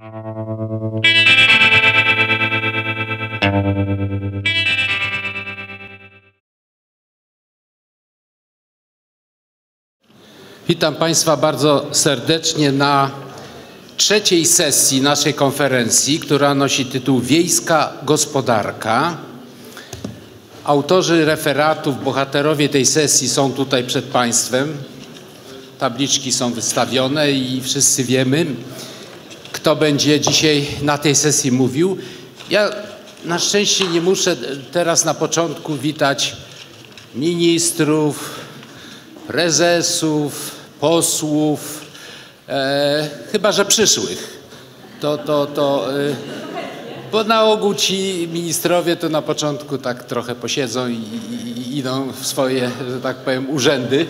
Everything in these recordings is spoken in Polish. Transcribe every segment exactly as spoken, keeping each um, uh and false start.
Witam Państwa bardzo serdecznie na trzeciej sesji naszej konferencji, która nosi tytuł Wiejska Gospodarka. Autorzy referatów, bohaterowie tej sesji są tutaj przed Państwem. Tabliczki są wystawione i wszyscy wiemy, kto będzie dzisiaj na tej sesji mówił. Ja na szczęście nie muszę teraz na początku witać ministrów, prezesów, posłów, e, chyba że przyszłych. To, to, to, e, bo na ogół ci ministrowie to na początku tak trochę posiedzą i, i, i idą w swoje, że tak powiem, urzędy.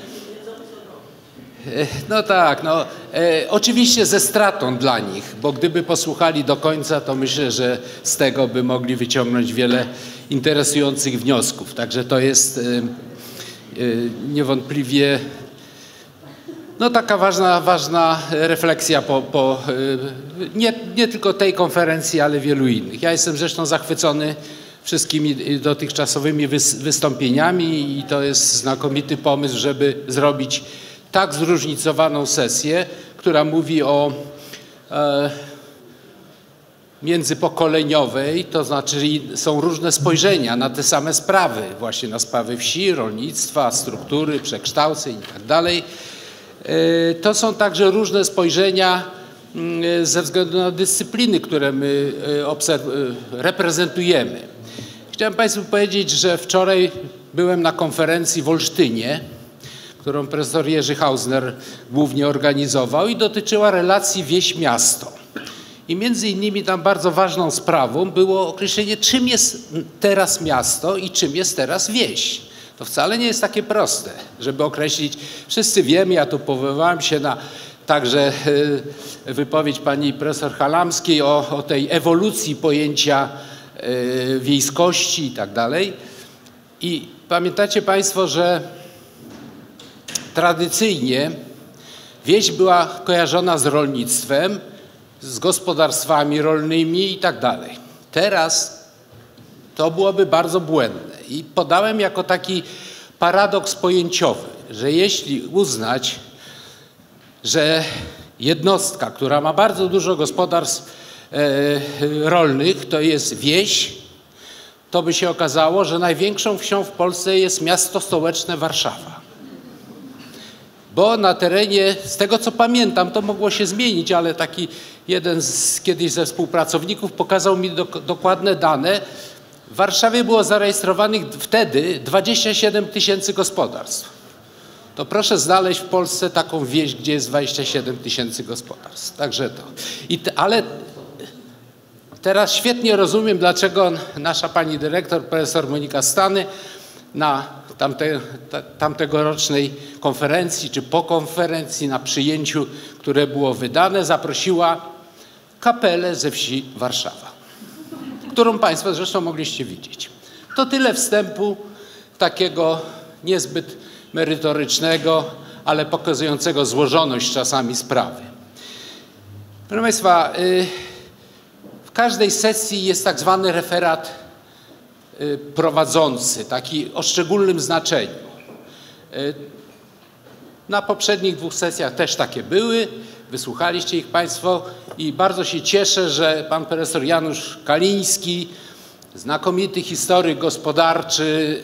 E, no tak, no e, oczywiście ze stratą dla nich, bo gdyby posłuchali do końca, to myślę, że z tego by mogli wyciągnąć wiele interesujących wniosków. Także to jest e, niewątpliwie no taka ważna, ważna refleksja po, po nie, nie tylko tej konferencji, ale wielu innych. Ja jestem zresztą zachwycony wszystkimi dotychczasowymi wystąpieniami i to jest znakomity pomysł, żeby zrobić tak zróżnicowaną sesję, która mówi o e, międzypokoleniowej, to znaczy są różne spojrzenia na te same sprawy, właśnie na sprawy wsi, rolnictwa, struktury, przekształceń i tak dalej. To są także różne spojrzenia ze względu na dyscypliny, które my reprezentujemy. Chciałem Państwu powiedzieć, że wczoraj byłem na konferencji w Olsztynie, którą profesor Jerzy Hausner głównie organizował i dotyczyła relacji wieś-miasto. I między innymi tam bardzo ważną sprawą było określenie, czym jest teraz miasto i czym jest teraz wieś. To wcale nie jest takie proste, żeby określić. Wszyscy wiemy, ja tu powoływałem się na także wypowiedź pani profesor Halamskiej o, o tej ewolucji pojęcia wiejskości i tak dalej. I pamiętacie Państwo, że tradycyjnie wieś była kojarzona z rolnictwem, z gospodarstwami rolnymi i tak dalej. Teraz to byłoby bardzo błędne i podałem jako taki paradoks pojęciowy, że jeśli uznać, że jednostka, która ma bardzo dużo gospodarstw e, rolnych, to jest wieś, to by się okazało, że największą wsią w Polsce jest miasto stołeczne Warszawa. Bo na terenie, z tego co pamiętam, to mogło się zmienić, ale taki jeden z kiedyś ze współpracowników pokazał mi do, dokładne dane. W Warszawie było zarejestrowanych wtedy dwadzieścia siedem tysięcy gospodarstw. To proszę znaleźć w Polsce taką wieś, gdzie jest dwadzieścia siedem tysięcy gospodarstw. Także to. I te, ale teraz świetnie rozumiem, dlaczego nasza pani dyrektor, profesor Monika Stany, na tamte, tamtegorocznej konferencji, czy po konferencji, na przyjęciu, które było wydane, zaprosiła kapelę ze wsi Warszawa, którą Państwo zresztą mogliście widzieć. To tyle wstępu takiego niezbyt merytorycznego, ale pokazującego złożoność czasami sprawy. Proszę Państwa, w każdej sesji jest tak zwany referat prowadzący, taki o szczególnym znaczeniu. Na poprzednich dwóch sesjach też takie były, wysłuchaliście ich Państwo i bardzo się cieszę, że pan profesor Janusz Kaliński, znakomity historyk gospodarczy,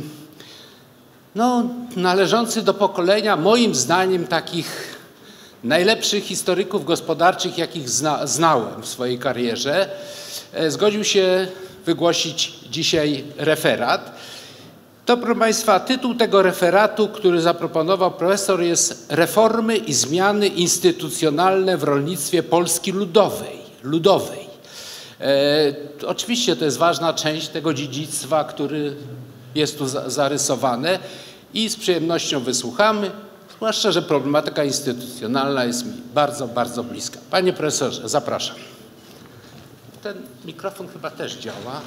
no, należący do pokolenia, moim zdaniem, takich najlepszych historyków gospodarczych, jakich zna, znałem w swojej karierze, zgodził się wygłosić dzisiaj referat. To, proszę Państwa, tytuł tego referatu, który zaproponował profesor, jest Reformy i zmiany instytucjonalne w rolnictwie Polski ludowej. ludowej. E, oczywiście to jest ważna część tego dziedzictwa, który jest tu za, zarysowane i z przyjemnością wysłuchamy, zwłaszcza że problematyka instytucjonalna jest mi bardzo, bardzo bliska. Panie profesorze, zapraszam. Ten mikrofon chyba też działa.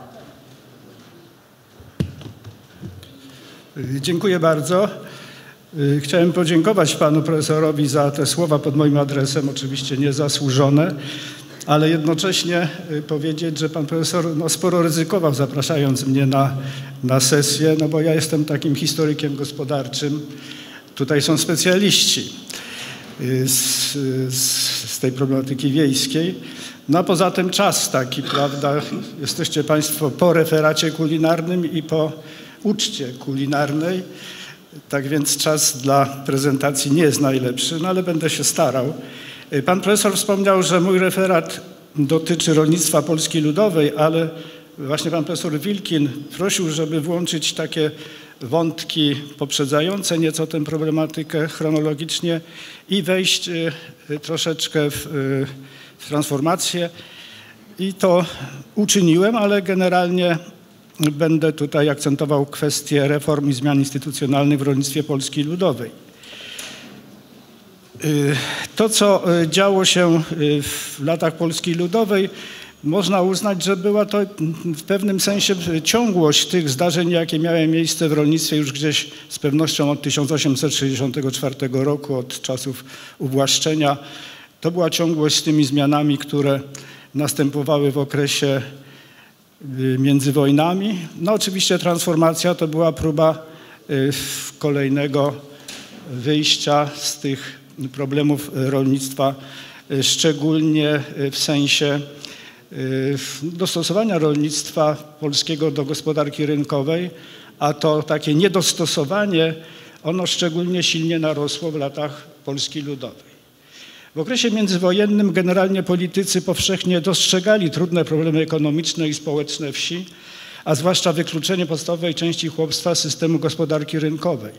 Dziękuję bardzo. Chciałem podziękować panu profesorowi za te słowa pod moim adresem, oczywiście niezasłużone, ale jednocześnie powiedzieć, że pan profesor no, sporo ryzykował, zapraszając mnie na, na sesję, no bo ja jestem takim historykiem gospodarczym. Tutaj są specjaliści z, z, z tej problematyki wiejskiej. No a poza tym czas taki, prawda, jesteście państwo po referacie kulinarnym i po uczcie kulinarnej. Tak więc czas dla prezentacji nie jest najlepszy, no ale będę się starał. Pan profesor wspomniał, że mój referat dotyczy rolnictwa Polski Ludowej, ale właśnie pan profesor Wilkin prosił, żeby włączyć takie wątki poprzedzające nieco tę problematykę chronologicznie i wejść troszeczkę w, w transformację. I to uczyniłem, ale generalnie będę tutaj akcentował kwestię reform i zmian instytucjonalnych w rolnictwie Polski Ludowej. To, co działo się w latach Polski Ludowej, można uznać, że była to w pewnym sensie ciągłość tych zdarzeń, jakie miały miejsce w rolnictwie już gdzieś z pewnością od tysiąc osiemset sześćdziesiątego czwartego roku, od czasów uwłaszczenia. To była ciągłość z tymi zmianami, które następowały w okresie między wojnami. No oczywiście transformacja to była próba kolejnego wyjścia z tych problemów rolnictwa, szczególnie w sensie dostosowania rolnictwa polskiego do gospodarki rynkowej, a to takie niedostosowanie, ono szczególnie silnie narosło w latach Polski Ludowej. W okresie międzywojennym generalnie politycy powszechnie dostrzegali trudne problemy ekonomiczne i społeczne wsi, a zwłaszcza wykluczenie podstawowej części chłopstwa z systemu gospodarki rynkowej.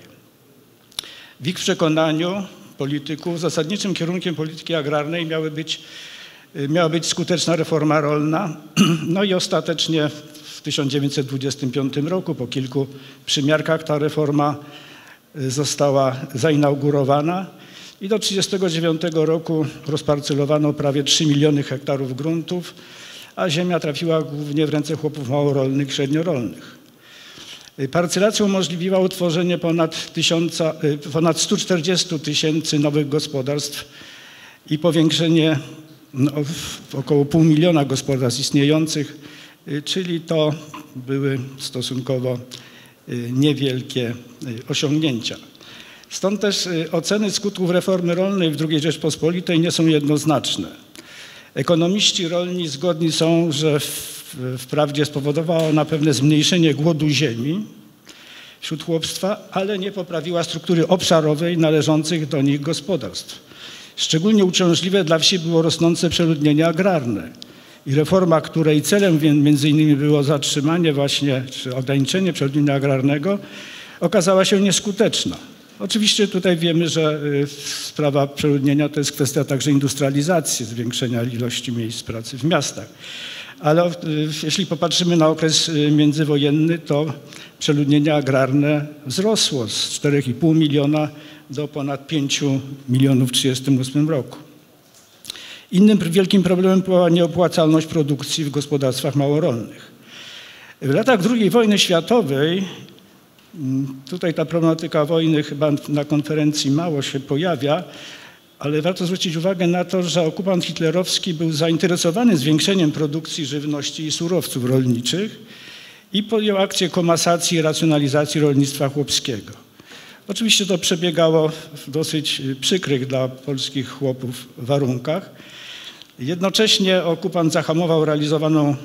W ich przekonaniu polityków zasadniczym kierunkiem polityki agrarnej miały być, miała być skuteczna reforma rolna. No i ostatecznie w tysiąc dziewięćset dwudziestym piątym roku po kilku przymiarkach ta reforma została zainaugurowana i do tysiąc dziewięćset trzydziestego dziewiątego roku rozparcelowano prawie trzy miliony hektarów gruntów, a ziemia trafiła głównie w ręce chłopów małorolnych i średniorolnych. Parcelacja umożliwiła utworzenie ponad, tysiąca, ponad stu czterdziestu tysięcy nowych gospodarstw i powiększenie no, około pół miliona gospodarstw istniejących, czyli to były stosunkowo niewielkie osiągnięcia. Stąd też oceny skutków reformy rolnej w drugiej Rzeczpospolitej nie są jednoznaczne. Ekonomiści rolni zgodni są, że wprawdzie spowodowała ona pewne zmniejszenie głodu ziemi wśród chłopstwa, ale nie poprawiła struktury obszarowej należących do nich gospodarstw. Szczególnie uciążliwe dla wsi było rosnące przeludnienie agrarne i reforma, której celem między innymi było zatrzymanie właśnie, czy ograniczenie przeludnienia agrarnego, okazała się nieskuteczna. Oczywiście tutaj wiemy, że sprawa przeludnienia to jest kwestia także industrializacji, zwiększenia ilości miejsc pracy w miastach. Ale jeśli popatrzymy na okres międzywojenny, to przeludnienie agrarne wzrosło z czterech i pół miliona do ponad pięciu milionów w tysiąc dziewięćset trzydziestym ósmym roku. Innym wielkim problemem była nieopłacalność produkcji w gospodarstwach małorolnych. W latach drugiej wojny światowej, tutaj ta problematyka wojny chyba na konferencji mało się pojawia, ale warto zwrócić uwagę na to, że okupant hitlerowski był zainteresowany zwiększeniem produkcji żywności i surowców rolniczych i podjął akcję komasacji i racjonalizacji rolnictwa chłopskiego. Oczywiście to przebiegało w dosyć przykrych dla polskich chłopów warunkach. Jednocześnie okupant zahamował realizowaną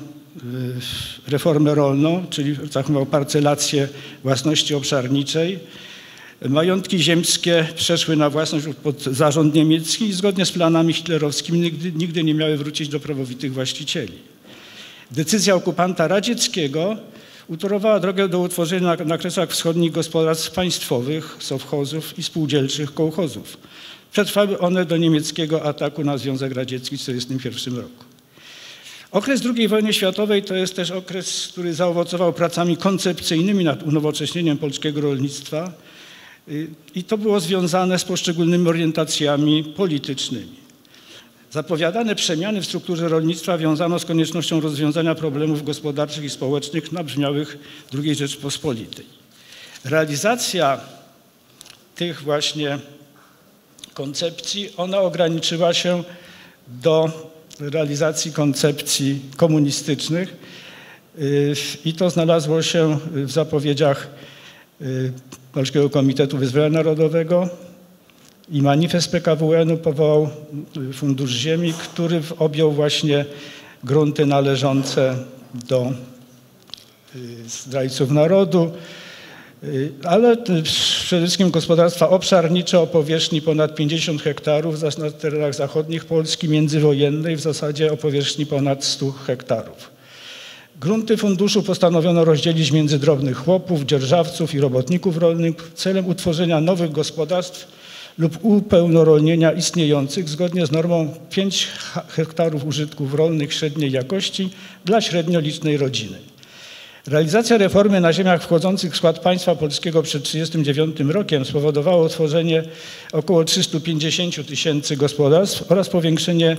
reformę rolną, czyli zahamował parcelację własności obszarniczej. Majątki ziemskie przeszły na własność pod zarząd niemiecki i zgodnie z planami hitlerowskimi nigdy, nigdy nie miały wrócić do prawowitych właścicieli. Decyzja okupanta radzieckiego utorowała drogę do utworzenia na, na Kresach Wschodnich gospodarstw państwowych, sowchozów i spółdzielczych kołchozów. Przetrwały one do niemieckiego ataku na Związek Radziecki w tysiąc dziewięćset czterdziestym pierwszym roku. Okres drugiej wojny światowej to jest też okres, który zaowocował pracami koncepcyjnymi nad unowocześnieniem polskiego rolnictwa i to było związane z poszczególnymi orientacjami politycznymi. Zapowiadane przemiany w strukturze rolnictwa wiązano z koniecznością rozwiązania problemów gospodarczych i społecznych nabrzmiałych drugiej Rzeczpospolitej. Realizacja tych właśnie koncepcji, ona ograniczyła się do realizacji koncepcji komunistycznych i to znalazło się w zapowiedziach Polskiego Komitetu Wyzwolenia Narodowego i manifest P K W N u powołał Fundusz Ziemi, który objął właśnie grunty należące do zdrajców narodu, ale przede wszystkim gospodarstwa obszarnicze o powierzchni ponad pięćdziesiąt hektarów na terenach zachodnich Polski międzywojennej w zasadzie o powierzchni ponad stu hektarów. Grunty funduszu postanowiono rozdzielić między drobnych chłopów, dzierżawców i robotników rolnych celem utworzenia nowych gospodarstw lub upełnorolnienia istniejących zgodnie z normą pięć hektarów użytków rolnych średniej jakości dla średnio licznej rodziny. Realizacja reformy na ziemiach wchodzących w skład państwa polskiego przed tysiąc dziewięćset trzydziestym dziewiątym rokiem spowodowała utworzenie około trzystu pięćdziesięciu tysięcy gospodarstw oraz powiększenie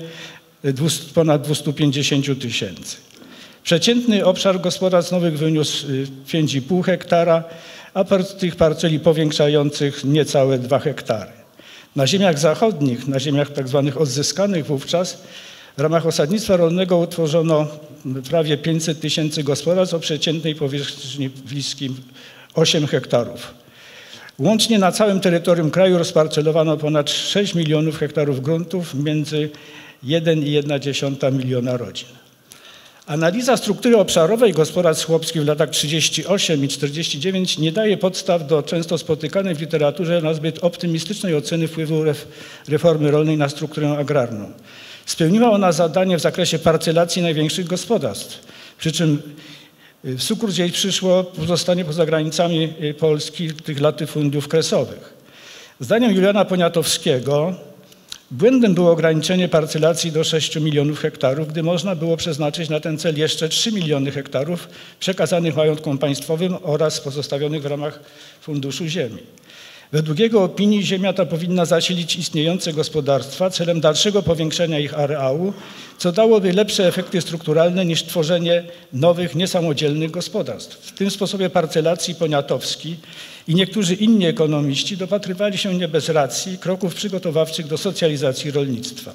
ponad dwustu pięćdziesięciu tysięcy. Przeciętny obszar gospodarstw nowych wyniósł pięć i pół hektara, a tych parceli powiększających niecałe dwa hektary. Na ziemiach zachodnich, na ziemiach tak zwanych odzyskanych wówczas, w ramach osadnictwa rolnego utworzono prawie pięćset tysięcy gospodarstw o przeciętnej powierzchni bliskim osiem hektarów. Łącznie na całym terytorium kraju rozparcelowano ponad sześć milionów hektarów gruntów między jeden i jedna dziesiąta miliona rodzin. Analiza struktury obszarowej gospodarstw chłopskich w latach trzydziestym ósmym i czterdziestym dziewiątym nie daje podstaw do często spotykanej w literaturze nazbyt optymistycznej oceny wpływu reformy rolnej na strukturę agrarną. Spełniła ona zadanie w zakresie parcelacji największych gospodarstw, przy czym w sukurs jej przyszło pozostanie poza granicami Polski tych latyfundiów kresowych. Zdaniem Juliana Poniatowskiego błędem było ograniczenie parcelacji do sześciu milionów hektarów, gdy można było przeznaczyć na ten cel jeszcze trzy miliony hektarów przekazanych majątkom państwowym oraz pozostawionych w ramach Funduszu Ziemi. Według jego opinii ziemia ta powinna zasilić istniejące gospodarstwa celem dalszego powiększenia ich areału, co dałoby lepsze efekty strukturalne niż tworzenie nowych, niesamodzielnych gospodarstw. W tym sposobie parcelacji Poniatowski i niektórzy inni ekonomiści dopatrywali się nie bez racji kroków przygotowawczych do socjalizacji rolnictwa.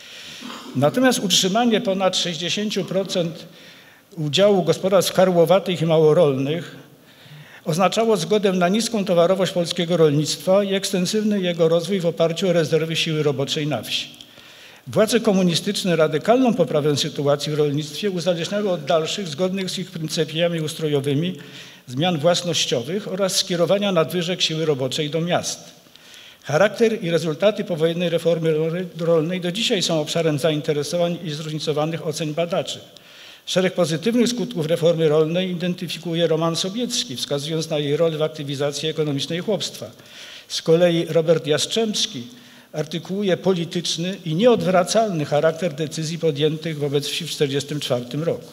Natomiast utrzymanie ponad sześćdziesięciu procent udziału gospodarstw karłowatych i małorolnych oznaczało zgodę na niską towarowość polskiego rolnictwa i ekstensywny jego rozwój w oparciu o rezerwy siły roboczej na wsi. Władze komunistyczne radykalną poprawę sytuacji w rolnictwie uzależniały od dalszych, zgodnych z ich pryncypiami ustrojowymi, zmian własnościowych oraz skierowania nadwyżek siły roboczej do miast. Charakter i rezultaty powojennej reformy rolnej do dzisiaj są obszarem zainteresowań i zróżnicowanych ocen badaczy. Szereg pozytywnych skutków reformy rolnej identyfikuje Roman Sobiecki, wskazując na jej rolę w aktywizacji ekonomicznej chłopstwa. Z kolei Robert Jastrzębski artykułuje polityczny i nieodwracalny charakter decyzji podjętych wobec wsi w tysiąc dziewięćset czterdziestym czwartym roku.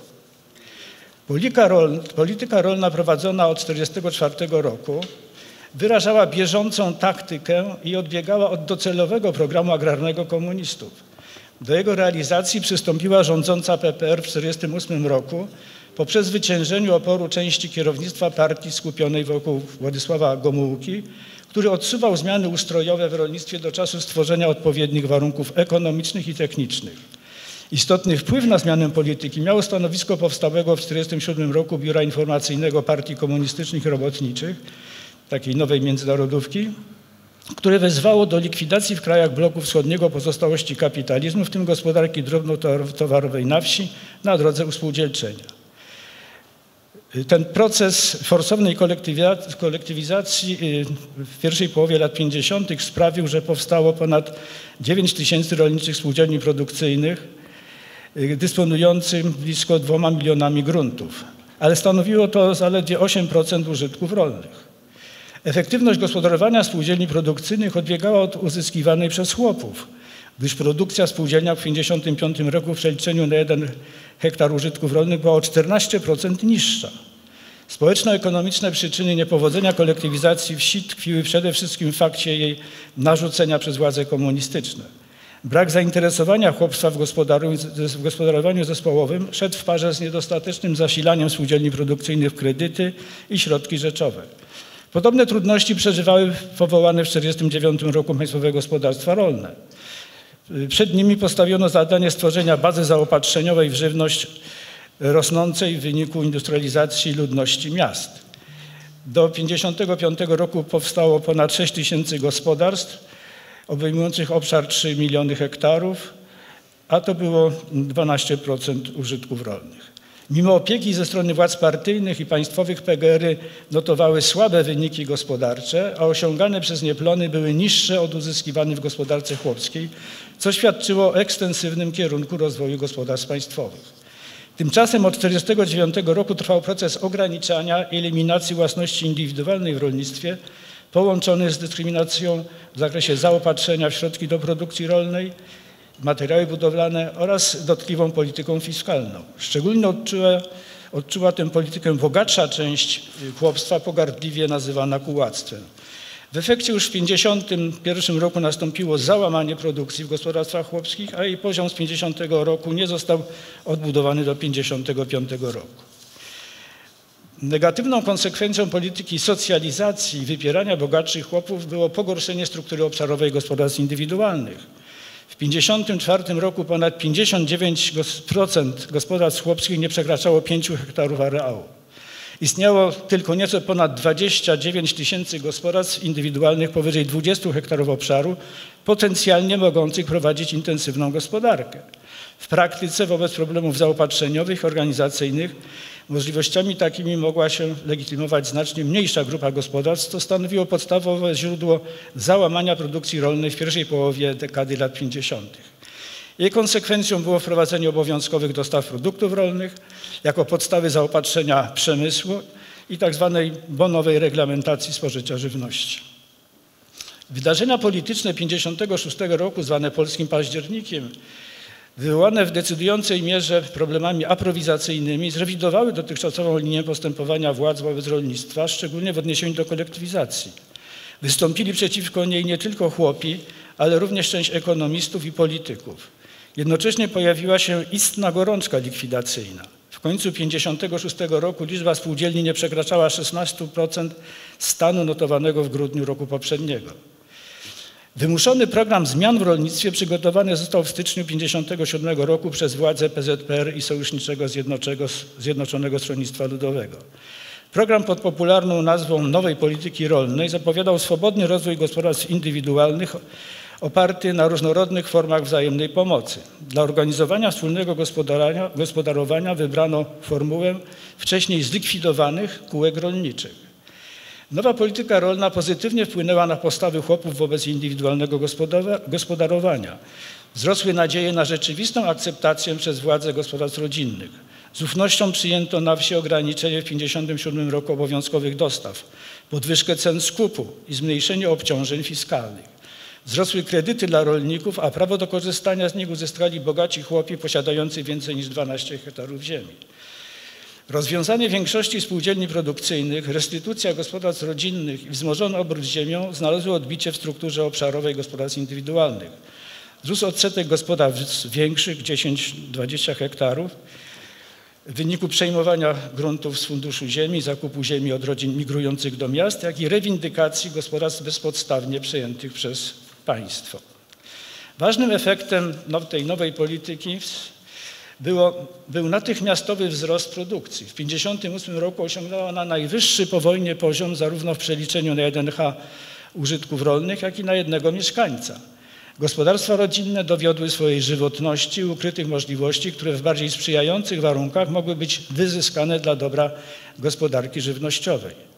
Polityka rolna, polityka rolna prowadzona od tysiąc dziewięćset czterdziestego czwartego roku wyrażała bieżącą taktykę i odbiegała od docelowego programu agrarnego komunistów. Do jego realizacji przystąpiła rządząca P P R w tysiąc dziewięćset czterdziestym ósmym roku po przezwyciężeniu oporu części kierownictwa partii skupionej wokół Władysława Gomułki, który odsuwał zmiany ustrojowe w rolnictwie do czasu stworzenia odpowiednich warunków ekonomicznych i technicznych. Istotny wpływ na zmianę polityki miało stanowisko powstałego w tysiąc dziewięćset czterdziestym siódmym roku Biura Informacyjnego Partii Komunistycznych i Robotniczych, takiej nowej międzynarodówki, które wezwało do likwidacji w krajach bloku wschodniego pozostałości kapitalizmu, w tym gospodarki drobnotowarowej na wsi, na drodze uspółdzielczenia. Ten proces forsownej kolektywizacji w pierwszej połowie lat pięćdziesiątych sprawił, że powstało ponad dziewięć tysięcy rolniczych spółdzielni produkcyjnych, dysponujących blisko dwoma milionami gruntów, ale stanowiło to zaledwie osiem procent użytków rolnych. Efektywność gospodarowania spółdzielni produkcyjnych odbiegała od uzyskiwanej przez chłopów, gdyż produkcja w spółdzielniach w tysiąc dziewięćset pięćdziesiątym piątym roku w przeliczeniu na jeden hektar użytków rolnych była o czternaście procent niższa. Społeczno-ekonomiczne przyczyny niepowodzenia kolektywizacji wsi tkwiły przede wszystkim w fakcie jej narzucenia przez władze komunistyczne. Brak zainteresowania chłopstwa w gospodarowaniu, w gospodarowaniu zespołowym szedł w parze z niedostatecznym zasilaniem spółdzielni produkcyjnych w kredyty i środki rzeczowe. Podobne trudności przeżywały powołane w tysiąc dziewięćset czterdziestym dziewiątym roku Państwowe Gospodarstwa Rolne. Przed nimi postawiono zadanie stworzenia bazy zaopatrzeniowej w żywność rosnącej w wyniku industrializacji ludności miast. Do tysiąc dziewięćset pięćdziesiątego piątego roku powstało ponad sześć tysięcy gospodarstw obejmujących obszar trzy miliony hektarów, a to było dwanaście procent użytków rolnych. Mimo opieki ze strony władz partyjnych i państwowych P G R-y notowały słabe wyniki gospodarcze, a osiągane przez nie plony były niższe od uzyskiwanych w gospodarce chłopskiej, co świadczyło o ekstensywnym kierunku rozwoju gospodarstw państwowych. Tymczasem od tysiąc dziewięćset czterdziestego dziewiątego roku trwał proces ograniczania i eliminacji własności indywidualnej w rolnictwie, połączony z dyskryminacją w zakresie zaopatrzenia w środki do produkcji rolnej, materiały budowlane oraz dotkliwą polityką fiskalną. Szczególnie odczuła, odczuła tę politykę bogatsza część chłopstwa, pogardliwie nazywana kułactwem. W efekcie już w tysiąc dziewięćset pięćdziesiątym pierwszym roku nastąpiło załamanie produkcji w gospodarstwach chłopskich, a jej poziom z tysiąc dziewięćset pięćdziesiątego roku nie został odbudowany do tysiąc dziewięćset pięćdziesiątego piątego roku. Negatywną konsekwencją polityki socjalizacji i wypierania bogatszych chłopów było pogorszenie struktury obszarowej gospodarstw indywidualnych. W tysiąc dziewięćset pięćdziesiątym czwartym roku ponad pięćdziesiąt dziewięć procent gospodarstw chłopskich nie przekraczało pięciu hektarów areału. Istniało tylko nieco ponad dwadzieścia dziewięć tysięcy gospodarstw indywidualnych powyżej dwudziestu hektarów obszaru, potencjalnie mogących prowadzić intensywną gospodarkę. W praktyce wobec problemów zaopatrzeniowych, organizacyjnych możliwościami takimi mogła się legitymować znacznie mniejsza grupa gospodarstw, co stanowiło podstawowe źródło załamania produkcji rolnej w pierwszej połowie dekady lat pięćdziesiątych. Jej konsekwencją było wprowadzenie obowiązkowych dostaw produktów rolnych jako podstawy zaopatrzenia przemysłu i tzw. bonowej reglamentacji spożycia żywności. Wydarzenia polityczne tysiąc dziewięćset pięćdziesiątego szóstego roku, zwane polskim październikiem, wywołane w decydującej mierze problemami aprowizacyjnymi, zrewidowały dotychczasową linię postępowania władz wobec rolnictwa, szczególnie w odniesieniu do kolektywizacji. Wystąpili przeciwko niej nie tylko chłopi, ale również część ekonomistów i polityków. Jednocześnie pojawiła się istna gorączka likwidacyjna. W końcu tysiąc dziewięćset pięćdziesiątego szóstego roku liczba spółdzielni nie przekraczała szesnaście procent stanu notowanego w grudniu roku poprzedniego. Wymuszony program zmian w rolnictwie przygotowany został w styczniu tysiąc dziewięćset pięćdziesiątego siódmego roku przez władze P Z P R i Sojuszniczego Zjednoczonego Stronnictwa Ludowego. Program pod popularną nazwą nowej polityki rolnej zapowiadał swobodny rozwój gospodarstw indywidualnych oparty na różnorodnych formach wzajemnej pomocy. Dla organizowania wspólnego gospodarowania wybrano formułę wcześniej zlikwidowanych kółek rolniczych. Nowa polityka rolna pozytywnie wpłynęła na postawy chłopów wobec indywidualnego gospodarowania. Wzrosły nadzieje na rzeczywistą akceptację przez władze gospodarstw rodzinnych. Z ufnością przyjęto na wsi ograniczenie w tysiąc dziewięćset pięćdziesiątym siódmym roku obowiązkowych dostaw, podwyżkę cen skupu i zmniejszenie obciążeń fiskalnych. Wzrosły kredyty dla rolników, a prawo do korzystania z nich uzyskali bogaci chłopi posiadający więcej niż dwanaście hektarów ziemi. Rozwiązanie większości spółdzielni produkcyjnych, restytucja gospodarstw rodzinnych i wzmożony obrót ziemią znalazły odbicie w strukturze obszarowej gospodarstw indywidualnych. Wzrósł odsetek gospodarstw większych, dziesięć do dwudziestu hektarów, w wyniku przejmowania gruntów z funduszu ziemi, zakupu ziemi od rodzin migrujących do miast, jak i rewindykacji gospodarstw bezpodstawnie przejętych przez państwo. Ważnym efektem tej nowej polityki było, był natychmiastowy wzrost produkcji. W tysiąc dziewięćset pięćdziesiątym ósmym roku osiągnęła ona najwyższy po wojnie poziom zarówno w przeliczeniu na jeden ha użytków rolnych, jak i na jednego mieszkańca. Gospodarstwa rodzinne dowiodły swojej żywotności i ukrytych możliwości, które w bardziej sprzyjających warunkach mogły być wyzyskane dla dobra gospodarki żywnościowej.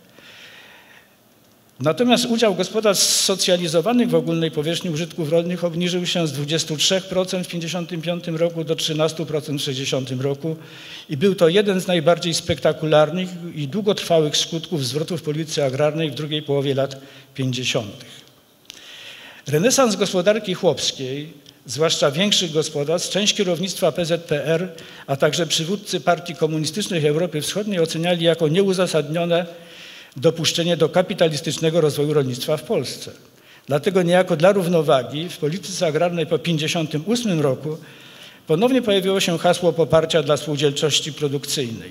Natomiast udział gospodarstw socjalizowanych w ogólnej powierzchni użytków rolnych obniżył się z dwudziestu trzech procent w tysiąc dziewięćset pięćdziesiątym piątym roku do trzynastu procent w tysiąc dziewięćset sześćdziesiątym roku i był to jeden z najbardziej spektakularnych i długotrwałych skutków zwrotów polityki agrarnej w drugiej połowie lat pięćdziesiątych. Renesans gospodarki chłopskiej, zwłaszcza większych gospodarstw, część kierownictwa P Z P R, a także przywódcy partii komunistycznych Europy Wschodniej oceniali jako nieuzasadnione dopuszczenie do kapitalistycznego rozwoju rolnictwa w Polsce. Dlatego niejako dla równowagi w polityce agrarnej po tysiąc dziewięćset pięćdziesiątym ósmym roku ponownie pojawiło się hasło poparcia dla spółdzielczości produkcyjnej.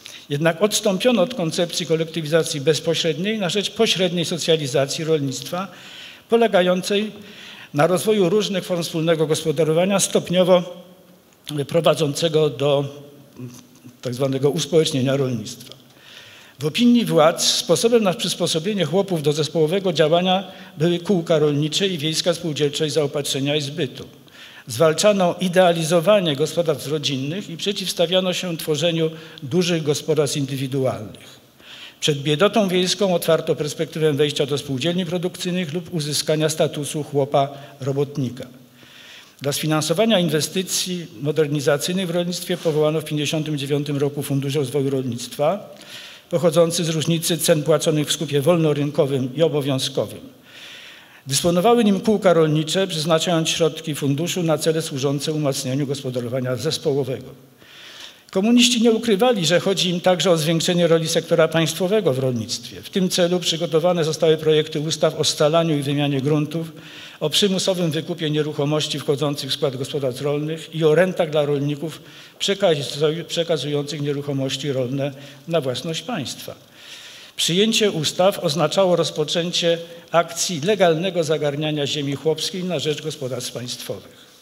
Jednak odstąpiono od koncepcji kolektywizacji bezpośredniej na rzecz pośredniej socjalizacji rolnictwa, polegającej na rozwoju różnych form wspólnego gospodarowania, stopniowo prowadzącego do tak zwanego uspołecznienia rolnictwa. W opinii władz sposobem na przysposobienie chłopów do zespołowego działania były kółka rolnicze i wiejska spółdzielczość zaopatrzenia i zbytu. Zwalczano idealizowanie gospodarstw rodzinnych i przeciwstawiano się tworzeniu dużych gospodarstw indywidualnych. Przed biedotą wiejską otwarto perspektywę wejścia do spółdzielni produkcyjnych lub uzyskania statusu chłopa robotnika. Dla sfinansowania inwestycji modernizacyjnych w rolnictwie powołano w tysiąc dziewięćset pięćdziesiątym dziewiątym roku Fundusz Rozwoju Rolnictwa, pochodzący z różnicy cen płaconych w skupie wolnorynkowym i obowiązkowym. Dysponowały nim kółka rolnicze, przeznaczając środki funduszu na cele służące umacnianiu gospodarowania zespołowego. Komuniści nie ukrywali, że chodzi im także o zwiększenie roli sektora państwowego w rolnictwie. W tym celu przygotowane zostały projekty ustaw o scalaniu i wymianie gruntów, o przymusowym wykupie nieruchomości wchodzących w skład gospodarstw rolnych i o rentach dla rolników przekazujących nieruchomości rolne na własność państwa. Przyjęcie ustaw oznaczało rozpoczęcie akcji legalnego zagarniania ziemi chłopskiej na rzecz gospodarstw państwowych.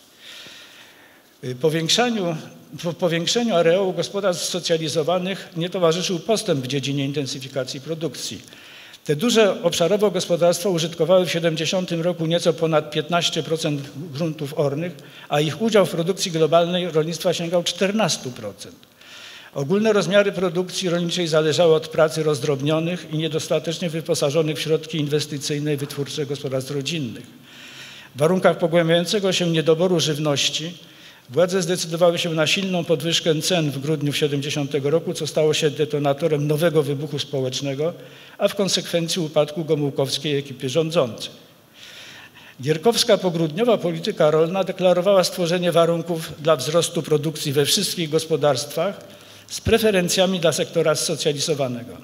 Powiększaniu, po powiększeniu areału gospodarstw socjalizowanych nie towarzyszył postęp w dziedzinie intensyfikacji produkcji. Te duże obszarowo gospodarstwa użytkowały w tysiąc dziewięćset siedemdziesiątym roku nieco ponad piętnaście procent gruntów ornych, a ich udział w produkcji globalnej rolnictwa sięgał czternaście procent. Ogólne rozmiary produkcji rolniczej zależały od pracy rozdrobnionych i niedostatecznie wyposażonych w środki inwestycyjne i wytwórcze gospodarstw rodzinnych. W warunkach pogłębiającego się niedoboru żywności władze zdecydowały się na silną podwyżkę cen w grudniu tysiąc dziewięćset siedemdziesiątego roku, co stało się detonatorem nowego wybuchu społecznego, a w konsekwencji upadku gomułkowskiej ekipy rządzącej. Gierkowska pogrudniowa polityka rolna deklarowała stworzenie warunków dla wzrostu produkcji we wszystkich gospodarstwach z preferencjami dla sektora zsocjalizowanego.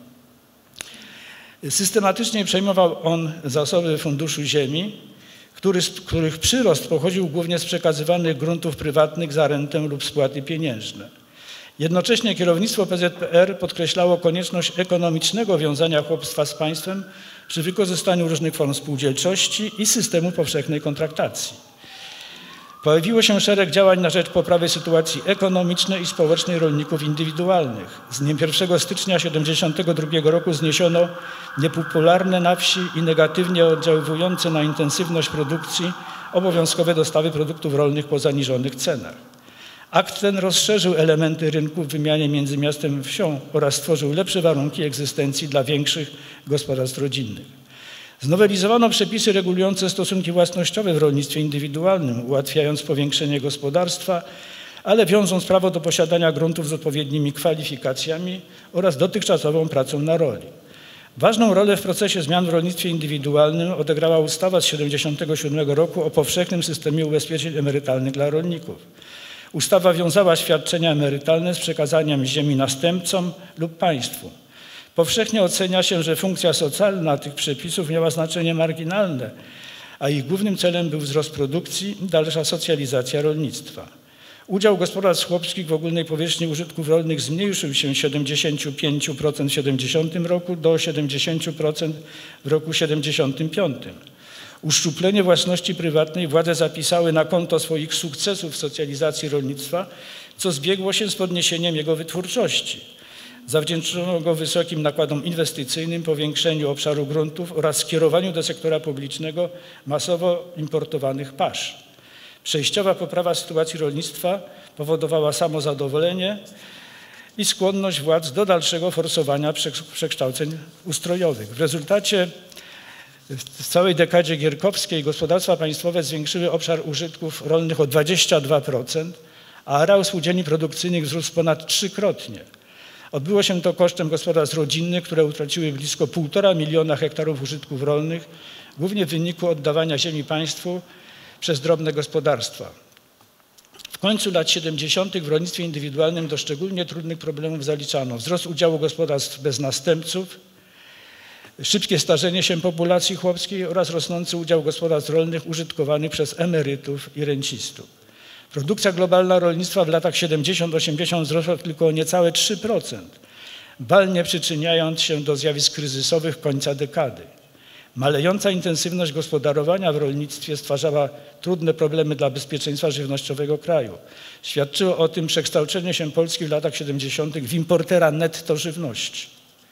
Systematycznie przejmował on zasoby funduszu ziemi, który, których przyrost pochodził głównie z przekazywanych gruntów prywatnych za rentę lub spłaty pieniężne. Jednocześnie kierownictwo P Z P R podkreślało konieczność ekonomicznego wiązania chłopstwa z państwem przy wykorzystaniu różnych form spółdzielczości i systemu powszechnej kontraktacji. Pojawiło się szereg działań na rzecz poprawy sytuacji ekonomicznej i społecznej rolników indywidualnych. Z dniem pierwszego stycznia tysiąc dziewięćset siedemdziesiątego drugiego roku zniesiono niepopularne na wsi i negatywnie oddziaływujące na intensywność produkcji obowiązkowe dostawy produktów rolnych po zaniżonych cenach. Akt ten rozszerzył elementy rynku w wymianie między miastem i wsią oraz stworzył lepsze warunki egzystencji dla większych gospodarstw rodzinnych. Znowelizowano przepisy regulujące stosunki własnościowe w rolnictwie indywidualnym, ułatwiając powiększenie gospodarstwa, ale wiążąc prawo do posiadania gruntów z odpowiednimi kwalifikacjami oraz dotychczasową pracą na roli. Ważną rolę w procesie zmian w rolnictwie indywidualnym odegrała ustawa z tysiąc dziewięćset siedemdziesiątego siódmego roku o powszechnym systemie ubezpieczeń emerytalnych dla rolników. Ustawa wiązała świadczenia emerytalne z przekazaniem ziemi następcom lub państwu. Powszechnie ocenia się, że funkcja socjalna tych przepisów miała znaczenie marginalne, a ich głównym celem był wzrost produkcji i dalsza socjalizacja rolnictwa. Udział gospodarstw chłopskich w ogólnej powierzchni użytków rolnych zmniejszył się z siedemdziesięciu pięciu procent w tysiąc dziewięćset siedemdziesiątym roku do siedemdziesięciu procent w roku tysiąc dziewięćset siedemdziesiątym piątym. Uszczuplenie własności prywatnej władze zapisały na konto swoich sukcesów w socjalizacji rolnictwa, co zbiegło się z podniesieniem jego wytwórczości. Zawdzięczono go wysokim nakładom inwestycyjnym, powiększeniu obszaru gruntów oraz skierowaniu do sektora publicznego masowo importowanych pasz. Przejściowa poprawa sytuacji rolnictwa powodowała samozadowolenie i skłonność władz do dalszego forsowania przekształceń ustrojowych. W rezultacie w całej dekadzie gierkowskiej gospodarstwa państwowe zwiększyły obszar użytków rolnych o dwadzieścia dwa procent, a areał spółdzielni produkcyjnych wzrósł ponad trzykrotnie. Odbyło się to kosztem gospodarstw rodzinnych, które utraciły blisko półtora miliona hektarów użytków rolnych, głównie w wyniku oddawania ziemi państwu przez drobne gospodarstwa. W końcu lat siedemdziesiątych w rolnictwie indywidualnym do szczególnie trudnych problemów zaliczano wzrost udziału gospodarstw bez następców, szybkie starzenie się populacji chłopskiej oraz rosnący udział gospodarstw rolnych użytkowanych przez emerytów i rencistów. Produkcja globalna rolnictwa w latach siedemdziesiątych osiemdziesiątych wzrosła tylko o niecałe trzy procent, balnie przyczyniając się do zjawisk kryzysowych końca dekady. Malejąca intensywność gospodarowania w rolnictwie stwarzała trudne problemy dla bezpieczeństwa żywnościowego kraju. Świadczyło o tym przekształcenie się Polski w latach siedemdziesiątych w importera netto żywności.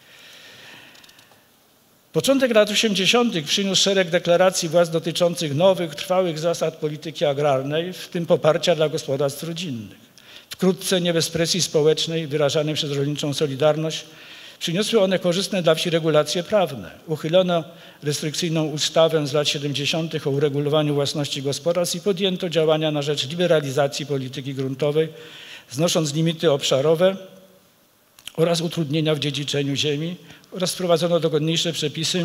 Początek lat osiemdziesiątych przyniósł szereg deklaracji władz dotyczących nowych, trwałych zasad polityki agrarnej, w tym poparcia dla gospodarstw rodzinnych. Wkrótce, nie bez presji społecznej wyrażanej przez rolniczą Solidarność, przyniosły one korzystne dla wsi regulacje prawne. Uchylono restrykcyjną ustawę z lat siedemdziesiątych o uregulowaniu własności gospodarstw i podjęto działania na rzecz liberalizacji polityki gruntowej, znosząc limity obszarowe oraz utrudnienia w dziedziczeniu ziemi, oraz wprowadzono dogodniejsze przepisy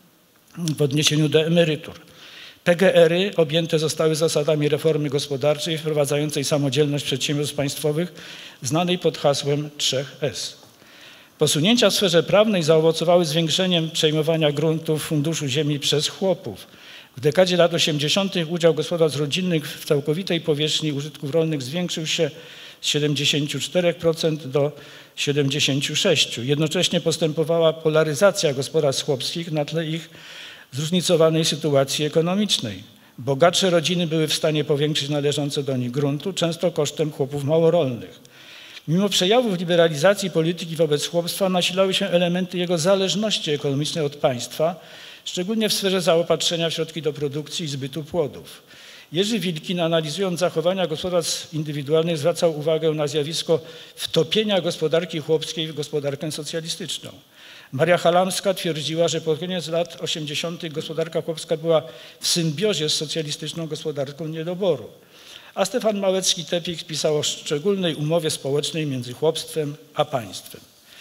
w odniesieniu do emerytur. P G R-y objęte zostały zasadami reformy gospodarczej wprowadzającej samodzielność przedsiębiorstw państwowych, znanej pod hasłem trzech S. Posunięcia w sferze prawnej zaowocowały zwiększeniem przejmowania gruntów Funduszu Ziemi przez chłopów. W dekadzie lat osiemdziesiątych udział gospodarstw rodzinnych w całkowitej powierzchni użytków rolnych zwiększył się z siedemdziesięciu czterech procent do siedemdziesięciu sześciu procent. Jednocześnie postępowała polaryzacja gospodarstw chłopskich na tle ich zróżnicowanej sytuacji ekonomicznej. Bogatsze rodziny były w stanie powiększyć należące do nich gruntu, często kosztem chłopów małorolnych. Mimo przejawów liberalizacji polityki wobec chłopstwa nasilały się elementy jego zależności ekonomicznej od państwa, szczególnie w sferze zaopatrzenia w środki do produkcji i zbytu płodów. Jerzy Wilkin, analizując zachowania gospodarstw indywidualnych, zwracał uwagę na zjawisko wtopienia gospodarki chłopskiej w gospodarkę socjalistyczną. Maria Chalamska twierdziła, że pod koniec lat osiemdziesiątych gospodarka chłopska była w symbiozie z socjalistyczną gospodarką niedoboru. A Stefan Małecki-Tepik pisał o szczególnej umowie społecznej między chłopstwem a państwem.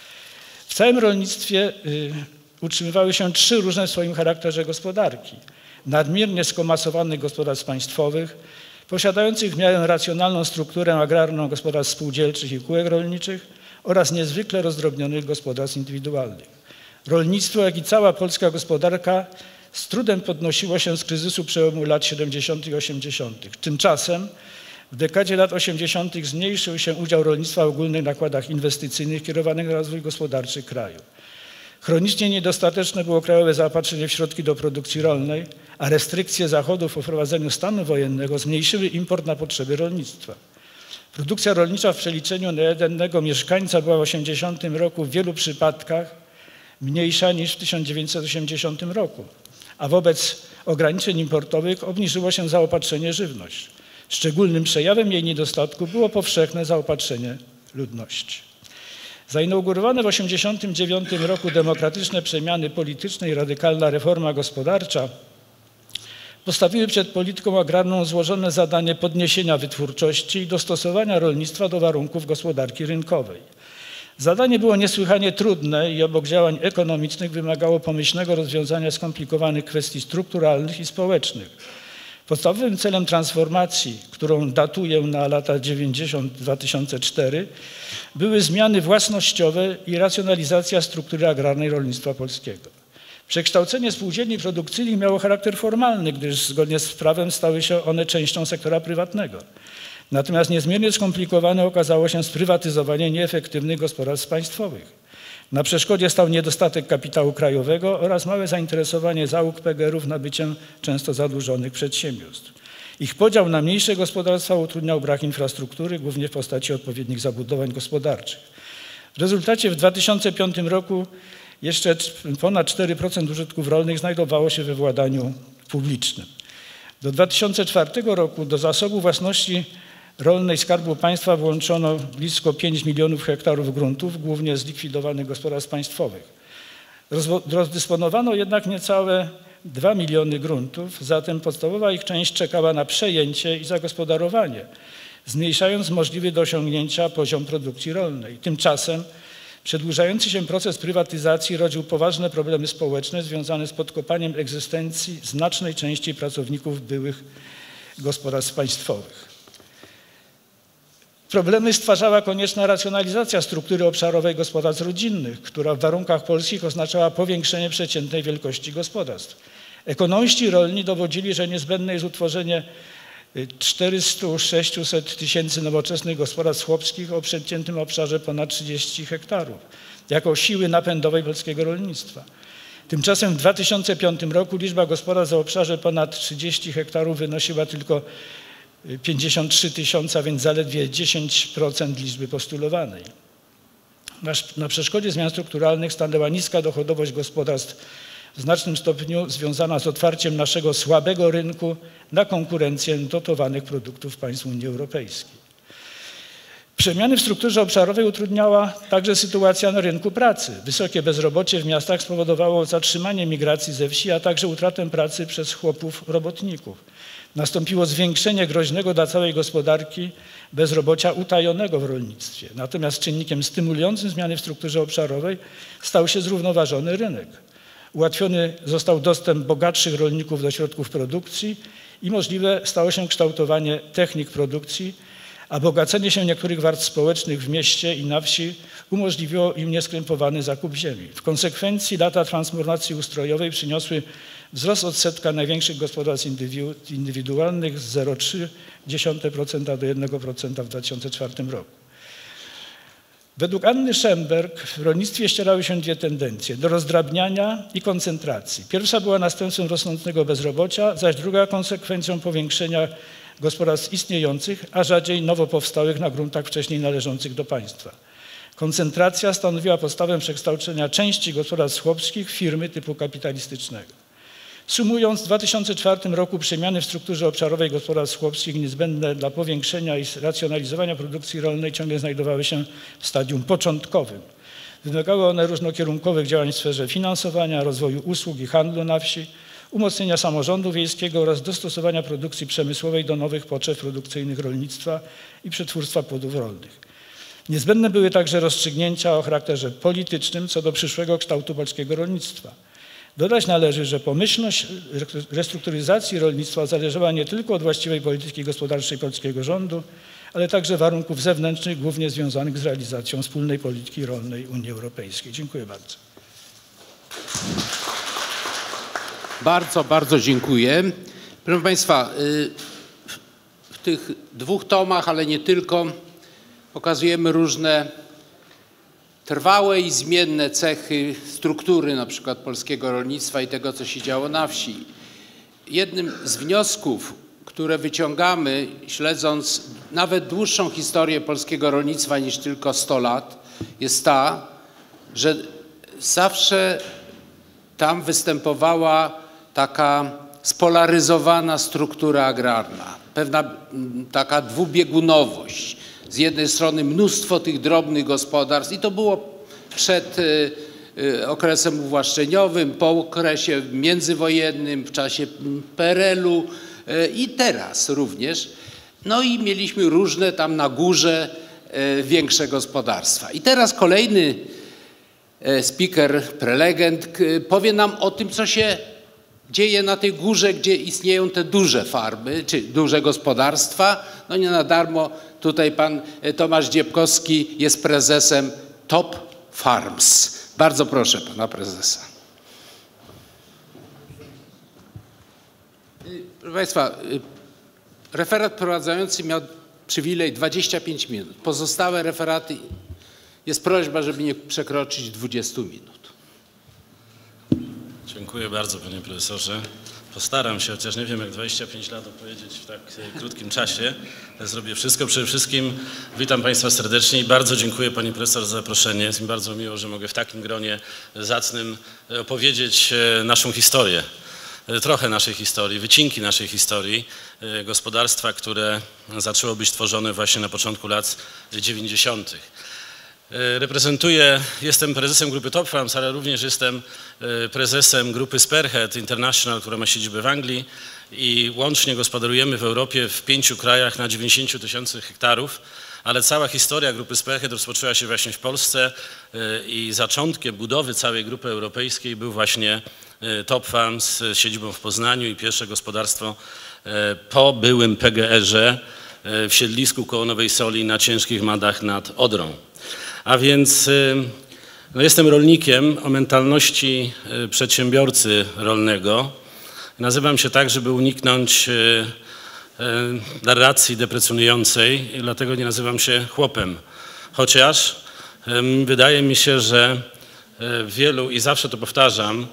W całym rolnictwie y, utrzymywały się trzy różne w swoim charakterze gospodarki. Nadmiernie skomasowanych gospodarstw państwowych, posiadających w miarę racjonalną strukturę agrarną gospodarstw spółdzielczych i kółek rolniczych oraz niezwykle rozdrobnionych gospodarstw indywidualnych. Rolnictwo, jak i cała polska gospodarka z trudem podnosiło się z kryzysu przełomu lat siedemdziesiątych i osiemdziesiątych. Tymczasem w dekadzie lat osiemdziesiątych zmniejszył się udział rolnictwa w ogólnych nakładach inwestycyjnych kierowanych na rozwój gospodarczy kraju. Chronicznie niedostateczne było krajowe zaopatrzenie w środki do produkcji rolnej, a restrykcje Zachodu po wprowadzeniu stanu wojennego zmniejszyły import na potrzeby rolnictwa. Produkcja rolnicza w przeliczeniu na jednego mieszkańca była w osiemdziesiątym roku w wielu przypadkach mniejsza niż w tysiąc dziewięćset osiemdziesiątym roku, a wobec ograniczeń importowych obniżyło się zaopatrzenie w żywność. Szczególnym przejawem jej niedostatku było powszechne zaopatrzenie ludności. Zainaugurowane w tysiąc dziewięćset osiemdziesiątym dziewiątym roku demokratyczne przemiany polityczne i radykalna reforma gospodarcza postawiły przed polityką agrarną złożone zadanie podniesienia wytwórczości i dostosowania rolnictwa do warunków gospodarki rynkowej. Zadanie było niesłychanie trudne i obok działań ekonomicznych wymagało pomyślnego rozwiązania skomplikowanych kwestii strukturalnych i społecznych. Podstawowym celem transformacji, którą datuję na lata dziewięćdziesiąte do dwa tysiące czwartego, były zmiany własnościowe i racjonalizacja struktury agrarnej rolnictwa polskiego. Przekształcenie spółdzielni produkcyjnych miało charakter formalny, gdyż zgodnie z prawem stały się one częścią sektora prywatnego. Natomiast niezmiernie skomplikowane okazało się sprywatyzowanie nieefektywnych gospodarstw państwowych. Na przeszkodzie stał niedostatek kapitału krajowego oraz małe zainteresowanie załóg P G R-ów nabyciem często zadłużonych przedsiębiorstw. Ich podział na mniejsze gospodarstwa utrudniał brak infrastruktury, głównie w postaci odpowiednich zabudowań gospodarczych. W rezultacie w dwa tysiące piątym roku jeszcze ponad cztery procent użytków rolnych znajdowało się we władaniu publicznym. Do dwa tysiące czwartego roku do zasobu własności rolnej Skarbu Państwa włączono blisko pięć milionów hektarów gruntów, głównie zlikwidowanych gospodarstw państwowych. Rozdysponowano jednak niecałe dwa miliony gruntów, zatem podstawowa ich część czekała na przejęcie i zagospodarowanie, zmniejszając możliwy do osiągnięcia poziom produkcji rolnej. Tymczasem przedłużający się proces prywatyzacji rodził poważne problemy społeczne związane z podkopaniem egzystencji znacznej części pracowników byłych gospodarstw państwowych. Problemy stwarzała konieczna racjonalizacja struktury obszarowej gospodarstw rodzinnych, która w warunkach polskich oznaczała powiększenie przeciętnej wielkości gospodarstw. Ekonomiści rolni dowodzili, że niezbędne jest utworzenie czterysta do sześciuset tysięcy nowoczesnych gospodarstw chłopskich o przeciętnym obszarze ponad trzydzieści hektarów, jako siły napędowej polskiego rolnictwa. Tymczasem w dwa tysiące piątym roku liczba gospodarstw o obszarze ponad trzydzieści hektarów wynosiła tylko pięćdziesiąt trzy tysiące, a więc zaledwie dziesięć procent liczby postulowanej. Na, na przeszkodzie zmian strukturalnych stanęła niska dochodowość gospodarstw, w znacznym stopniu związana z otwarciem naszego słabego rynku na konkurencję dotowanych produktów państw Unii Europejskiej. Przemiany w strukturze obszarowej utrudniała także sytuacja na rynku pracy. Wysokie bezrobocie w miastach spowodowało zatrzymanie migracji ze wsi, a także utratę pracy przez chłopów robotników. Nastąpiło zwiększenie groźnego dla całej gospodarki bezrobocia utajonego w rolnictwie. Natomiast czynnikiem stymulującym zmiany w strukturze obszarowej stał się zrównoważony rynek. Ułatwiony został dostęp bogatszych rolników do środków produkcji i możliwe stało się kształtowanie technik produkcji, a bogacenie się niektórych warstw społecznych w mieście i na wsi umożliwiło im nieskrępowany zakup ziemi. W konsekwencji lata transformacji ustrojowej przyniosły wzrost odsetka największych gospodarstw indywidualnych z zero przecinek trzy procent do jeden procent w dwa tysiące czwartym roku. Według Anny Szemberg w rolnictwie ścierały się dwie tendencje: do rozdrabniania i koncentracji. Pierwsza była następstwem rosnącego bezrobocia, zaś druga konsekwencją powiększenia gospodarstw istniejących, a rzadziej nowo powstałych na gruntach wcześniej należących do państwa. Koncentracja stanowiła podstawę przekształcenia części gospodarstw chłopskich w firmy typu kapitalistycznego. Sumując, w dwa tysiące czwartym roku przemiany w strukturze obszarowej gospodarstw chłopskich niezbędne dla powiększenia i racjonalizowania produkcji rolnej ciągle znajdowały się w stadium początkowym. Wymagały one różnokierunkowych działań w sferze finansowania, rozwoju usług i handlu na wsi, umocnienia samorządu wiejskiego oraz dostosowania produkcji przemysłowej do nowych potrzeb produkcyjnych rolnictwa i przetwórstwa płodów rolnych. Niezbędne były także rozstrzygnięcia o charakterze politycznym co do przyszłego kształtu polskiego rolnictwa. Dodać należy, że pomyślność restrukturyzacji rolnictwa zależała nie tylko od właściwej polityki gospodarczej polskiego rządu, ale także warunków zewnętrznych, głównie związanych z realizacją wspólnej polityki rolnej Unii Europejskiej. Dziękuję bardzo. Bardzo, bardzo dziękuję. Proszę Państwa, w tych dwóch tomach, ale nie tylko, pokazujemy różne trwałe i zmienne cechy struktury na przykład polskiego rolnictwa i tego, co się działo na wsi. Jednym z wniosków, które wyciągamy, śledząc nawet dłuższą historię polskiego rolnictwa niż tylko sto lat, jest ta, że zawsze tam występowała taka spolaryzowana struktura agrarna, pewna taka dwubiegunowość. Z jednej strony mnóstwo tych drobnych gospodarstw i to było przed okresem uwłaszczeniowym, po okresie międzywojennym, w czasie P R L u i teraz również. No i mieliśmy różne tam na górze większe gospodarstwa. I teraz kolejny speaker, prelegent powie nam o tym, co się dzieje na tej górze, gdzie istnieją te duże farmy, czy duże gospodarstwa. No nie na darmo tutaj pan Tomasz Dziebkowski jest prezesem Top Farms. Bardzo proszę pana prezesa. Proszę państwa, referat prowadzący miał przywilej dwadzieścia pięć minut. Pozostałe referaty jest prośba, żeby nie przekroczyć dwudziestu minut. Dziękuję bardzo, panie profesorze. Postaram się, chociaż nie wiem, jak dwadzieścia pięć lat opowiedzieć w tak krótkim czasie. Zrobię wszystko. Przede wszystkim witam państwa serdecznie i bardzo dziękuję pani profesor za zaproszenie. Jest mi bardzo miło, że mogę w takim gronie zacnym opowiedzieć naszą historię. Trochę naszej historii, wycinki naszej historii. Gospodarstwa, które zaczęło być tworzone właśnie na początku lat dziewięćdziesiątych. Reprezentuję, jestem prezesem grupy Top Farms, ale również jestem prezesem grupy Spearhead International, która ma siedzibę w Anglii i łącznie gospodarujemy w Europie w pięciu krajach na dziewięćdziesięciu tysiącach hektarów, ale cała historia grupy Spearhead rozpoczęła się właśnie w Polsce i zaczątkiem budowy całej grupy europejskiej był właśnie Top Farms z siedzibą w Poznaniu i pierwsze gospodarstwo po byłym P G R-ze w siedlisku koło Nowej Soli na ciężkich madach nad Odrą. A więc no jestem rolnikiem o mentalności przedsiębiorcy rolnego. Nazywam się tak, żeby uniknąć narracji deprecjonującej i dlatego nie nazywam się chłopem. Chociaż wydaje mi się, że wielu, i zawsze to powtarzam,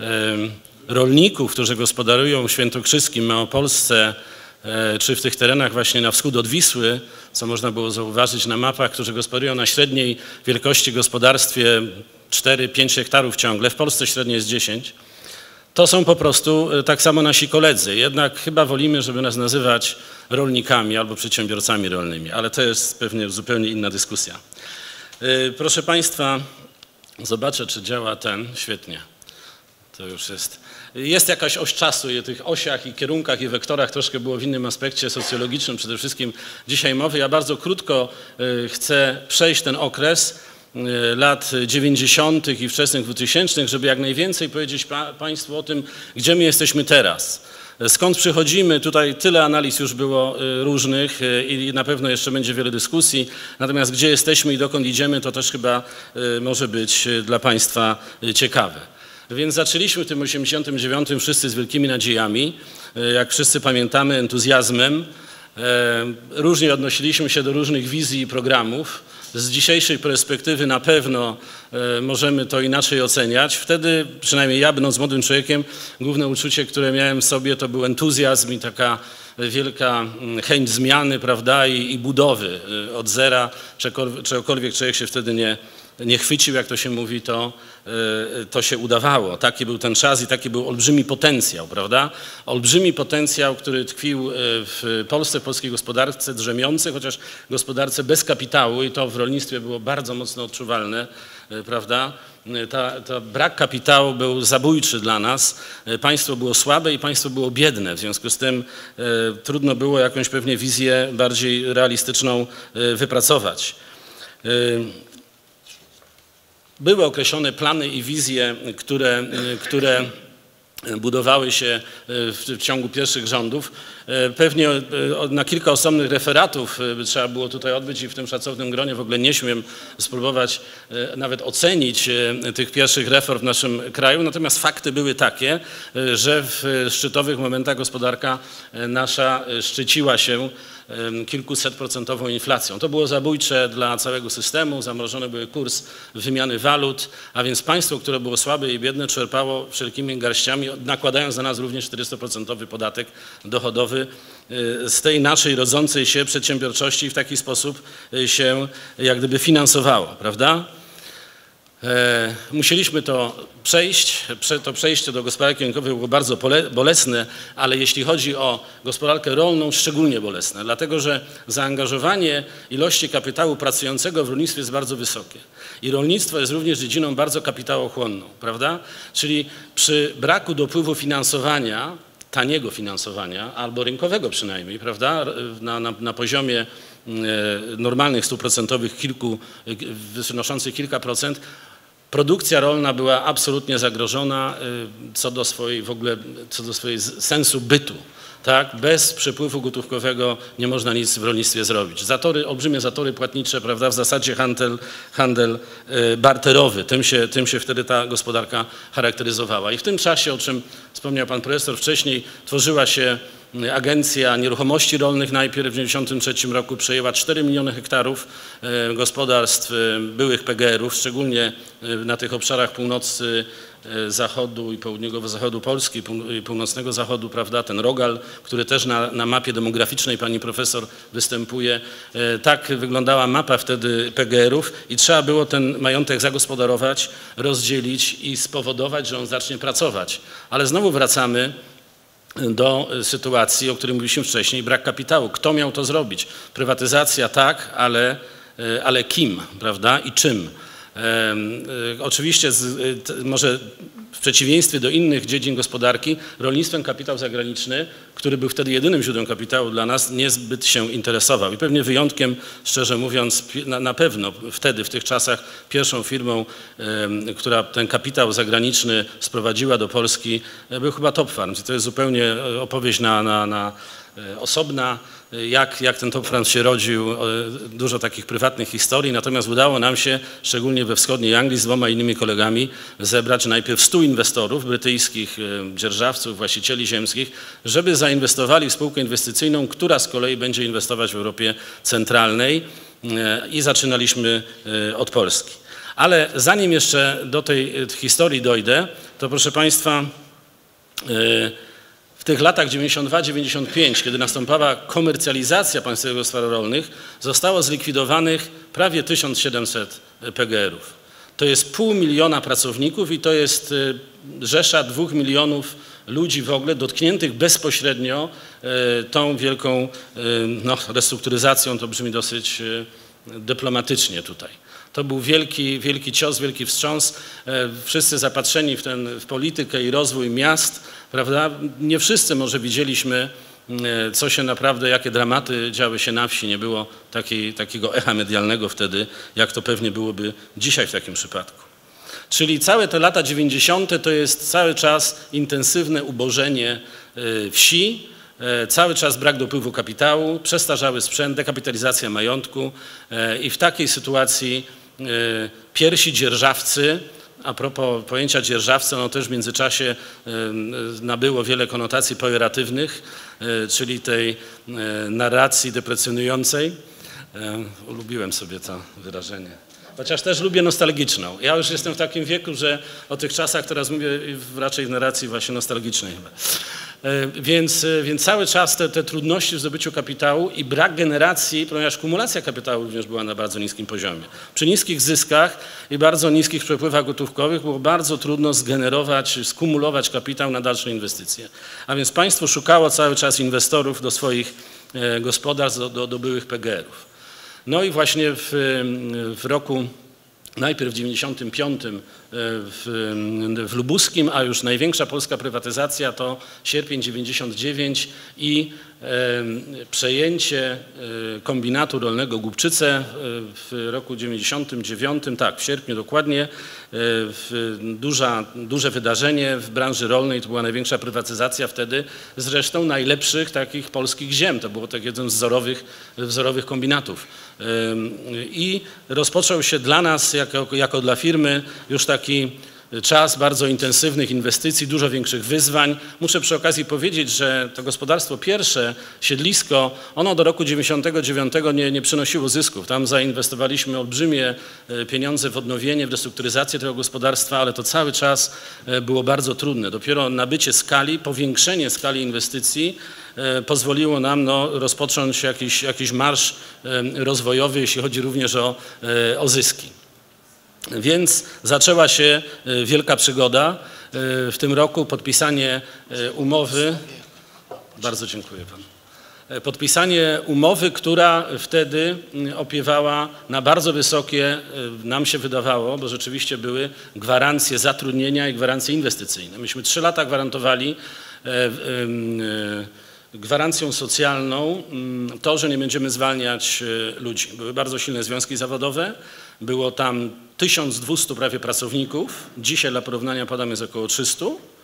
rolników, którzy gospodarują w Świętokrzyskim, Małopolsce, czy w tych terenach właśnie na wschód od Wisły, co można było zauważyć na mapach, którzy gospodarują na średniej wielkości gospodarstwie cztery pięć hektarów ciągle, w Polsce średnio jest dziesięć, to są po prostu tak samo nasi koledzy. Jednak chyba wolimy, żeby nas nazywać rolnikami albo przedsiębiorcami rolnymi, ale to jest pewnie zupełnie inna dyskusja. Proszę Państwa, zobaczę, czy działa ten. Świetnie. To już jest. Jest jakaś oś czasu i o tych osiach i kierunkach i wektorach troszkę było w innym aspekcie socjologicznym przede wszystkim dzisiaj mowy. Ja bardzo krótko chcę przejść ten okres lat dziewięćdziesiątych i wczesnych dwutysięcznych, żeby jak najwięcej powiedzieć pa, Państwu o tym, gdzie my jesteśmy teraz. Skąd przychodzimy? Tutaj tyle analiz już było różnych i na pewno jeszcze będzie wiele dyskusji. Natomiast gdzie jesteśmy i dokąd idziemy, to też chyba może być dla Państwa ciekawe. Więc zaczęliśmy w tym osiemdziesiątym dziewiątym wszyscy z wielkimi nadziejami, jak wszyscy pamiętamy, entuzjazmem. Różnie odnosiliśmy się do różnych wizji i programów. Z dzisiejszej perspektywy na pewno możemy to inaczej oceniać. Wtedy, przynajmniej ja, będąc młodym człowiekiem, główne uczucie, które miałem w sobie, to był entuzjazm i taka wielka chęć zmiany, prawda, i, i budowy od zera. Czegokolwiek człowiek się wtedy nie, nie chwycił, jak to się mówi, to, to się udawało. Taki był ten czas i taki był olbrzymi potencjał, prawda? Olbrzymi potencjał, który tkwił w Polsce, w polskiej gospodarce drzemiącej, chociaż gospodarce bez kapitału i to w rolnictwie było bardzo mocno odczuwalne, prawda? Ta, ta brak kapitału był zabójczy dla nas. Państwo było słabe i państwo było biedne. W związku z tym e, trudno było jakąś pewnie wizję bardziej realistyczną e, wypracować. E, Były określone plany i wizje, które, które budowały się w ciągu pierwszych rządów. Pewnie na kilka osobnych referatów trzeba było tutaj odbyć i w tym szacownym gronie w ogóle nie śmiem spróbować nawet ocenić tych pierwszych reform w naszym kraju. Natomiast fakty były takie, że w szczytowych momentach gospodarka nasza szczyciła się kilkusetprocentową inflacją. To było zabójcze dla całego systemu, zamrożony był kurs wymiany walut, a więc państwo, które było słabe i biedne, czerpało wszelkimi garściami, nakładając na nas również czterystoprocentowy podatek dochodowy z tej naszej rodzącej się przedsiębiorczości i w taki sposób się jak gdyby finansowało, prawda? E, musieliśmy to przejść, to przejście do gospodarki rynkowej było bardzo bolesne, ale jeśli chodzi o gospodarkę rolną, szczególnie bolesne, dlatego że zaangażowanie ilości kapitału pracującego w rolnictwie jest bardzo wysokie i rolnictwo jest również dziedziną bardzo kapitałochłonną, prawda? Czyli przy braku dopływu finansowania, taniego finansowania, albo rynkowego przynajmniej, prawda, na, na, na poziomie normalnych stóp procentowych, kilku, wynoszących kilka procent, produkcja rolna była absolutnie zagrożona co do swojej w ogóle, co do swojej sensu bytu. Tak? Bez przepływu gotówkowego nie można nic w rolnictwie zrobić. Zatory, olbrzymie zatory płatnicze, prawda, w zasadzie handel, handel barterowy, tym się, tym się wtedy ta gospodarka charakteryzowała. I w tym czasie, o czym wspomniał pan profesor wcześniej, tworzyła się Agencja Nieruchomości Rolnych najpierw w tysiąc dziewięćset dziewięćdziesiątym trzecim roku, przejęła cztery miliony hektarów gospodarstw byłych P G R-ów, szczególnie na tych obszarach północy, zachodu i południowego zachodu Polski i północnego zachodu, prawda, ten Rogal, który też na, na mapie demograficznej pani profesor występuje. Tak wyglądała mapa wtedy P G R-ów i trzeba było ten majątek zagospodarować, rozdzielić i spowodować, że on zacznie pracować. Ale znowu wracamy do sytuacji, o której mówiliśmy wcześniej, brak kapitału. Kto miał to zrobić? Prywatyzacja tak, ale, ale kim, prawda, i czym? E, oczywiście z, t, może w przeciwieństwie do innych dziedzin gospodarki, rolnictwem kapitał zagraniczny, który był wtedy jedynym źródłem kapitału dla nas, niezbyt się interesował. I pewnie wyjątkiem, szczerze mówiąc, na, na pewno wtedy, w tych czasach, pierwszą firmą, e, która ten kapitał zagraniczny sprowadziła do Polski, e, był chyba Top Farms. I to jest zupełnie opowieść na, na, na osobna, jak, jak ten Top France się rodził, dużo takich prywatnych historii, natomiast udało nam się, szczególnie we wschodniej Anglii, z dwoma innymi kolegami zebrać najpierw stu inwestorów, brytyjskich dzierżawców, właścicieli ziemskich, żeby zainwestowali w spółkę inwestycyjną, która z kolei będzie inwestować w Europie Centralnej i zaczynaliśmy od Polski. Ale zanim jeszcze do tej historii dojdę, to proszę Państwa, w tych latach dziewięćdziesiąt dwa dziewięćdziesiąt pięć, kiedy nastąpiła komercjalizacja państwowych gospodarstw rolnych, zostało zlikwidowanych prawie tysiąc siedemset P G R-ów. To jest pół miliona pracowników i to jest rzesza dwóch milionów ludzi w ogóle dotkniętych bezpośrednio tą wielką no, restrukturyzacją, to brzmi dosyć dyplomatycznie tutaj. To był wielki, wielki cios, wielki wstrząs. Wszyscy zapatrzeni w, ten, w politykę i rozwój miast, prawda? Nie wszyscy może widzieliśmy, co się naprawdę, jakie dramaty działy się na wsi. Nie było takiej, takiego echa medialnego wtedy, jak to pewnie byłoby dzisiaj w takim przypadku. Czyli całe te lata dziewięćdziesiąte to jest cały czas intensywne ubożenie wsi, cały czas brak dopływu kapitału, przestarzały sprzęt, dekapitalizacja majątku i w takiej sytuacji pierwsi dzierżawcy, a propos pojęcia dzierżawcy, ono też w międzyczasie nabyło wiele konotacji pejoratywnych, czyli tej narracji deprecjonującej. Ulubiłem sobie to wyrażenie. Chociaż też lubię nostalgiczną. Ja już jestem w takim wieku, że o tych czasach teraz mówię raczej w narracji właśnie nostalgicznej chyba. Więc, więc cały czas te, te trudności w zdobyciu kapitału i brak generacji, ponieważ kumulacja kapitału również była na bardzo niskim poziomie. Przy niskich zyskach i bardzo niskich przepływach gotówkowych było bardzo trudno zgenerować, skumulować kapitał na dalsze inwestycje. A więc państwo szukało cały czas inwestorów do swoich gospodarstw, do, do, do byłych P G R-ów. No i właśnie w, w roku najpierw w dziewięćdziesiątym piątym w, w Lubuskim, a już największa polska prywatyzacja to sierpień dziewięćdziesiąt dziewięć i e, przejęcie e, kombinatu rolnego Głubczyce w roku dziewięćdziesiątym dziewiątym, tak, w sierpniu dokładnie, e, w duża, duże wydarzenie w branży rolnej, to była największa prywatyzacja wtedy, zresztą najlepszych takich polskich ziem, to było tak jeden z wzorowych, wzorowych kombinatów. E, I rozpoczął się dla nas, jako, jako dla firmy, już taki czas bardzo intensywnych inwestycji, dużo większych wyzwań. Muszę przy okazji powiedzieć, że to gospodarstwo pierwsze, siedlisko, ono do roku dziewięćdziesiątego dziewiątego nie, nie przynosiło zysków. Tam zainwestowaliśmy olbrzymie pieniądze w odnowienie, w restrukturyzację tego gospodarstwa, ale to cały czas było bardzo trudne. Dopiero nabycie skali, powiększenie skali inwestycji pozwoliło nam no, rozpocząć jakiś, jakiś marsz rozwojowy, jeśli chodzi również o, o zyski. Więc zaczęła się wielka przygoda. W tym roku podpisanie umowy, bardzo dziękuję panu, podpisanie umowy, która wtedy opiewała na bardzo wysokie, nam się wydawało, bo rzeczywiście były gwarancje zatrudnienia i gwarancje inwestycyjne. Myśmy trzy lata gwarantowali gwarancją socjalną to, że nie będziemy zwalniać ludzi. Były bardzo silne związki zawodowe, było tam tysiąc dwieście prawie pracowników, dzisiaj dla porównania podam jest około trzysta.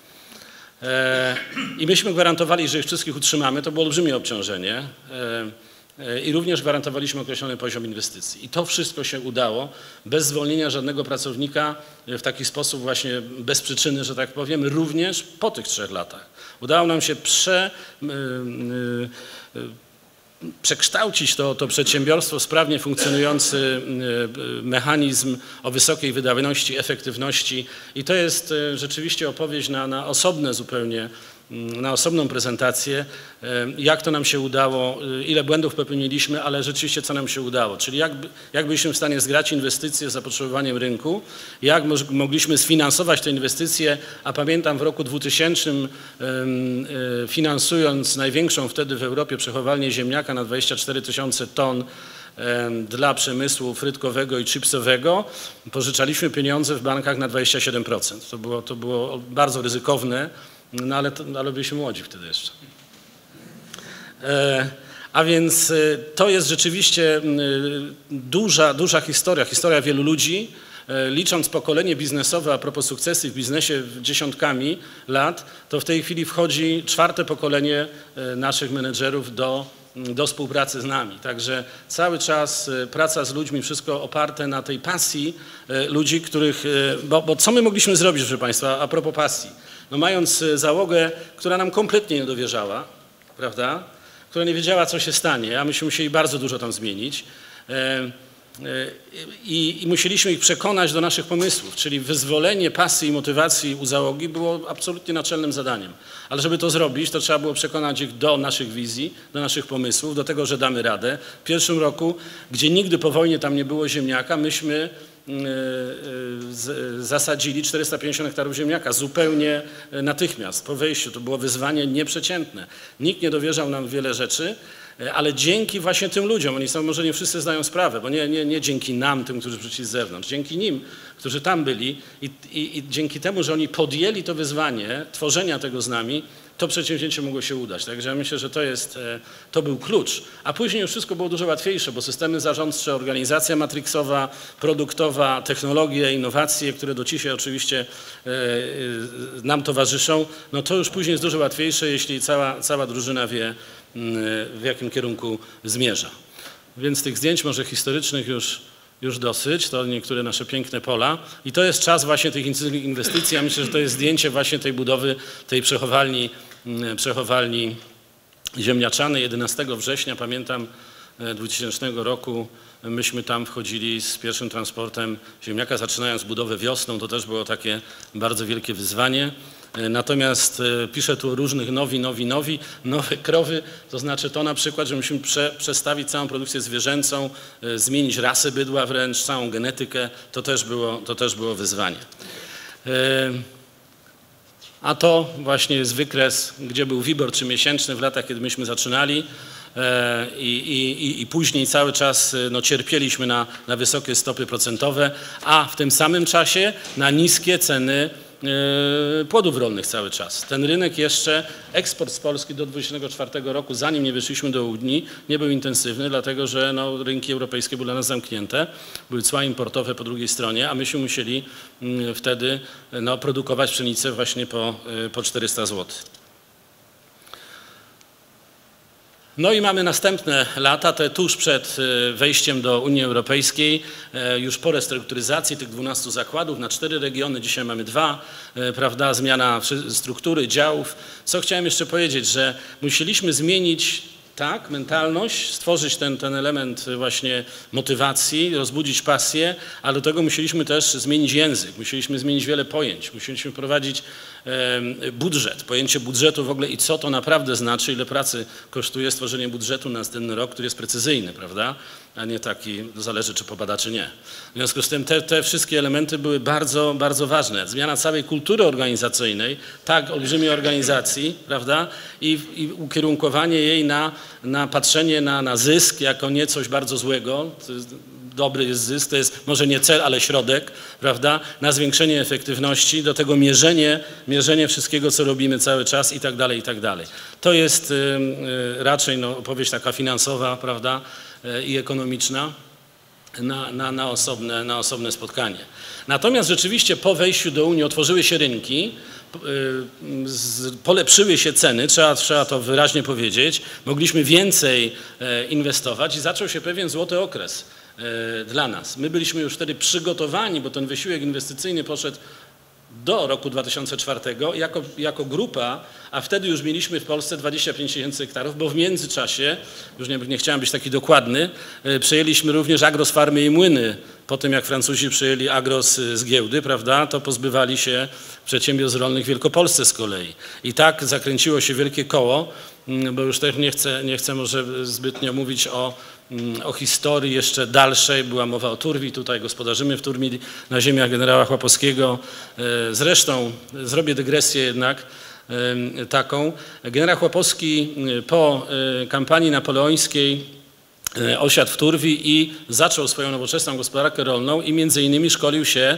I myśmy gwarantowali, że ich wszystkich utrzymamy, to było olbrzymie obciążenie i również gwarantowaliśmy określony poziom inwestycji. I to wszystko się udało, bez zwolnienia żadnego pracownika, w taki sposób właśnie bez przyczyny, że tak powiem, również po tych trzech latach. Udało nam się prze, yy, yy, przekształcić to, to przedsiębiorstwo w sprawnie funkcjonujący mechanizm o wysokiej wydajności, efektywności i to jest rzeczywiście opowieść na, na osobne zupełnie, na osobną prezentację, jak to nam się udało, ile błędów popełniliśmy, ale rzeczywiście co nam się udało, czyli jak, jak byliśmy w stanie zgrać inwestycje z zapotrzebowaniem rynku, jak mogliśmy sfinansować te inwestycje, a pamiętam w roku dwutysięcznym finansując największą wtedy w Europie przechowalnię ziemniaka na dwadzieścia cztery tysiące ton dla przemysłu frytkowego i chipsowego, pożyczaliśmy pieniądze w bankach na dwadzieścia siedem procent. To było, to było bardzo ryzykowne. No ale, to, ale byliśmy młodzi wtedy jeszcze. E, a więc to jest rzeczywiście duża, duża historia, historia wielu ludzi, licząc pokolenie biznesowe, a propos sukcesy w biznesie dziesiątkami lat, to w tej chwili wchodzi czwarte pokolenie naszych menedżerów do, do współpracy z nami. Także cały czas praca z ludźmi, wszystko oparte na tej pasji ludzi, których, bo, bo co my mogliśmy zrobić, proszę Państwa, a propos pasji? No mając załogę, która nam kompletnie nie dowierzała, prawda? Która nie wiedziała, co się stanie, a myśmy musieli bardzo dużo tam zmienić. I, I musieliśmy ich przekonać do naszych pomysłów, czyli wyzwolenie pasji i motywacji u załogi było absolutnie naczelnym zadaniem. Ale żeby to zrobić, to trzeba było przekonać ich do naszych wizji, do naszych pomysłów, do tego, że damy radę. W pierwszym roku, gdzie nigdy po wojnie tam nie było ziemniaka, myśmy zasadzili czterysta pięćdziesiąt hektarów ziemniaka zupełnie natychmiast po wejściu. To było wyzwanie nieprzeciętne. Nikt nie dowierzał nam wiele rzeczy, ale dzięki właśnie tym ludziom, oni są, może nie wszyscy zdają sprawę, bo nie, nie, nie dzięki nam, tym, którzy przyszli z zewnątrz, dzięki nim, którzy tam byli i, i, i dzięki temu, że oni podjęli to wyzwanie tworzenia tego z nami, to przedsięwzięcie mogło się udać. Także ja myślę, że to jest, to był klucz. A później już wszystko było dużo łatwiejsze, bo systemy zarządcze, organizacja matrixowa, produktowa, technologie, innowacje, które do dzisiaj oczywiście nam towarzyszą, no to już później jest dużo łatwiejsze, jeśli cała, cała drużyna wie, w jakim kierunku zmierza. Więc tych zdjęć może historycznych już, już dosyć, to niektóre nasze piękne pola i to jest czas właśnie tych inwestycji. Ja myślę, że to jest zdjęcie właśnie tej budowy, tej przechowalni, przechowalni ziemniaczanej. jedenastego września, pamiętam, dwutysięcznego roku myśmy tam wchodzili z pierwszym transportem ziemniaka, zaczynając budowę wiosną, to też było takie bardzo wielkie wyzwanie. Natomiast piszę tu o różnych nowi, nowi, nowi, nowe krowy, to znaczy to na przykład, że musimy prze, przestawić całą produkcję zwierzęcą, zmienić rasę bydła wręcz, całą genetykę, to też było, to też było wyzwanie. A to właśnie jest wykres, gdzie był WIBOR trzymiesięczny w latach, kiedy myśmy zaczynali. I, i, i później cały czas no, cierpieliśmy na, na wysokie stopy procentowe, a w tym samym czasie na niskie ceny płodów rolnych cały czas. Ten rynek jeszcze, eksport z Polski do dwa tysiące dwudziestego czwartego roku, zanim nie wyszliśmy do Unii, nie był intensywny, dlatego że no, rynki europejskie były dla nas zamknięte, były cła importowe po drugiej stronie, a myśmy musieli wtedy no, produkować pszenicę właśnie po, po czterysta złotych. No i mamy następne lata, te tuż przed wejściem do Unii Europejskiej, już po restrukturyzacji tych dwunastu zakładów na cztery regiony, dzisiaj mamy dwa, prawda, zmiana struktury, działów. Co chciałem jeszcze powiedzieć, że musieliśmy zmienić tak, mentalność, stworzyć ten, ten element właśnie motywacji, rozbudzić pasję, ale do tego musieliśmy też zmienić język, musieliśmy zmienić wiele pojęć, musieliśmy wprowadzić e, budżet, pojęcie budżetu w ogóle i co to naprawdę znaczy, ile pracy kosztuje stworzenie budżetu na następny rok, który jest precyzyjny, prawda, a nie taki, zależy czy popada, czy nie. W związku z tym te, te wszystkie elementy były bardzo, bardzo ważne. Zmiana całej kultury organizacyjnej, tak olbrzymiej organizacji, prawda, i, i ukierunkowanie jej na, na patrzenie na, na zysk jako nie coś bardzo złego. Dobry jest zysk, to jest może nie cel, ale środek, prawda, na zwiększenie efektywności, do tego mierzenie, mierzenie wszystkiego, co robimy cały czas i tak dalej, i tak dalej. To jest y, y, raczej no, opowieść taka finansowa, prawda, y, i ekonomiczna na, na, na, osobne, na osobne spotkanie. Natomiast rzeczywiście po wejściu do Unii otworzyły się rynki, y, z, polepszyły się ceny, trzeba, trzeba to wyraźnie powiedzieć, mogliśmy więcej y, inwestować i zaczął się pewien złoty okres dla nas. My byliśmy już wtedy przygotowani, bo ten wysiłek inwestycyjny poszedł do roku dwa tysiące czwartego jako, jako grupa, a wtedy już mieliśmy w Polsce dwadzieścia pięć tysięcy hektarów, bo w międzyczasie, już nie, nie chciałem być taki dokładny, przejęliśmy również Agros Farmy i Młyny. Po tym jak Francuzi przejęli Agros z giełdy, prawda, to pozbywali się przedsiębiorstw rolnych w Wielkopolsce z kolei. I tak zakręciło się wielkie koło, bo już też nie chcę, nie chcę może zbytnio mówić o, o historii jeszcze dalszej. Była mowa o Turwi, tutaj gospodarzymy w Turmi na ziemiach generała Chłopowskiego. Zresztą zrobię dygresję jednak taką. Generał Chłopowski po kampanii napoleońskiej osiadł w Turwi i zaczął swoją nowoczesną gospodarkę rolną i między innymi szkolił się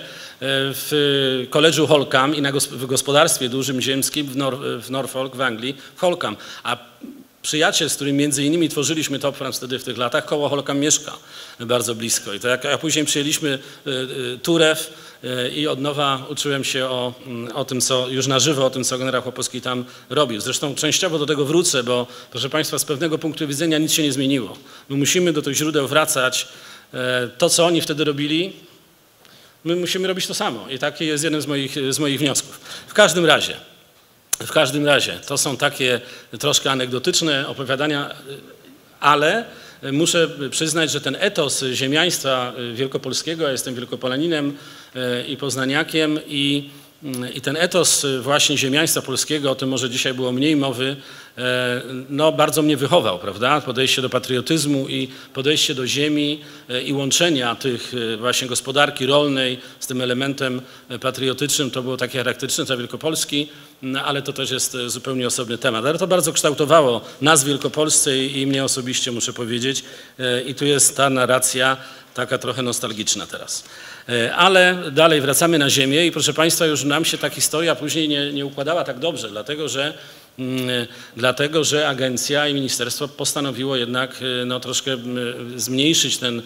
w College'u Holkham i na gosp w gospodarstwie dużym ziemskim w, Nor w Norfolk w Anglii, w Holkham. A przyjaciel, z którym między innymi tworzyliśmy Top Farm wtedy w tych latach, koło Holokam mieszka bardzo blisko. I to jak, jak później przyjęliśmy y, y, Turew y, i od nowa uczyłem się o, y, o tym, co już na żywo, o tym, co generał Chłopowski tam robił. Zresztą częściowo do tego wrócę, bo proszę Państwa, z pewnego punktu widzenia nic się nie zmieniło. My musimy do tych źródeł wracać. Y, to, co oni wtedy robili, my musimy robić to samo. I taki jest jeden z moich, z moich wniosków. W każdym razie, w każdym razie, to są takie troszkę anegdotyczne opowiadania, ale muszę przyznać, że ten etos ziemiaństwa wielkopolskiego, ja jestem wielkopolaninem i poznaniakiem, i, i ten etos właśnie ziemiaństwa polskiego, o tym może dzisiaj było mniej mowy, no bardzo mnie wychował, prawda? Podejście do patriotyzmu i podejście do ziemi i łączenia tych właśnie gospodarki rolnej z tym elementem patriotycznym, to było takie charakterystyczne dla Wielkopolski, no, ale to też jest zupełnie osobny temat. Ale to bardzo kształtowało nas w Wielkopolsce i, i mnie osobiście, muszę powiedzieć, i tu jest ta narracja taka trochę nostalgiczna teraz. Ale dalej wracamy na ziemię i proszę Państwa, już nam się ta historia później nie, nie układała tak dobrze, dlatego że Dlatego, że agencja i ministerstwo postanowiło jednak no, troszkę zmniejszyć ten,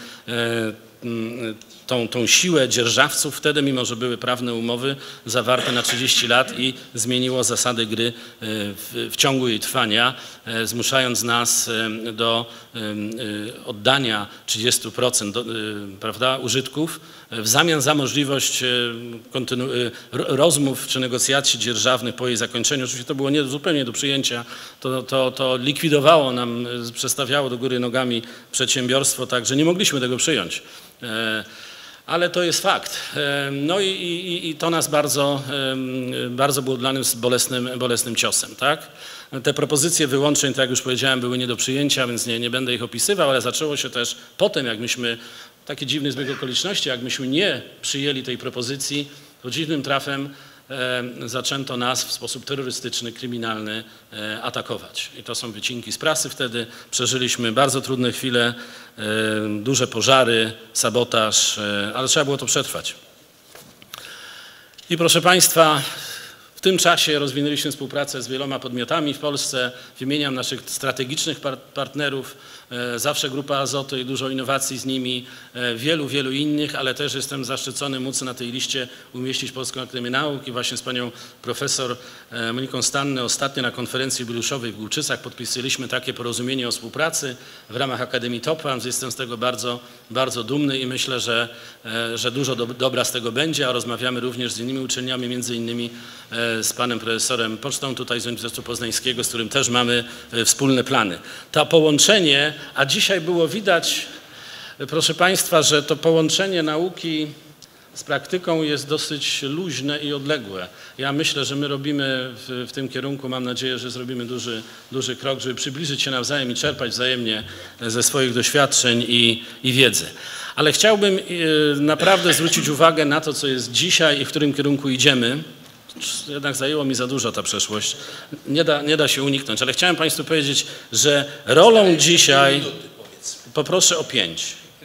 tą, tą siłę dzierżawców wtedy, mimo że były prawne umowy zawarte na trzydzieści lat i zmieniło zasady gry w, w ciągu jej trwania, zmuszając nas do oddania trzydziestu procent do, prawda, użytków w zamian za możliwość kontynu- rozmów czy negocjacji dzierżawnych po jej zakończeniu. Oczywiście to było nie, zupełnie do przyjęcia, to, to, to likwidowało nam, przestawiało do góry nogami przedsiębiorstwo, tak że nie mogliśmy tego przyjąć. Ale to jest fakt. No i, i, i to nas bardzo, bardzo było dla nas bolesnym, bolesnym ciosem, tak? Te propozycje wyłączeń, tak jak już powiedziałem, były nie do przyjęcia, więc nie, nie będę ich opisywał, ale zaczęło się też potem, jak myśmy, taki dziwny zbieg okoliczności, jak myśmy nie przyjęli tej propozycji, to dziwnym trafem e, zaczęto nas w sposób terrorystyczny, kryminalny e, atakować. I to są wycinki z prasy wtedy. Przeżyliśmy bardzo trudne chwile, e, duże pożary, sabotaż, e, ale trzeba było to przetrwać. I proszę Państwa, w tym czasie rozwinęliśmy współpracę z wieloma podmiotami w Polsce. Wymieniam naszych strategicznych par partnerów, e, zawsze Grupa Azoty i dużo innowacji z nimi, e, wielu, wielu innych, ale też jestem zaszczycony móc na tej liście umieścić Polską Akademię Nauk i właśnie z panią profesor e, Moniką Stanny ostatnio na konferencji jubileuszowej w Głubczycach podpisaliśmy takie porozumienie o współpracy w ramach Akademii Top Farms. Jestem z tego bardzo, bardzo dumny i myślę, że, e, że dużo do, dobra z tego będzie, a rozmawiamy również z innymi uczelniami, między innymi e, z panem profesorem Pocztą tutaj z Uniwersytetu Poznańskiego, z którym też mamy wspólne plany. To połączenie, a dzisiaj było widać, proszę Państwa, że to połączenie nauki z praktyką jest dosyć luźne i odległe. Ja myślę, że my robimy w, w tym kierunku, mam nadzieję, że zrobimy duży, duży krok, żeby przybliżyć się nawzajem i czerpać wzajemnie ze swoich doświadczeń i, i wiedzy. Ale chciałbym naprawdę zwrócić uwagę na to, co jest dzisiaj i w którym kierunku idziemy. Jednak zajęło mi za dużo ta przeszłość, nie da, nie da się uniknąć, ale chciałem Państwu powiedzieć, że rolą dzisiaj, poproszę o pięć,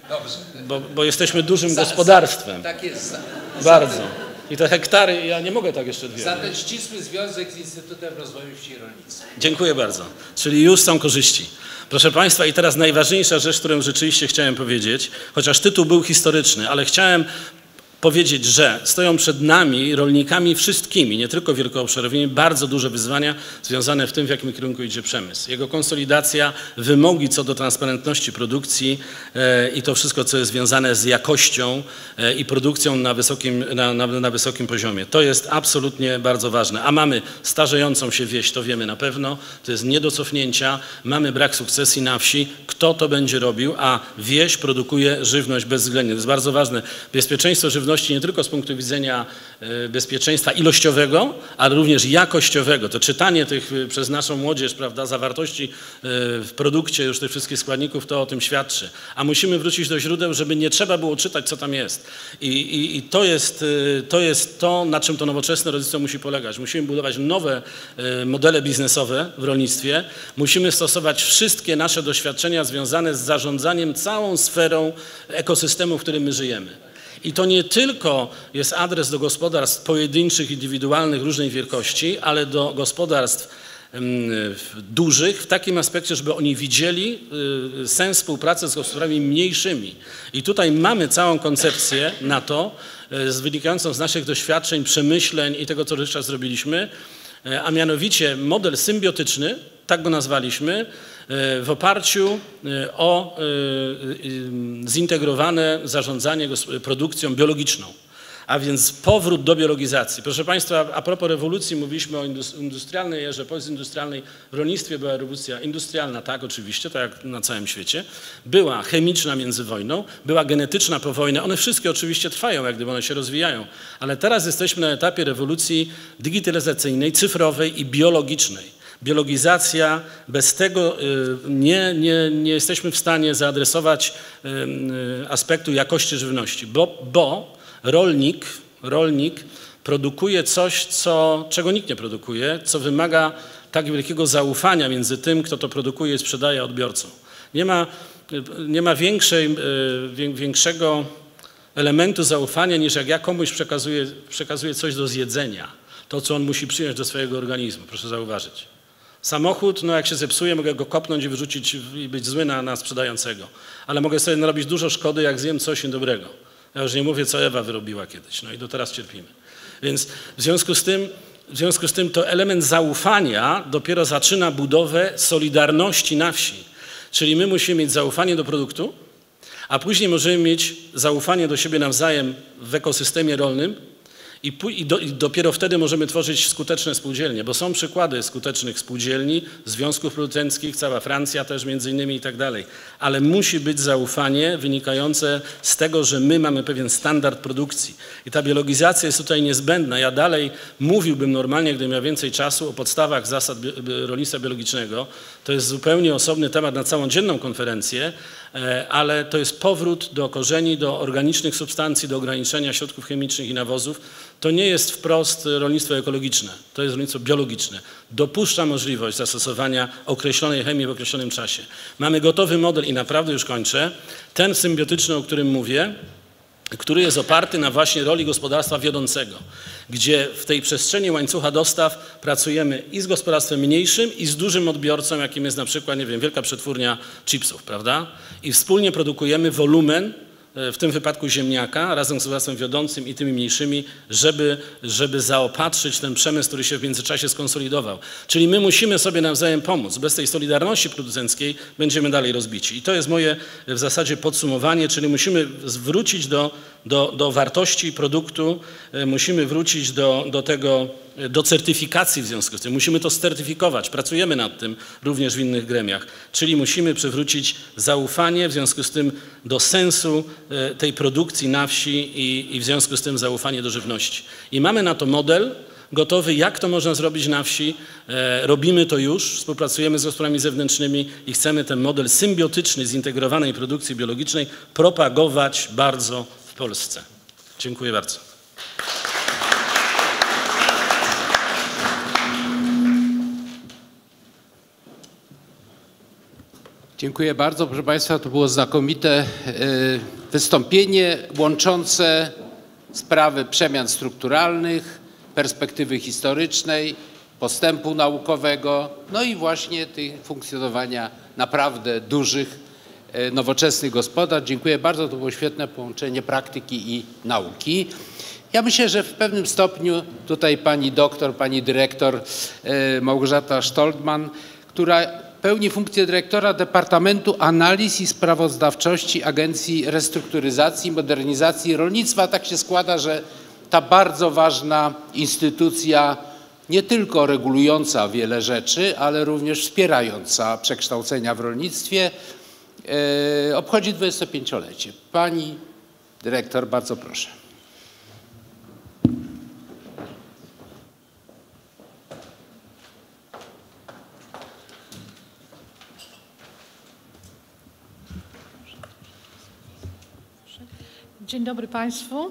bo, bo jesteśmy dużym gospodarstwem. Tak jest. Bardzo. I te hektary, ja nie mogę tak jeszcze dwie. Za ten ścisły związek z Instytutem Rozwoju Wsi i Rolnictwa. Dziękuję bardzo. Czyli już są korzyści. Proszę Państwa, i teraz najważniejsza rzecz, którą rzeczywiście chciałem powiedzieć, chociaż tytuł był historyczny, ale chciałem powiedzieć, że stoją przed nami, rolnikami wszystkimi, nie tylko wielkoobszarowymi, bardzo duże wyzwania związane w tym, w jakim kierunku idzie przemysł. Jego konsolidacja, wymogi co do transparentności produkcji e, i to wszystko, co jest związane z jakością e, i produkcją na wysokim, na, na, na wysokim poziomie. To jest absolutnie bardzo ważne. A mamy starzejącą się wieś, to wiemy na pewno, to jest nie do cofnięcia, mamy brak sukcesji na wsi. Kto to będzie robił? A wieś produkuje żywność bezwzględnie. To jest bardzo ważne. Bezpieczeństwo żywności nie tylko z punktu widzenia bezpieczeństwa ilościowego, ale również jakościowego. To czytanie tych przez naszą młodzież, prawda, zawartości w produkcie już tych wszystkich składników, to o tym świadczy. A musimy wrócić do źródeł, żeby nie trzeba było czytać, co tam jest. I, i, i to, jest, to jest to, na czym to nowoczesne rolnictwo musi polegać. Musimy budować nowe modele biznesowe w rolnictwie. Musimy stosować wszystkie nasze doświadczenia związane z zarządzaniem całą sferą ekosystemu, w którym my żyjemy. I to nie tylko jest adres do gospodarstw pojedynczych, indywidualnych, różnej wielkości, ale do gospodarstw dużych w takim aspekcie, żeby oni widzieli sens współpracy z gospodarstwami mniejszymi. I tutaj mamy całą koncepcję na to, wynikającą z naszych doświadczeń, przemyśleń i tego, co dotychczas zrobiliśmy, a mianowicie model symbiotyczny, tak go nazwaliśmy, w oparciu o zintegrowane zarządzanie produkcją biologiczną. A więc powrót do biologizacji. Proszę Państwa, a propos rewolucji, mówiliśmy o industrialnej erze, postindustrialnej. W rolnictwie była rewolucja industrialna, tak oczywiście, tak jak na całym świecie. Była chemiczna między wojną, była genetyczna po wojnie. One wszystkie oczywiście trwają, jak gdyby one się rozwijają. Ale teraz jesteśmy na etapie rewolucji digitalizacyjnej, cyfrowej i biologicznej. Biologizacja, bez tego nie, nie, nie jesteśmy w stanie zaadresować aspektu jakości żywności, bo, bo rolnik, rolnik produkuje coś, co, czego nikt nie produkuje, co wymaga tak wielkiego zaufania między tym, kto to produkuje i sprzedaje, odbiorcą. Nie ma, nie ma większej, większego elementu zaufania, niż jak ja komuś przekazuję, przekazuję coś do zjedzenia, to, co on musi przyjąć do swojego organizmu, proszę zauważyć. Samochód, no jak się zepsuje, mogę go kopnąć i wyrzucić i być zły na, na sprzedającego, ale mogę sobie narobić dużo szkody, jak zjem coś niedobrego. Ja już nie mówię, co Ewa wyrobiła kiedyś, no i do teraz cierpimy. Więc w związku z tym, w związku z tym to element zaufania dopiero zaczyna budowę solidarności na wsi. Czyli my musimy mieć zaufanie do produktu, a później możemy mieć zaufanie do siebie nawzajem w ekosystemie rolnym i, i, do, i dopiero wtedy możemy tworzyć skuteczne spółdzielnie, bo są przykłady skutecznych spółdzielni, związków producenckich, cała Francja też między innymi i tak dalej. Ale musi być zaufanie wynikające z tego, że my mamy pewien standard produkcji. I ta biologizacja jest tutaj niezbędna. Ja dalej mówiłbym normalnie, gdybym miał więcej czasu, o podstawach zasad rolnictwa biologicznego. To jest zupełnie osobny temat na całą dzienną konferencję, ale to jest powrót do korzeni, do organicznych substancji, do ograniczenia środków chemicznych i nawozów. To nie jest wprost rolnictwo ekologiczne, to jest rolnictwo biologiczne. Dopuszcza możliwość zastosowania określonej chemii w określonym czasie. Mamy gotowy model i naprawdę już kończę, ten symbiotyczny, o którym mówię, który jest oparty na właśnie roli gospodarstwa wiodącego, gdzie w tej przestrzeni łańcucha dostaw pracujemy i z gospodarstwem mniejszym, i z dużym odbiorcą, jakim jest na przykład, nie wiem, wielka przetwórnia chipsów, prawda? I wspólnie produkujemy wolumen, w tym wypadku ziemniaka, razem z gospodarstwem wiodącym i tymi mniejszymi, żeby, żeby zaopatrzyć ten przemysł, który się w międzyczasie skonsolidował. Czyli my musimy sobie nawzajem pomóc. Bez tej solidarności producenckiej będziemy dalej rozbici. I to jest moje w zasadzie podsumowanie, czyli musimy wrócić do, do, do wartości produktu, musimy wrócić do, do tego, do certyfikacji w związku z tym. Musimy to certyfikować. Pracujemy nad tym również w innych gremiach. Czyli musimy przywrócić zaufanie w związku z tym do sensu tej produkcji na wsi i, i w związku z tym zaufanie do żywności. I mamy na to model gotowy, jak to można zrobić na wsi. E, robimy to już, współpracujemy z gospodarstwami zewnętrznymi i chcemy ten model symbiotyczny, zintegrowanej produkcji biologicznej propagować bardzo w Polsce. Dziękuję bardzo. Dziękuję bardzo. Proszę Państwa, to było znakomite wystąpienie łączące sprawy przemian strukturalnych, perspektywy historycznej, postępu naukowego, no i właśnie tych funkcjonowania naprawdę dużych, nowoczesnych gospodarstw. Dziękuję bardzo. To było świetne połączenie praktyki i nauki. Ja myślę, że w pewnym stopniu tutaj pani doktor, pani dyrektor Małgorzata Stoltman, która pełni funkcję dyrektora Departamentu Analiz i Sprawozdawczości Agencji Restrukturyzacji i Modernizacji Rolnictwa. Tak się składa, że ta bardzo ważna instytucja, nie tylko regulująca wiele rzeczy, ale również wspierająca przekształcenia w rolnictwie, e, obchodzi dwudziestopięciolecie. Pani dyrektor, bardzo proszę. Dzień dobry Państwu.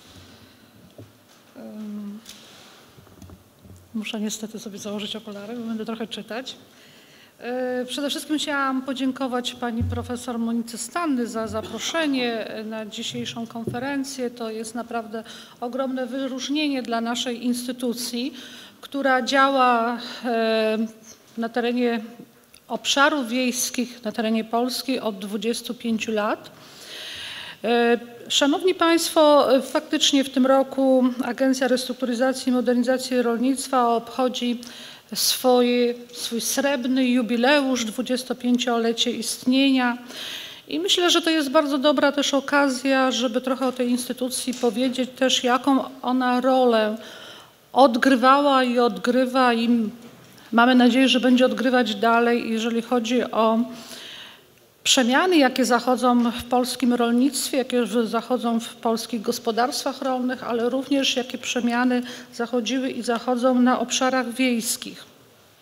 Muszę niestety sobie założyć okulary, bo będę trochę czytać. Przede wszystkim chciałam podziękować pani profesor Monice Stanny za zaproszenie na dzisiejszą konferencję. To jest naprawdę ogromne wyróżnienie dla naszej instytucji, która działa na terenie obszarów wiejskich, na terenie Polski od dwudziestu pięciu lat. Szanowni Państwo, faktycznie w tym roku Agencja Restrukturyzacji i Modernizacji Rolnictwa obchodzi swoje, swój srebrny jubileusz, dwudziestopięciolecie istnienia. I myślę, że to jest bardzo dobra też okazja, żeby trochę o tej instytucji powiedzieć też, jaką ona rolę odgrywała i odgrywa i mamy nadzieję, że będzie odgrywać dalej, jeżeli chodzi o przemiany, jakie zachodzą w polskim rolnictwie, jakie zachodzą w polskich gospodarstwach rolnych, ale również jakie przemiany zachodziły i zachodzą na obszarach wiejskich.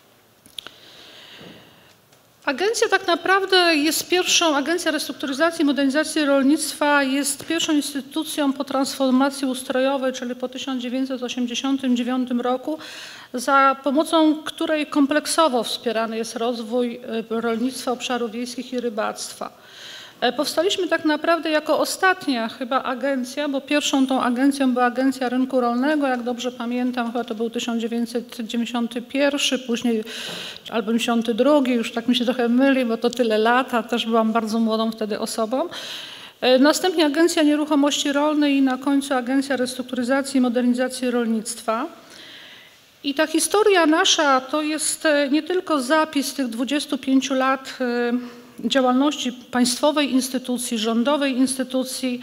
Agencja tak naprawdę jest pierwszą, Agencja Restrukturyzacji i Modernizacji Rolnictwa jest pierwszą instytucją po transformacji ustrojowej, czyli po tysiąc dziewięćset osiemdziesiątym dziewiątym roku, za pomocą której kompleksowo wspierany jest rozwój rolnictwa, obszarów wiejskich i rybactwa. Powstaliśmy tak naprawdę jako ostatnia chyba agencja, bo pierwszą tą agencją była Agencja Rynku Rolnego, jak dobrze pamiętam, chyba to był tysiąc dziewięćset dziewięćdziesiąty pierwszy, później albo dziewięćdziesiąty drugi, już tak mi się trochę myli, bo to tyle lat, a też byłam bardzo młodą wtedy osobą. Następnie Agencja Nieruchomości Rolnej i na końcu Agencja Restrukturyzacji i Modernizacji Rolnictwa. I ta historia nasza to jest nie tylko zapis tych dwudziestu pięciu lat działalności państwowej instytucji, rządowej instytucji,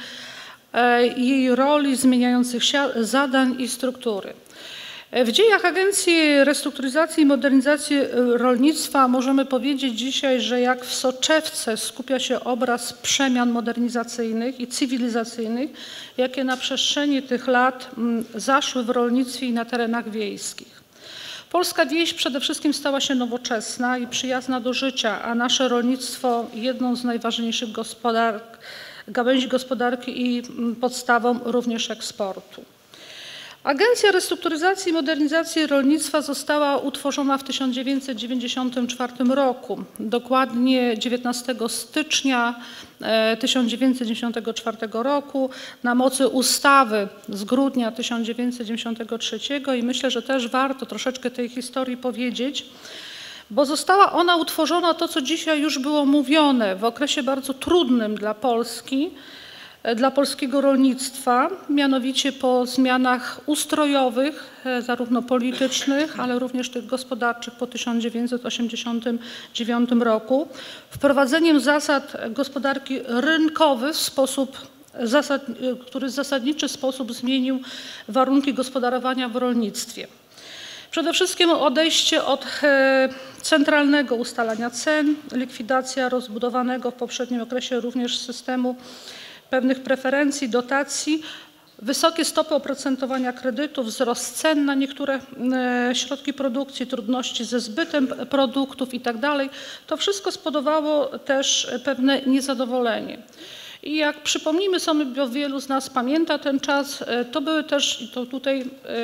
jej roli, zmieniających się zadań i struktury. W dziejach Agencji Restrukturyzacji i Modernizacji Rolnictwa możemy powiedzieć dzisiaj, że jak w soczewce skupia się obraz przemian modernizacyjnych i cywilizacyjnych, jakie na przestrzeni tych lat zaszły w rolnictwie i na terenach wiejskich. Polska wieś przede wszystkim stała się nowoczesna i przyjazna do życia, a nasze rolnictwo jedną z najważniejszych gospodark, gałęzi gospodarki i podstawą również eksportu. Agencja Restrukturyzacji i Modernizacji Rolnictwa została utworzona w tysiąc dziewięćset dziewięćdziesiątym czwartym roku, dokładnie dziewiętnastego stycznia tysiąc dziewięćset dziewięćdziesiątego czwartego roku na mocy ustawy z grudnia tysiąc dziewięćset dziewięćdziesiątego trzeciego i myślę, że też warto troszeczkę tej historii powiedzieć, bo została ona utworzona, to co dzisiaj już było mówione, w okresie bardzo trudnym dla Polski, dla polskiego rolnictwa, mianowicie po zmianach ustrojowych, zarówno politycznych, ale również tych gospodarczych po tysiąc dziewięćset osiemdziesiątym dziewiątym roku, wprowadzeniem zasad gospodarki rynkowej w sposób, zasad, który w zasadniczy sposób zmienił warunki gospodarowania w rolnictwie. Przede wszystkim odejście od centralnego ustalania cen, likwidacja rozbudowanego w poprzednim okresie również systemu pewnych preferencji, dotacji, wysokie stopy oprocentowania kredytów, wzrost cen na niektóre środki produkcji, trudności ze zbytem produktów i tak dalej. To wszystko spowodowało też pewne niezadowolenie. I jak przypomnimy sobie, bo wielu z nas pamięta ten czas, to były też, i to tutaj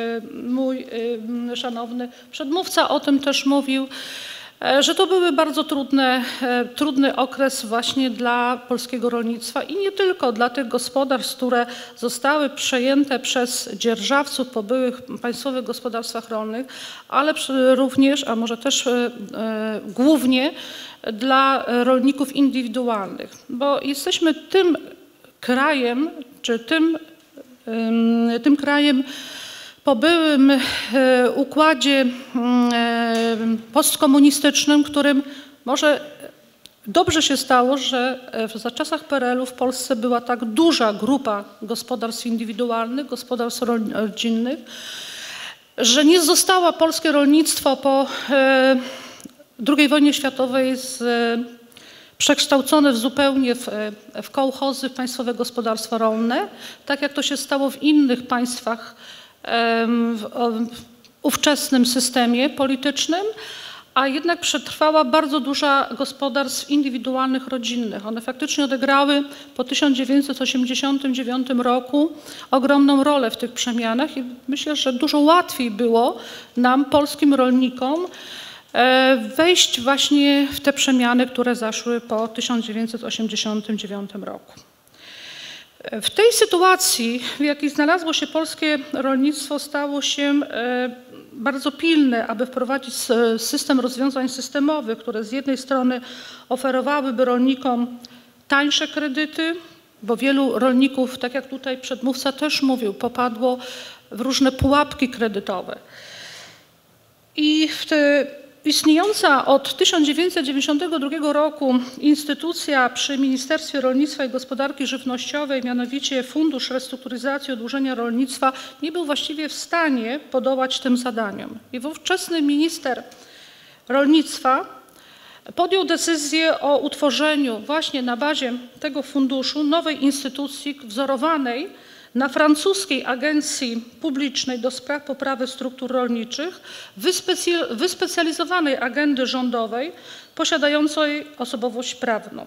mój szanowny przedmówca o tym też mówił, że to były bardzo trudne, trudny okres właśnie dla polskiego rolnictwa i nie tylko dla tych gospodarstw, które zostały przejęte przez dzierżawców po byłych państwowych gospodarstwach rolnych, ale również, a może też głównie dla rolników indywidualnych, bo jesteśmy tym krajem, czy tym, tym krajem, po byłym układzie postkomunistycznym, którym może dobrze się stało, że za czasach P R L u w Polsce była tak duża grupa gospodarstw indywidualnych, gospodarstw rodzinnych, że nie zostało polskie rolnictwo po drugiej wojnie światowej z, przekształcone w zupełnie w, w kołchozy, w państwowe gospodarstwa rolne, tak jak to się stało w innych państwach w ówczesnym systemie politycznym, a jednak przetrwała bardzo duża gospodarstw indywidualnych, rodzinnych. One faktycznie odegrały po tysiąc dziewięćset osiemdziesiątym dziewiątym roku ogromną rolę w tych przemianach i myślę, że dużo łatwiej było nam, polskim rolnikom, wejść właśnie w te przemiany, które zaszły po tysiąc dziewięćset osiemdziesiątym dziewiątym roku. W tej sytuacji, w jakiej znalazło się polskie rolnictwo, stało się bardzo pilne, aby wprowadzić system rozwiązań systemowych, które z jednej strony oferowałyby rolnikom tańsze kredyty, bo wielu rolników, tak jak tutaj przedmówca też mówił, popadło w różne pułapki kredytowe. I w te, istniejąca od tysiąc dziewięćset dziewięćdziesiątego drugiego roku instytucja przy Ministerstwie Rolnictwa i Gospodarki Żywnościowej, mianowicie Fundusz Restrukturyzacji i Oddłużenia Rolnictwa, nie był właściwie w stanie podołać tym zadaniom. I ówczesny minister rolnictwa podjął decyzję o utworzeniu właśnie na bazie tego funduszu nowej instytucji wzorowanej na francuskiej agencji publicznej do spraw poprawy struktur rolniczych, wyspecjalizowanej agendy rządowej posiadającej osobowość prawną.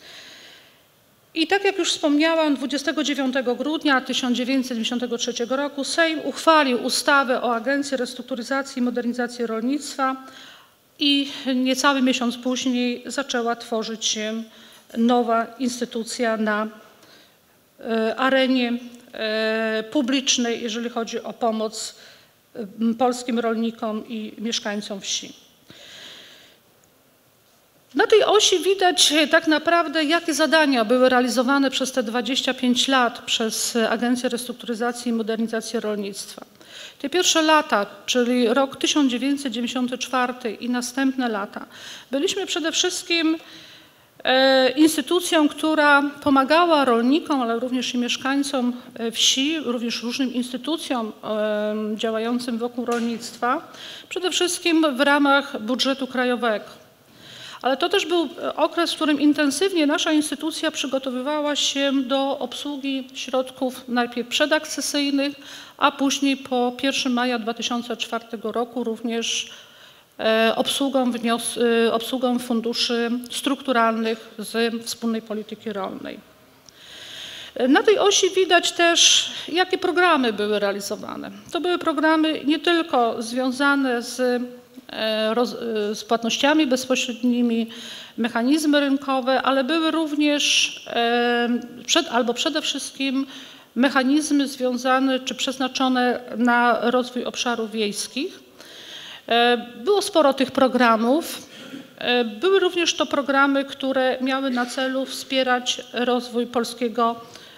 I tak jak już wspomniałam, dwudziestego dziewiątego grudnia tysiąc dziewięćset dziewięćdziesiątego trzeciego roku Sejm uchwalił ustawę o Agencji Restrukturyzacji i Modernizacji Rolnictwa i niecały miesiąc później zaczęła tworzyć się nowa instytucja na arenie publicznej, jeżeli chodzi o pomoc polskim rolnikom i mieszkańcom wsi. Na tej osi widać tak naprawdę, jakie zadania były realizowane przez te dwadzieścia pięć lat przez Agencję Restrukturyzacji i Modernizacji Rolnictwa. Te pierwsze lata, czyli rok tysiąc dziewięćset dziewięćdziesiąty czwarty i następne lata, byliśmy przede wszystkim instytucją, która pomagała rolnikom, ale również i mieszkańcom wsi, również różnym instytucjom działającym wokół rolnictwa, przede wszystkim w ramach budżetu krajowego. Ale to też był okres, w którym intensywnie nasza instytucja przygotowywała się do obsługi środków najpierw przedakcesyjnych, a później po pierwszego maja dwa tysiące czwartego roku również obsługą, wnios- obsługą funduszy strukturalnych z wspólnej polityki rolnej. Na tej osi widać też, jakie programy były realizowane. To były programy nie tylko związane z, z płatnościami bezpośrednimi, mechanizmy rynkowe, ale były również przed, albo przede wszystkim mechanizmy związane czy przeznaczone na rozwój obszarów wiejskich. Było sporo tych programów. Były również to programy, które miały na celu wspierać rozwój polskiego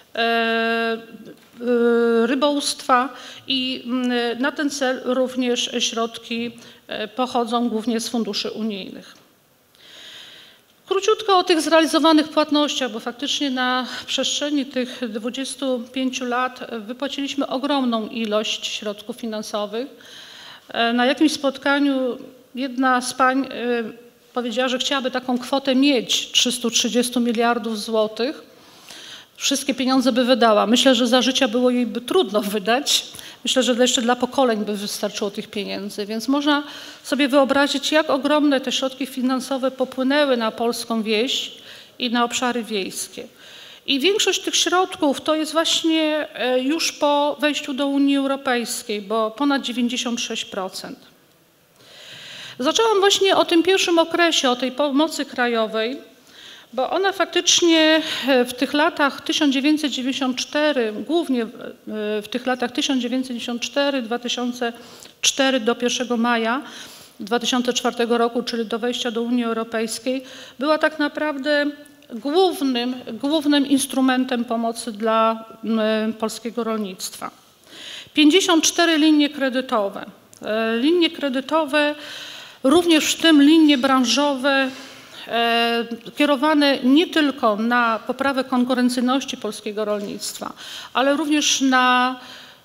rybołówstwa i na ten cel również środki pochodzą głównie z funduszy unijnych. Króciutko o tych zrealizowanych płatnościach, bo faktycznie na przestrzeni tych dwudziestu pięciu lat wypłaciliśmy ogromną ilość środków finansowych. Na jakimś spotkaniu jedna z pań powiedziała, że chciałaby taką kwotę mieć, trzysta trzydzieści miliardów złotych. Wszystkie pieniądze by wydała. Myślę, że za życia było jej by trudno wydać. Myślę, że jeszcze dla pokoleń by wystarczyło tych pieniędzy. Więc można sobie wyobrazić, jak ogromne te środki finansowe popłynęły na polską wieś i na obszary wiejskie. I większość tych środków to jest właśnie już po wejściu do Unii Europejskiej, bo ponad dziewięćdziesiąt sześć procent. Zaczęłam właśnie o tym pierwszym okresie, o tej pomocy krajowej, bo ona faktycznie w tych latach tysiąc dziewięćset dziewięćdziesiąt cztery, głównie w tych latach tysiąc dziewięćset dziewięćdziesiąt cztery do dwa tysiące czwartego do pierwszego maja dwa tysiące czwartego roku, czyli do wejścia do Unii Europejskiej, była tak naprawdę głównym, głównym instrumentem pomocy dla polskiego rolnictwa. pięćdziesiąt cztery linie kredytowe. Linie kredytowe, również w tym linie branżowe, kierowane nie tylko na poprawę konkurencyjności polskiego rolnictwa, ale również na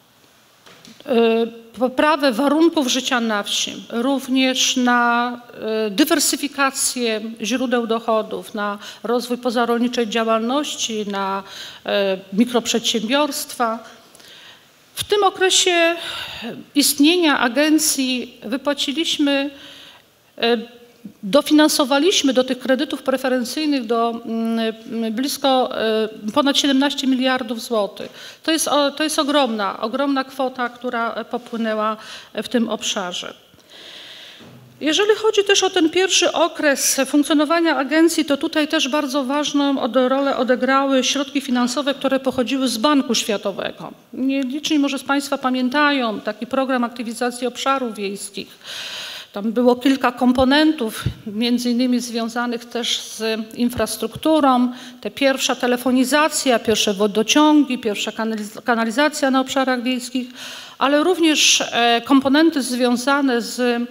poprawę warunków życia na wsi, również na dywersyfikację źródeł dochodów, na rozwój pozarolniczej działalności, na mikroprzedsiębiorstwa. W tym okresie istnienia agencji wypłaciliśmy, dofinansowaliśmy do tych kredytów preferencyjnych do blisko ponad siedemnaście miliardów złotych. To jest, to jest ogromna, ogromna kwota, która popłynęła w tym obszarze. Jeżeli chodzi też o ten pierwszy okres funkcjonowania agencji, to tutaj też bardzo ważną rolę odegrały środki finansowe, które pochodziły z Banku Światowego. Nieliczni może z Państwa pamiętają taki program aktywizacji obszarów wiejskich. Tam było kilka komponentów, między innymi związanych też z infrastrukturą. Te pierwsza telefonizacja, pierwsze wodociągi, pierwsza kanalizacja na obszarach wiejskich, ale również komponenty związane z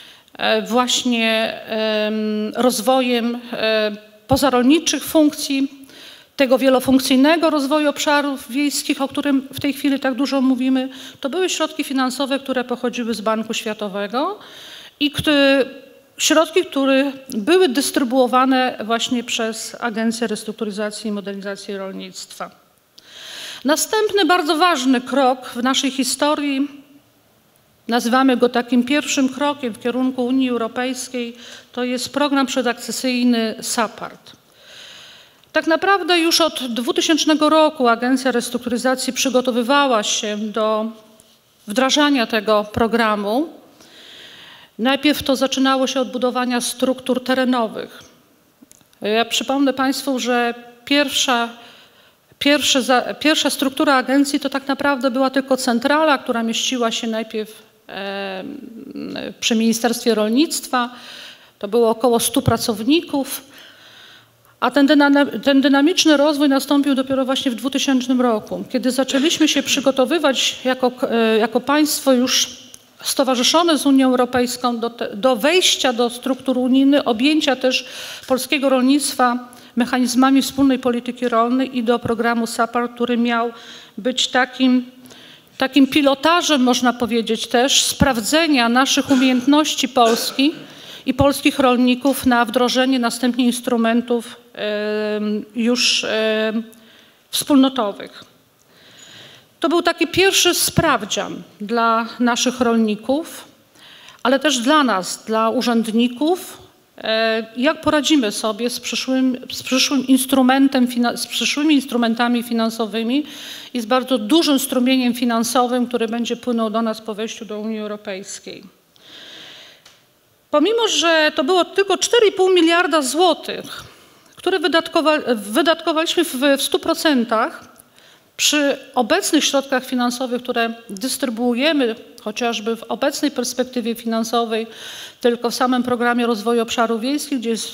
właśnie rozwojem pozarolniczych funkcji, tego wielofunkcyjnego rozwoju obszarów wiejskich, o którym w tej chwili tak dużo mówimy. To były środki finansowe, które pochodziły z Banku Światowego i które, środki, które były dystrybuowane właśnie przez Agencję Restrukturyzacji i Modernizacji Rolnictwa. Następny bardzo ważny krok w naszej historii, nazywamy go takim pierwszym krokiem w kierunku Unii Europejskiej, to jest program przedakcesyjny SAPARD. Tak naprawdę już od dwutysięcznego roku Agencja Restrukturyzacji przygotowywała się do wdrażania tego programu. Najpierw to zaczynało się od budowania struktur terenowych. Ja przypomnę Państwu, że pierwsza, pierwsza, pierwsza struktura agencji to tak naprawdę była tylko centrala, która mieściła się najpierw przy Ministerstwie Rolnictwa. To było około stu pracowników, a ten, ten dynamiczny rozwój nastąpił dopiero właśnie w dwutysięcznym roku, kiedy zaczęliśmy się przygotowywać jako, jako państwo już stowarzyszone z Unią Europejską do, te, do wejścia do struktur unijnych, objęcia też polskiego rolnictwa mechanizmami wspólnej polityki rolnej i do programu SAPARD, który miał być takim Takim pilotażem, można powiedzieć też, sprawdzenia naszych umiejętności Polski i polskich rolników na wdrożenie następnie instrumentów już wspólnotowych. To był taki pierwszy sprawdzian dla naszych rolników, ale też dla nas, dla urzędników, jak poradzimy sobie z przyszłym, z przyszłym instrumentem, z przyszłymi instrumentami finansowymi i z bardzo dużym strumieniem finansowym, który będzie płynął do nas po wejściu do Unii Europejskiej. Pomimo że to było tylko cztery i pół miliarda złotych, które wydatkowa wydatkowaliśmy w, w stu procentach, przy obecnych środkach finansowych, które dystrybuujemy, chociażby w obecnej perspektywie finansowej, tylko w samym programie rozwoju obszarów wiejskich, gdzie jest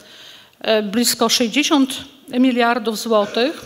blisko sześćdziesiąt miliardów złotych,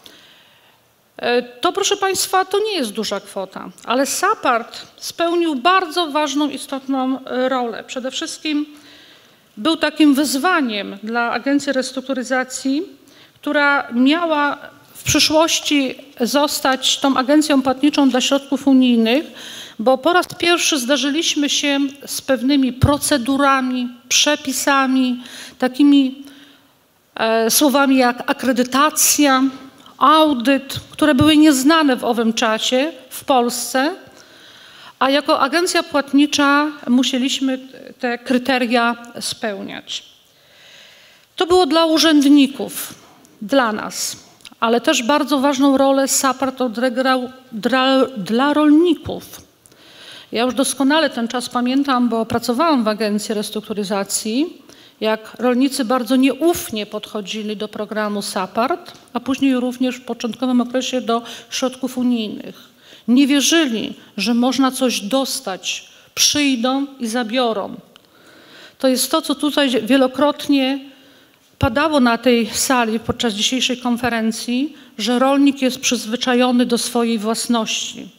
to proszę Państwa, to nie jest duża kwota, ale SAPARD spełnił bardzo ważną, istotną rolę. Przede wszystkim był takim wyzwaniem dla Agencji Restrukturyzacji, która miała w przyszłości zostać tą agencją płatniczą dla środków unijnych, bo po raz pierwszy zdarzyliśmy się z pewnymi procedurami, przepisami, takimi e, słowami jak akredytacja, audyt, które były nieznane w owym czasie w Polsce, a jako agencja płatnicza musieliśmy te kryteria spełniać. To było dla urzędników, dla nas. Ale też bardzo ważną rolę SAPARD odegrał dla, dla rolników. Ja już doskonale ten czas pamiętam, bo pracowałam w Agencji Restrukturyzacji, jak rolnicy bardzo nieufnie podchodzili do programu SAPARD, a później również w początkowym okresie do środków unijnych. Nie wierzyli, że można coś dostać, przyjdą i zabiorą. To jest to, co tutaj wielokrotnie padało na tej sali podczas dzisiejszej konferencji, że rolnik jest przyzwyczajony do swojej własności.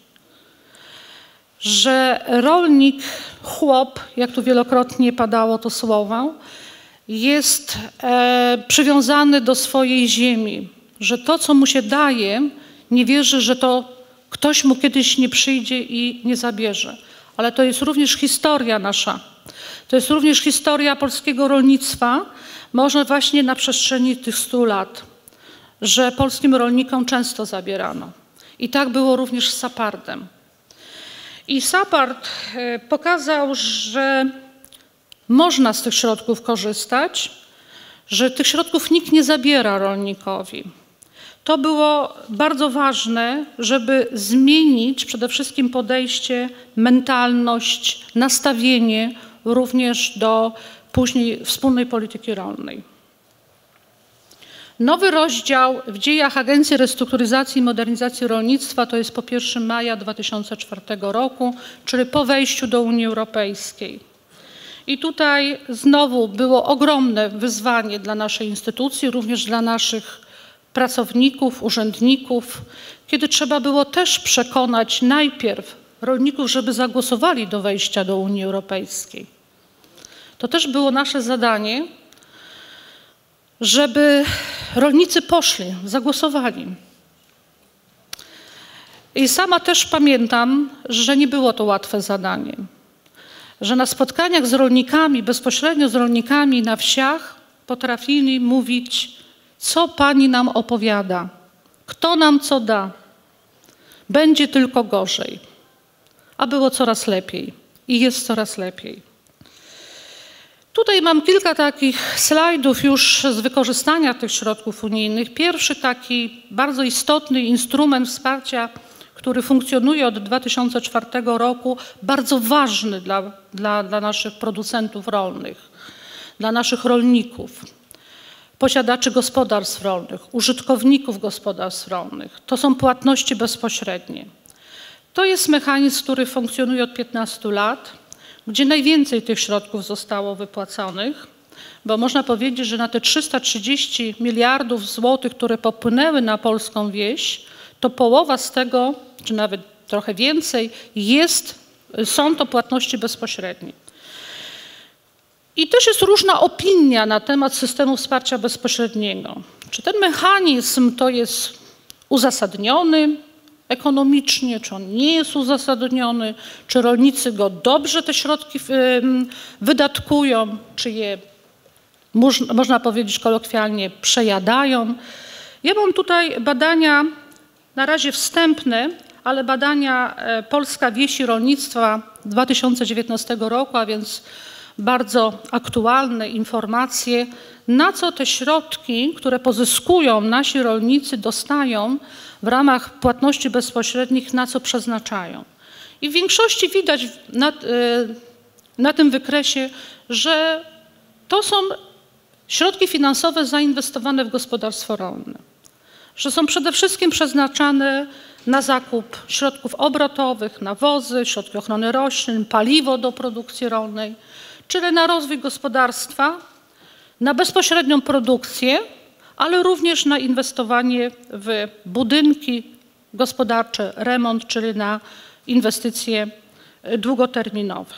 Że rolnik, chłop, jak tu wielokrotnie padało to słowo, jest e, przywiązany do swojej ziemi. Że to, co mu się daje, nie wierzy, że to ktoś mu kiedyś nie przyjdzie i nie zabierze. Ale to jest również historia nasza. To jest również historia polskiego rolnictwa, może właśnie na przestrzeni tych stu lat, że polskim rolnikom często zabierano. I tak było również z SAPARDem. I SAPARD pokazał, że można z tych środków korzystać, że tych środków nikt nie zabiera rolnikowi. To było bardzo ważne, żeby zmienić przede wszystkim podejście, mentalność, nastawienie również do później wspólnej polityki rolnej. Nowy rozdział w dziejach Agencji Restrukturyzacji i Modernizacji Rolnictwa to jest po pierwszego maja dwa tysiące czwartego roku, czyli po wejściu do Unii Europejskiej. I tutaj znowu było ogromne wyzwanie dla naszej instytucji, również dla naszych pracowników, urzędników, kiedy trzeba było też przekonać najpierw rolników, żeby zagłosowali do wejścia do Unii Europejskiej. To też było nasze zadanie, żeby rolnicy poszli, zagłosowali. I sama też pamiętam, że nie było to łatwe zadanie. Że na spotkaniach z rolnikami, bezpośrednio z rolnikami na wsiach potrafili mówić, co pani nam opowiada, kto nam co da. Będzie tylko gorzej. A było coraz lepiej i jest coraz lepiej. Tutaj mam kilka takich slajdów już z wykorzystania tych środków unijnych. Pierwszy taki bardzo istotny instrument wsparcia, który funkcjonuje od dwa tysiące czwartego roku, bardzo ważny dla, dla, dla naszych producentów rolnych, dla naszych rolników, posiadaczy gospodarstw rolnych, użytkowników gospodarstw rolnych. To są płatności bezpośrednie. To jest mechanizm, który funkcjonuje od piętnastu lat, gdzie najwięcej tych środków zostało wypłaconych, bo można powiedzieć, że na te trzysta trzydzieści miliardów złotych, które popłynęły na polską wieś, to połowa z tego, czy nawet trochę więcej, jest, są to płatności bezpośrednie. I też jest różna opinia na temat systemu wsparcia bezpośredniego. Czy ten mechanizm to jest uzasadniony ekonomicznie, czy on nie jest uzasadniony, czy rolnicy go dobrze te środki wydatkują, czy je, można powiedzieć kolokwialnie, przejadają. Ja mam tutaj badania, na razie wstępne, ale badania Polska Wieś i Rolnictwa dwa tysiące dziewiętnastego roku, a więc bardzo aktualne informacje, na co te środki, które pozyskują nasi rolnicy, dostają w ramach płatności bezpośrednich, na co przeznaczają. I w większości widać na, na tym wykresie, że to są środki finansowe zainwestowane w gospodarstwo rolne, że są przede wszystkim przeznaczane na zakup środków obrotowych, nawozy, środki ochrony roślin, paliwo do produkcji rolnej, czyli na rozwój gospodarstwa, na bezpośrednią produkcję, ale również na inwestowanie w budynki gospodarcze, remont, czyli na inwestycje długoterminowe.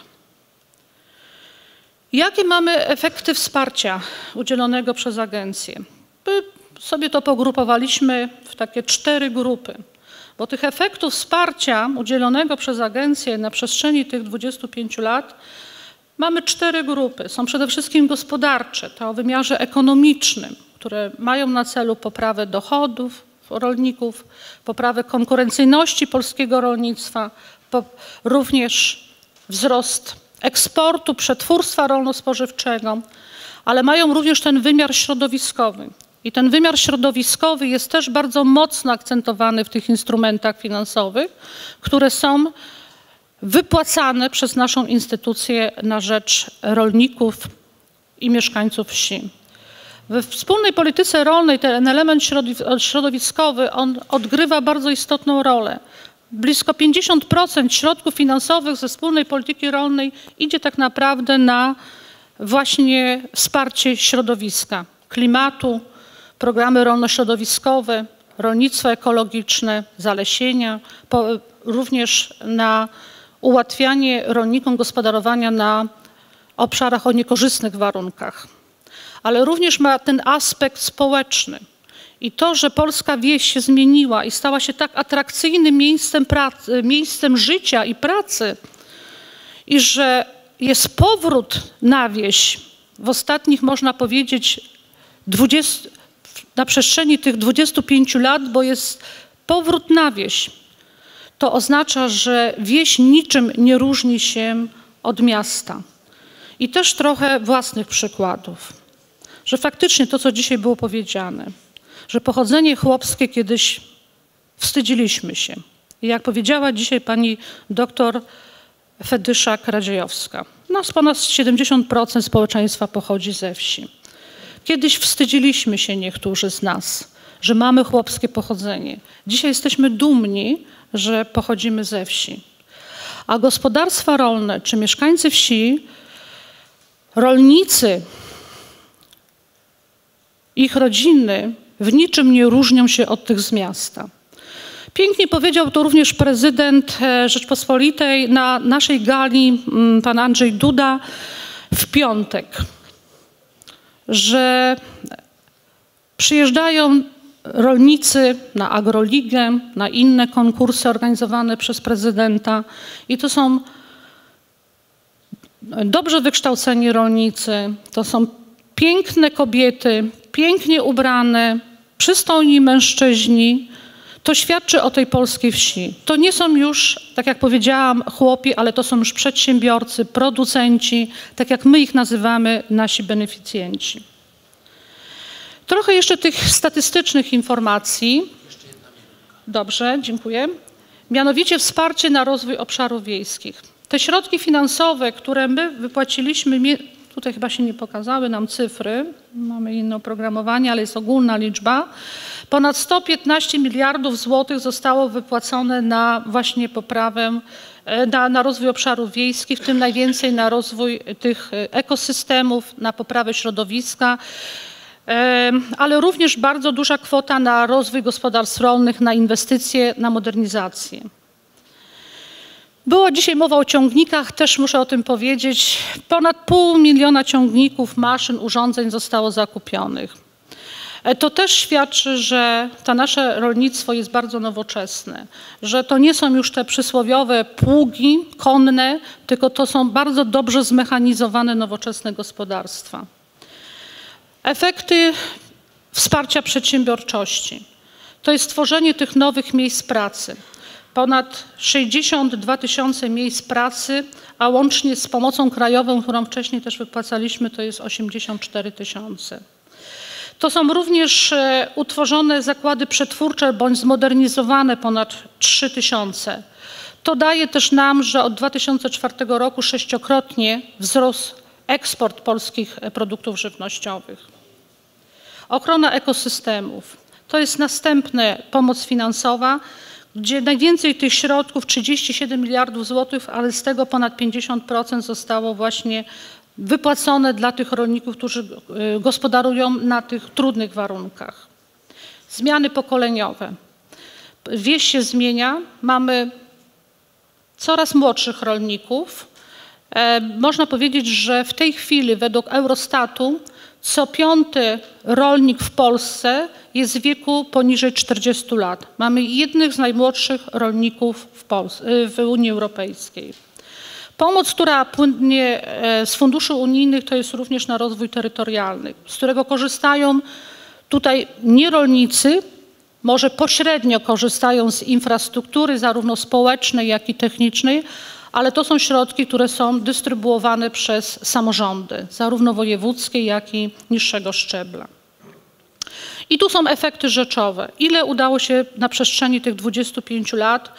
Jakie mamy efekty wsparcia udzielonego przez agencję? My sobie to pogrupowaliśmy w takie cztery grupy, bo tych efektów wsparcia udzielonego przez agencję na przestrzeni tych dwudziestu pięciu lat mamy cztery grupy. Są przede wszystkim gospodarcze, to o wymiarze ekonomicznym, które mają na celu poprawę dochodów rolników, poprawę konkurencyjności polskiego rolnictwa, po, również wzrost eksportu, przetwórstwa rolno-spożywczego, ale mają również ten wymiar środowiskowy. I ten wymiar środowiskowy jest też bardzo mocno akcentowany w tych instrumentach finansowych, które są wypłacane przez naszą instytucję na rzecz rolników i mieszkańców wsi. We wspólnej polityce rolnej ten element środowiskowy, on odgrywa bardzo istotną rolę. Blisko pięćdziesiąt procent środków finansowych ze wspólnej polityki rolnej idzie tak naprawdę na właśnie wsparcie środowiska, klimatu, programy rolno-środowiskowe, rolnictwo ekologiczne, zalesienia, po, również na ułatwianie rolnikom gospodarowania na obszarach o niekorzystnych warunkach. Ale również ma ten aspekt społeczny. I to, że polska wieś się zmieniła i stała się tak atrakcyjnym miejscem, pracy, miejscem życia i pracy, i że jest powrót na wieś w ostatnich, można powiedzieć, dwudziestu, na przestrzeni tych dwudziestu pięciu lat, bo jest powrót na wieś. To oznacza, że wieś niczym nie różni się od miasta. I też trochę własnych przykładów, że faktycznie to, co dzisiaj było powiedziane, że pochodzenie chłopskie kiedyś wstydziliśmy się. I jak powiedziała dzisiaj pani doktor Fedyszak-Radziejowska. Nas ponad siedemdziesiąt procent społeczeństwa pochodzi ze wsi. Kiedyś wstydziliśmy się niektórzy z nas, że mamy chłopskie pochodzenie. Dzisiaj jesteśmy dumni, że pochodzimy ze wsi. A gospodarstwa rolne czy mieszkańcy wsi, rolnicy, ich rodziny w niczym nie różnią się od tych z miasta. Pięknie powiedział to również prezydent Rzeczpospolitej na naszej gali, pan Andrzej Duda, w piątek, że przyjeżdżają rolnicy na Agroligę, na inne konkursy organizowane przez prezydenta i to są dobrze wykształceni rolnicy, to są piękne kobiety, pięknie ubrane, przystojni mężczyźni. To świadczy o tej polskiej wsi. To nie są już, tak jak powiedziałam, chłopi, ale to są już przedsiębiorcy, producenci, tak jak my ich nazywamy, nasi beneficjenci. Trochę jeszcze tych statystycznych informacji. Dobrze, dziękuję. Mianowicie wsparcie na rozwój obszarów wiejskich. Te środki finansowe, które my wypłaciliśmy, tutaj chyba się nie pokazały nam cyfry, mamy inne oprogramowanie, ale jest ogólna liczba. Ponad sto piętnaście miliardów złotych zostało wypłacone na właśnie poprawę, na, na rozwój obszarów wiejskich, w tym najwięcej na rozwój tych ekosystemów, na poprawę środowiska, ale również bardzo duża kwota na rozwój gospodarstw rolnych, na inwestycje, na modernizację. Było dzisiaj mowa o ciągnikach, też muszę o tym powiedzieć. Ponad pół miliona ciągników, maszyn, urządzeń zostało zakupionych. To też świadczy, że to nasze rolnictwo jest bardzo nowoczesne, że to nie są już te przysłowiowe pługi konne, tylko to są bardzo dobrze zmechanizowane, nowoczesne gospodarstwa. Efekty wsparcia przedsiębiorczości to jest tworzenie tych nowych miejsc pracy. Ponad sześćdziesiąt dwa tysiące miejsc pracy, a łącznie z pomocą krajową, którą wcześniej też wypłacaliśmy, to jest osiemdziesiąt cztery tysiące. To są również utworzone zakłady przetwórcze bądź zmodernizowane ponad trzy tysiące. To daje też nam, że od dwa tysiące czwartego roku sześciokrotnie wzrósł eksport polskich produktów żywnościowych. Ochrona ekosystemów. To jest następna pomoc finansowa, gdzie najwięcej tych środków, trzydzieści siedem miliardów złotych, ale z tego ponad pięćdziesiąt procent zostało właśnie wypłacone dla tych rolników, którzy gospodarują na tych trudnych warunkach. Zmiany pokoleniowe. Wieś się zmienia, mamy coraz młodszych rolników. E, można powiedzieć, że w tej chwili według Eurostatu co piąty rolnik w Polsce jest w wieku poniżej czterdziestu lat. Mamy jednych z najmłodszych rolników w, Polsce, w Unii Europejskiej. Pomoc, która płynie z funduszy unijnych, to jest również na rozwój terytorialny, z którego korzystają tutaj nie rolnicy, może pośrednio korzystają z infrastruktury zarówno społecznej, jak i technicznej, ale to są środki, które są dystrybuowane przez samorządy, zarówno wojewódzkie, jak i niższego szczebla. I tu są efekty rzeczowe. Ile udało się na przestrzeni tych dwudziestu pięciu lat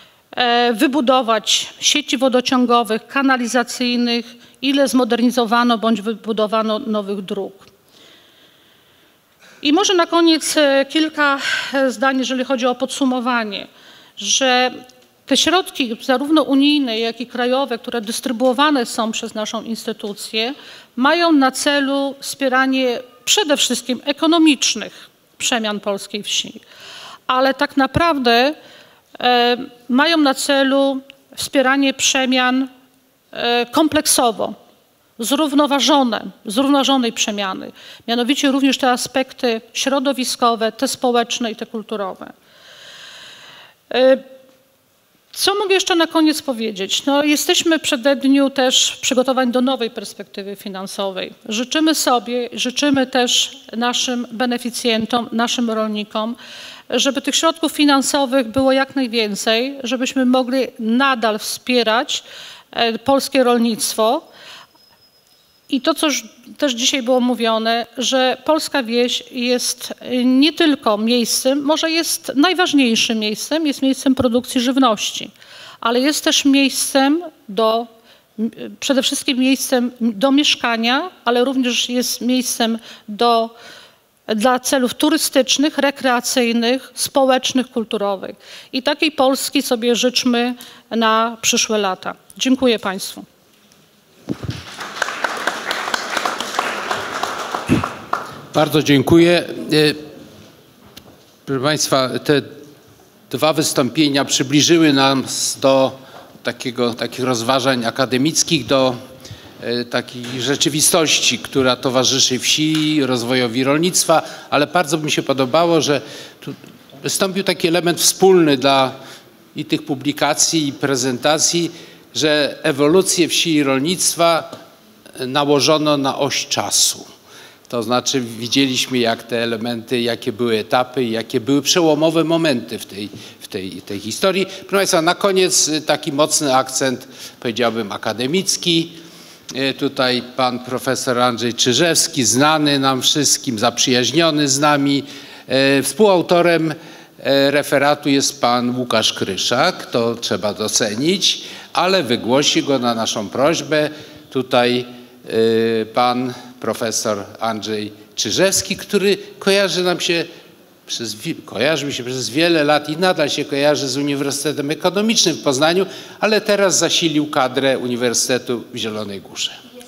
wybudować sieci wodociągowych, kanalizacyjnych, ile zmodernizowano bądź wybudowano nowych dróg. I może na koniec kilka zdań, jeżeli chodzi o podsumowanie, że te środki zarówno unijne, jak i krajowe, które dystrybuowane są przez naszą instytucję, mają na celu wspieranie przede wszystkim ekonomicznych przemian polskiej wsi, ale tak naprawdę e, mają na celu wspieranie przemian e, kompleksowo, zrównoważone, zrównoważonej przemiany, mianowicie również te aspekty środowiskowe, te społeczne i te kulturowe. E, Co mogę jeszcze na koniec powiedzieć? No, jesteśmy w przededniu też przygotowań do nowej perspektywy finansowej. Życzymy sobie, życzymy też naszym beneficjentom, naszym rolnikom, żeby tych środków finansowych było jak najwięcej, żebyśmy mogli nadal wspierać polskie rolnictwo. I to, co już też dzisiaj było mówione, że polska wieś jest nie tylko miejscem, może jest najważniejszym miejscem, jest miejscem produkcji żywności, ale jest też miejscem do, przede wszystkim miejscem do mieszkania, ale również jest miejscem do, dla celów turystycznych, rekreacyjnych, społecznych, kulturowych. I takiej Polski sobie życzmy na przyszłe lata. Dziękuję Państwu. Bardzo dziękuję. Proszę Państwa, te dwa wystąpienia przybliżyły nas do takiego, takich rozważań akademickich, do e, takiej rzeczywistości, która towarzyszy wsi, rozwojowi rolnictwa, ale bardzo mi się podobało, że tu wystąpił taki element wspólny dla i tych publikacji, i prezentacji, że ewolucję wsi i rolnictwa nałożono na oś czasu. To znaczy widzieliśmy, jak te elementy, jakie były etapy i jakie były przełomowe momenty w tej, w tej, tej historii. Proszę Państwa, na koniec taki mocny akcent, powiedziałbym, akademicki. Tutaj pan profesor Andrzej Czyżewski, znany nam wszystkim, zaprzyjaźniony z nami. Współautorem referatu jest pan Łukasz Kryszak, to trzeba docenić, ale wygłosi go na naszą prośbę tutaj pan profesor Andrzej Czyżewski, który kojarzy nam się przez, kojarzy mi się przez wiele lat i nadal się kojarzy z Uniwersytetem Ekonomicznym w Poznaniu, ale teraz zasilił kadrę Uniwersytetu w Zielonej Górze.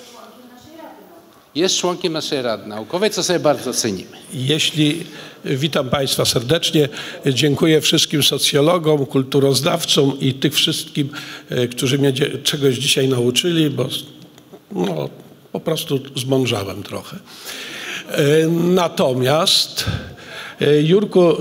Jest członkiem naszej Rady Naukowej, co sobie bardzo cenimy. Jeśli, witam Państwa serdecznie, dziękuję wszystkim socjologom, kulturoznawcom i tych wszystkim, którzy mnie czegoś dzisiaj nauczyli, bo no, po prostu zmądrzałem trochę. Natomiast, Jurku,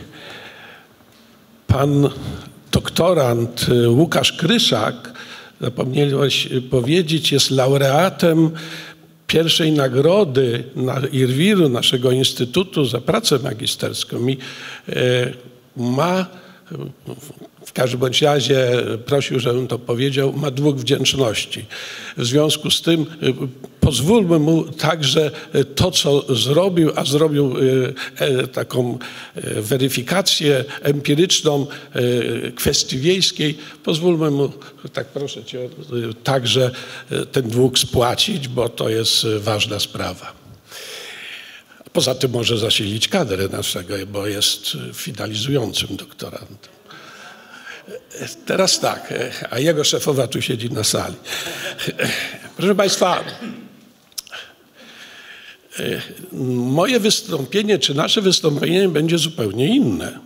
pan doktorant Łukasz Kryszak, zapomniałeś powiedzieć, jest laureatem pierwszej nagrody na IRWIR-u, naszego instytutu, za pracę magisterską i ma, w każdym bądź razie prosił, żebym to powiedział, ma dług wdzięczności. W związku z tym pozwólmy mu także to, co zrobił, a zrobił taką weryfikację empiryczną kwestii wiejskiej, pozwólmy mu, tak proszę Cię, także ten dług spłacić, bo to jest ważna sprawa. Poza tym może zasilić kadrę naszego, bo jest finalizującym doktorantem. Teraz tak, a jego szefowa tu siedzi na sali. Proszę Państwa, moje wystąpienie, czy nasze wystąpienie będzie zupełnie inne,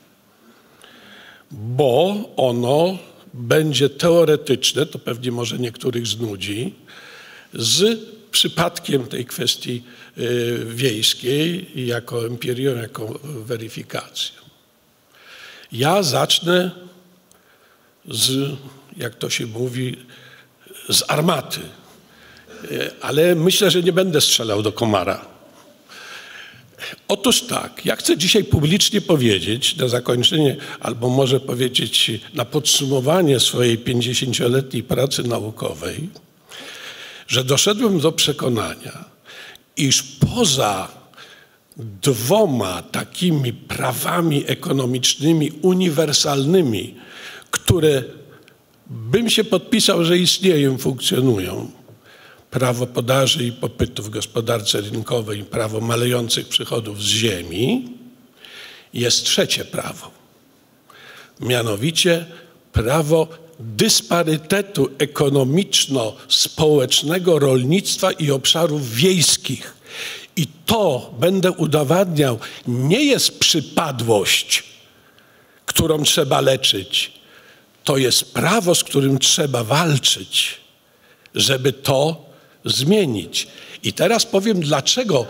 bo ono będzie teoretyczne, to pewnie może niektórych znudzi, z przypadkiem tej kwestii wiejskiej jako empirią, jako weryfikacją. Ja zacznę z, jak to się mówi, z armaty, ale myślę, że nie będę strzelał do komara. Otóż tak, ja chcę dzisiaj publicznie powiedzieć na zakończenie, albo może powiedzieć na podsumowanie swojej pięćdziesięcioletniej pracy naukowej, że doszedłem do przekonania, iż poza dwoma takimi prawami ekonomicznymi uniwersalnymi, które bym się podpisał, że istnieją, funkcjonują, prawo podaży i popytu w gospodarce rynkowej i prawo malejących przychodów z ziemi, jest trzecie prawo. Mianowicie prawo dysparytetu ekonomiczno-społecznego rolnictwa i obszarów wiejskich. I to, będę udowadniał, nie jest przypadłość, którą trzeba leczyć. To jest prawo, z którym trzeba walczyć, żeby to zmienić. I teraz powiem, dlaczego.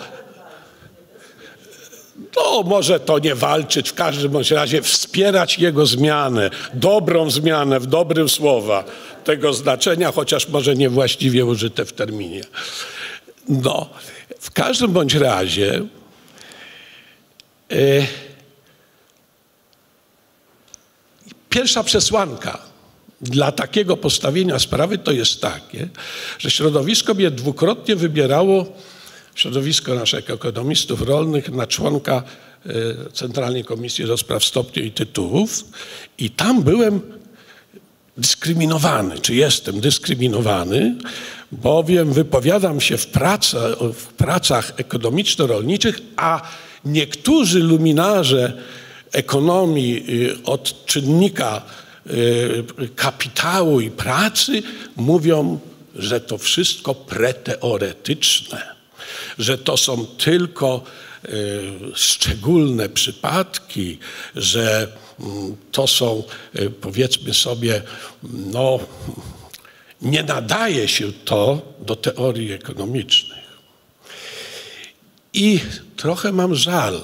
No, może to nie walczyć, w każdym bądź razie wspierać jego zmianę, dobrą zmianę w dobrym słowa tego znaczenia, chociaż może niewłaściwie użyte w terminie. No, w każdym bądź razie e, pierwsza przesłanka dla takiego postawienia sprawy to jest takie, że środowisko mnie dwukrotnie wybierało, środowisko naszych ekonomistów rolnych, na członka Centralnej Komisji do Spraw Stopniu i Tytułów i tam byłem dyskryminowany, czy jestem dyskryminowany, bowiem wypowiadam się w, praca, w pracach ekonomiczno-rolniczych, a niektórzy luminarze ekonomii od czynnika kapitału i pracy mówią, że to wszystko preteoretyczne, że to są tylko szczególne przypadki, że to są, powiedzmy sobie, no, nie nadaje się to do teorii ekonomicznych. I trochę mam żal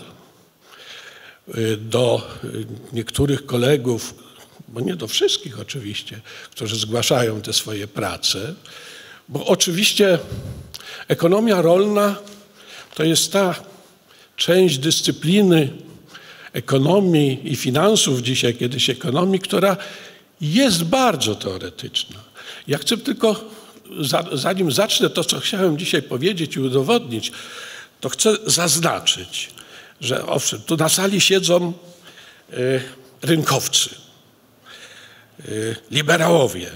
do niektórych kolegów, bo nie do wszystkich oczywiście, którzy zgłaszają te swoje prace, bo oczywiście ekonomia rolna to jest ta część dyscypliny ekonomii i finansów dzisiaj, kiedyś ekonomii, która jest bardzo teoretyczna. Ja chcę tylko, zanim zacznę to, co chciałem dzisiaj powiedzieć i udowodnić, to chcę zaznaczyć, że owszem, tu na sali siedzą y, rynkowcy, y, liberałowie.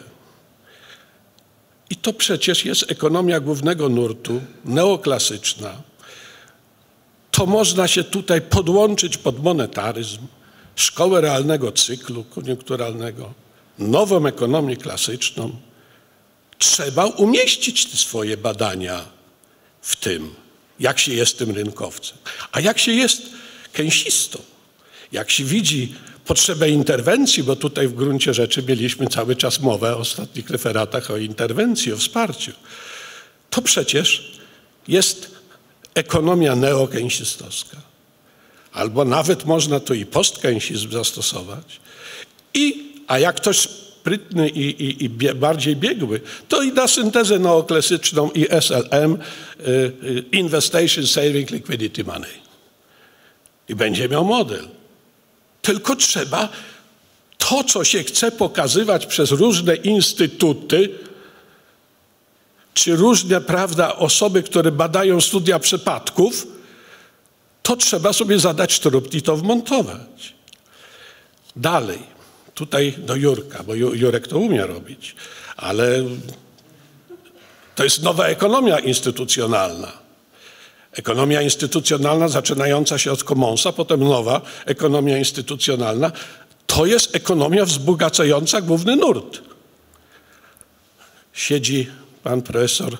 I to przecież jest ekonomia głównego nurtu, neoklasyczna. To można się tutaj podłączyć pod monetaryzm, szkołę realnego cyklu koniunkturalnego, nową ekonomię klasyczną. Trzeba umieścić te swoje badania w tym, jak się jest tym rynkowcem. A jak się jest keynesistą, jak się widzi potrzebę interwencji, bo tutaj w gruncie rzeczy mieliśmy cały czas mowę w ostatnich referatach o interwencji, o wsparciu, to przecież jest ekonomia neokeynesistowska. Albo nawet można tu i postkeynesizm zastosować. I, a jak ktoś sprytny i, i, i bie, bardziej biegły, to i da syntezę neoklasyczną i S L M, y, y, Investation, Saving, Liquidity Money. I będzie miał model. Tylko trzeba to, co się chce pokazywać przez różne instytuty, czy różne, prawda, osoby, które badają studia przypadków, to trzeba sobie zadać trud i to wmontować. Dalej, tutaj do Jurka, bo Jurek to umie robić, ale to jest nowa ekonomia instytucjonalna. Ekonomia instytucjonalna zaczynająca się od Commonsa, potem nowa ekonomia instytucjonalna, to jest ekonomia wzbogacająca główny nurt. Siedzi pan profesor,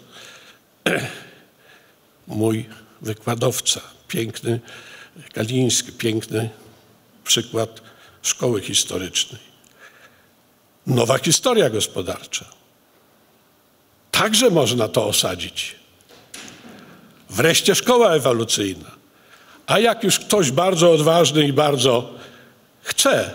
mój wykładowca, piękny Galiński, piękny przykład szkoły historycznej. Nowa historia gospodarcza. Także można to osadzić. Wreszcie szkoła ewolucyjna. A jak już ktoś bardzo odważny i bardzo chce,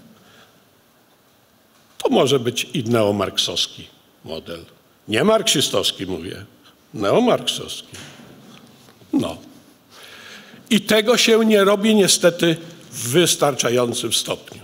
to może być i neomarksowski model. Nie marksistowski mówię, neomarksowski. No. I tego się nie robi niestety w wystarczającym stopniu.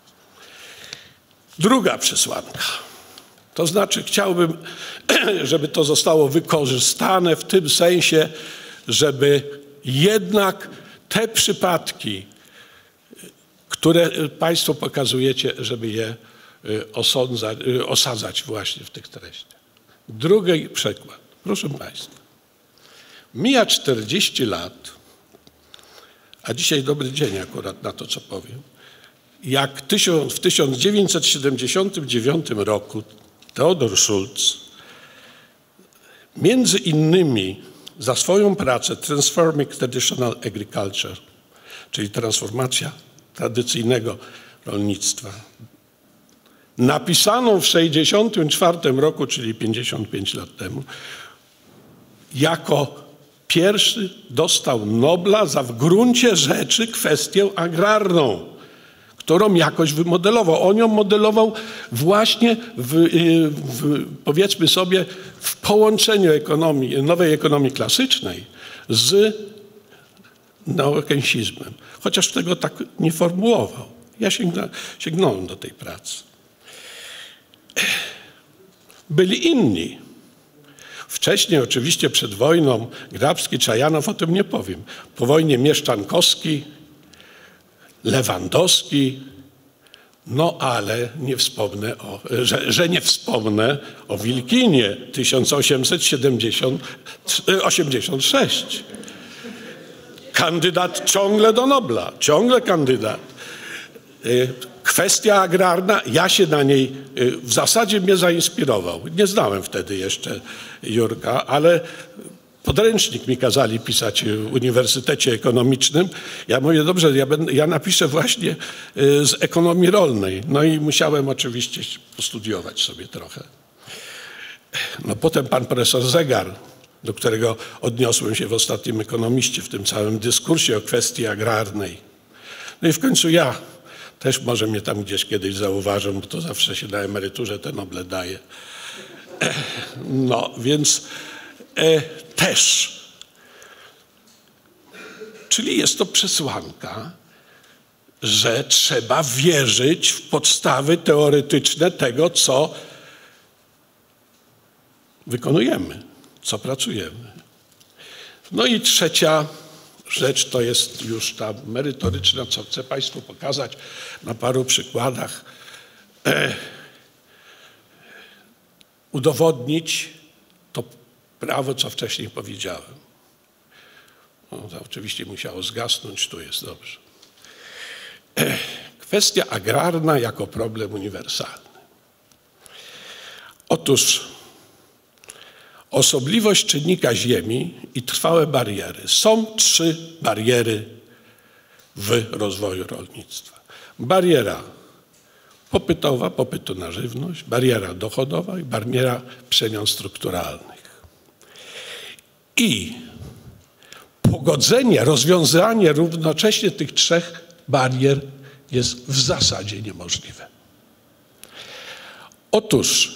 Druga przesłanka. To znaczy chciałbym, żeby to zostało wykorzystane w tym sensie, żeby jednak te przypadki, które państwo pokazujecie, żeby je osądzać, osadzać właśnie w tych treściach. Drugi przykład. Proszę państwa. Mija czterdzieści lat, a dzisiaj dobry dzień akurat na to, co powiem, jak w tysiąc dziewięćset siedemdziesiątym dziewiątym roku Theodor Schulz między innymi za swoją pracę Transforming Traditional Agriculture, czyli transformacja tradycyjnego rolnictwa, napisaną w sześćdziesiątym czwartym roku, czyli pięćdziesiąt pięć lat temu, jako pierwszy dostał Nobla za w gruncie rzeczy kwestię agrarną, którą jakoś wymodelował. On ją modelował właśnie w, w, powiedzmy sobie, w połączeniu ekonomii, nowej ekonomii klasycznej z neokeynesizmem. Chociaż tego tak nie formułował. Ja sięgna, sięgnąłem do tej pracy. Byli inni. Wcześniej oczywiście przed wojną Grabski, Czajanow, o tym nie powiem. Po wojnie Mieszczankowski, Lewandowski, No ale nie wspomnę o, że, że nie wspomnę o Wilkinie tysiąc osiemset osiemdziesiąt sześć. Kandydat ciągle do Nobla, ciągle kandydat. Kwestia agrarna, ja się na niej w zasadzie mnie zainspirował. Nie znałem wtedy jeszcze Jurka, ale podręcznik mi kazali pisać w Uniwersytecie Ekonomicznym. Ja mówię, dobrze, ja, będę, ja napiszę właśnie z ekonomii rolnej. No i musiałem oczywiście postudiować sobie trochę. No potem pan profesor Zegar, do którego odniosłem się w ostatnim Ekonomiście, w tym całym dyskursie o kwestii agrarnej. No i w końcu ja też może mnie tam gdzieś kiedyś zauważą, bo to zawsze się na emeryturze te Noble daje. No więc e, też. Czyli jest to przesłanka, że trzeba wierzyć w podstawy teoretyczne tego, co wykonujemy, co pracujemy. No i trzecia rzecz to jest już ta merytoryczna, co chcę Państwu pokazać na paru przykładach. E, udowodnić to prawo, co wcześniej powiedziałem. No, to oczywiście musiało zgasnąć, tu jest dobrze. E, kwestia agrarna jako problem uniwersalny. Otóż osobliwość czynnika ziemi i trwałe bariery. Są trzy bariery w rozwoju rolnictwa. Bariera popytowa, popytu na żywność, bariera dochodowa i bariera przemian strukturalnych. I pogodzenie, rozwiązanie równocześnie tych trzech barier jest w zasadzie niemożliwe. Otóż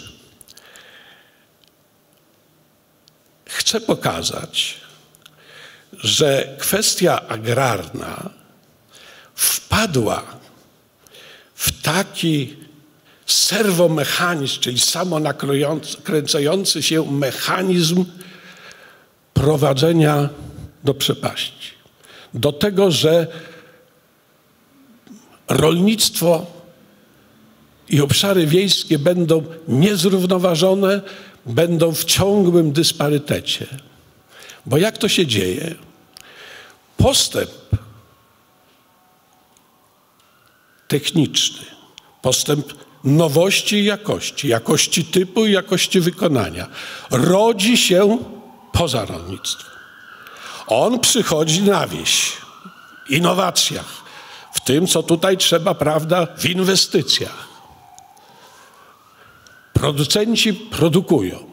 chcę pokazać, że kwestia agrarna wpadła w taki serwomechanizm, czyli samonakręcający się mechanizm prowadzenia do przepaści. Do tego, że rolnictwo i obszary wiejskie będą niezrównoważone, będą w ciągłym dysparytecie. Bo jak to się dzieje? Postęp techniczny, postęp nowości i jakości, jakości typu i jakości wykonania rodzi się poza rolnictwem. On przychodzi na wieś, w innowacjach, w tym, co tutaj trzeba, prawda, w inwestycjach. Producenci produkują.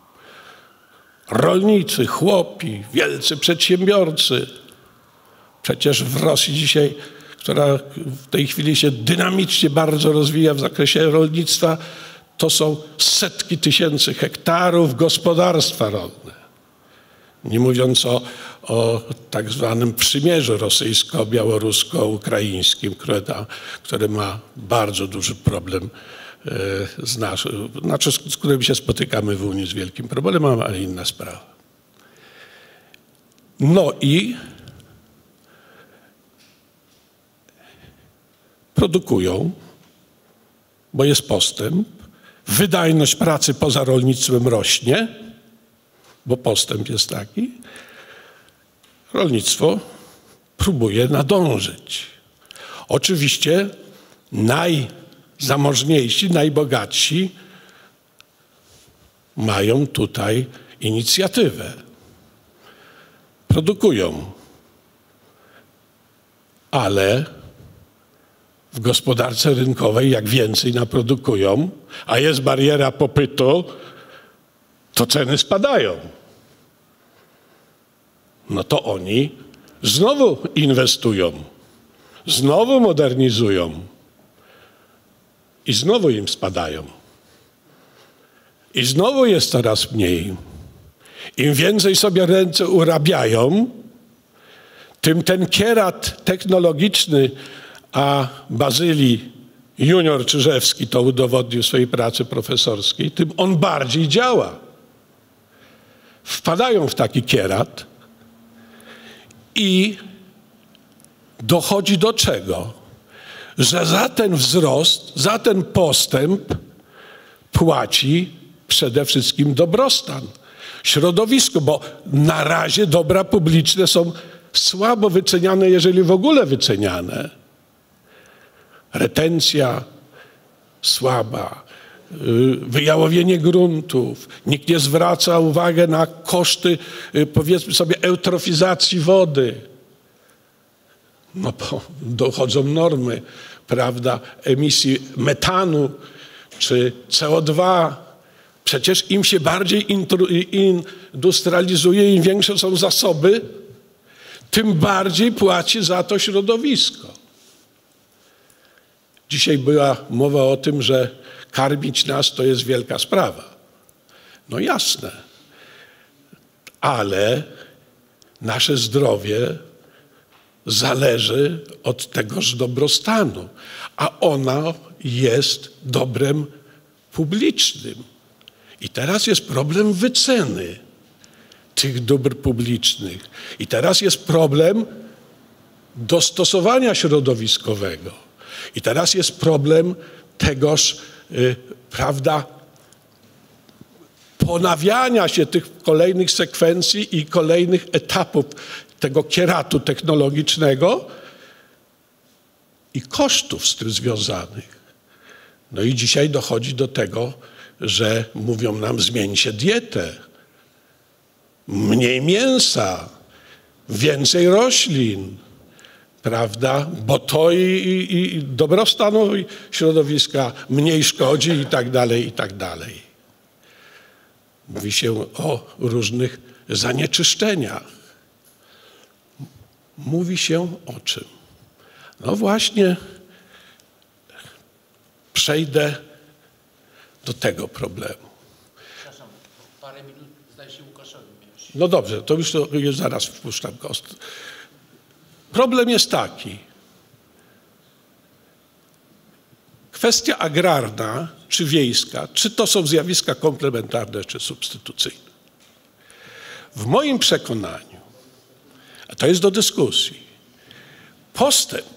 Rolnicy, chłopi, wielcy przedsiębiorcy. Przecież w Rosji dzisiaj, która w tej chwili się dynamicznie bardzo rozwija w zakresie rolnictwa, to są setki tysięcy hektarów gospodarstwa rolne. Nie mówiąc o, o tak zwanym przymierzu rosyjsko-białorusko-ukraińskim, które, ta, które ma bardzo duży problem, z, nas, znaczy, z którym się spotykamy w Unii z wielkim problemem, ale inna sprawa. No i produkują, bo jest postęp, wydajność pracy poza rolnictwem rośnie, bo postęp jest taki. Rolnictwo próbuje nadążyć. Oczywiście najzamożniejsi, najbogatsi mają tutaj inicjatywę. Produkują, ale w gospodarce rynkowej jak więcej naprodukują, a jest bariera popytu, to ceny spadają. No to oni znowu inwestują, znowu modernizują i znowu im spadają. I znowu jest coraz mniej. Im więcej sobie ręce urabiają, tym ten kierat technologiczny, a Bazylii junior Czyżewski to udowodnił w swojej pracy profesorskiej, tym on bardziej działa. Wpadają w taki kierat i dochodzi do czego? że za ten wzrost, za ten postęp płaci przede wszystkim dobrostan, środowisko, bo na razie dobra publiczne są słabo wyceniane, jeżeli w ogóle wyceniane. Retencja słaba, wyjałowienie gruntów, nikt nie zwraca uwagi na koszty, powiedzmy sobie, eutrofizacji wody. No bo dochodzą normy, prawda, emisji metanu czy C O dwa. Przecież im się bardziej industrializuje, im większe są zasoby, tym bardziej płaci za to środowisko. Dzisiaj była mowa o tym, że karmić nas to jest wielka sprawa. No jasne, ale nasze zdrowie zależy od tegoż dobrostanu, a ono jest dobrem publicznym. I teraz jest problem wyceny tych dóbr publicznych. I teraz jest problem dostosowania środowiskowego. I teraz jest problem tegoż, yy, prawda, ponawiania się tych kolejnych sekwencji i kolejnych etapów tego kieratu technologicznego i kosztów z tym związanych. No i dzisiaj dochodzi do tego, że mówią nam: zmieńcie dietę, mniej mięsa, więcej roślin, prawda, bo to i, i, i dobrostanowi środowiska mniej szkodzi i tak dalej, i tak dalej. Mówi się o różnych zanieczyszczeniach. Mówi się o czym? No właśnie, przejdę do tego problemu. Przepraszam, parę minut zdaje się Łukaszowi mieć. No dobrze, to już, to już zaraz wpuszczam kost. Problem jest taki. Kwestia agrarna czy wiejska, czy to są zjawiska komplementarne czy substytucyjne? W moim przekonaniu, a to jest do dyskusji, postęp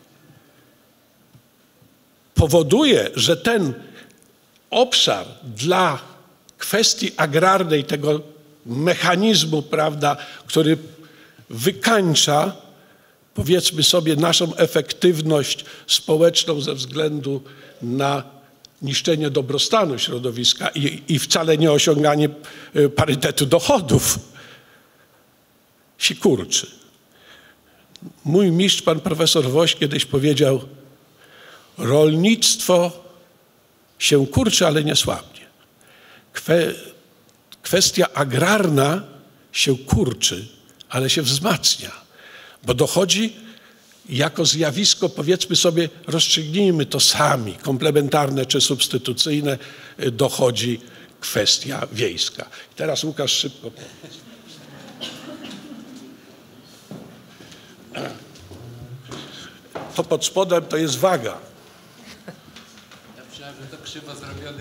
powoduje, że ten obszar dla kwestii agrarnej, tego mechanizmu, prawda, który wykańcza, powiedzmy sobie, naszą efektywność społeczną ze względu na niszczenie dobrostanu środowiska i, i wcale nie osiąganie parytetu dochodów, się kurczy. Mój mistrz, pan profesor Woś, kiedyś powiedział: rolnictwo się kurczy, ale nie słabnie. Kwe, kwestia agrarna się kurczy, ale się wzmacnia, bo dochodzi jako zjawisko, powiedzmy sobie, rozstrzygnijmy to sami, komplementarne czy substytucyjne, dochodzi kwestia wiejska. I teraz Łukasz szybko. To pod spodem to jest waga. Ja myślałem, że to krzywo zrobione.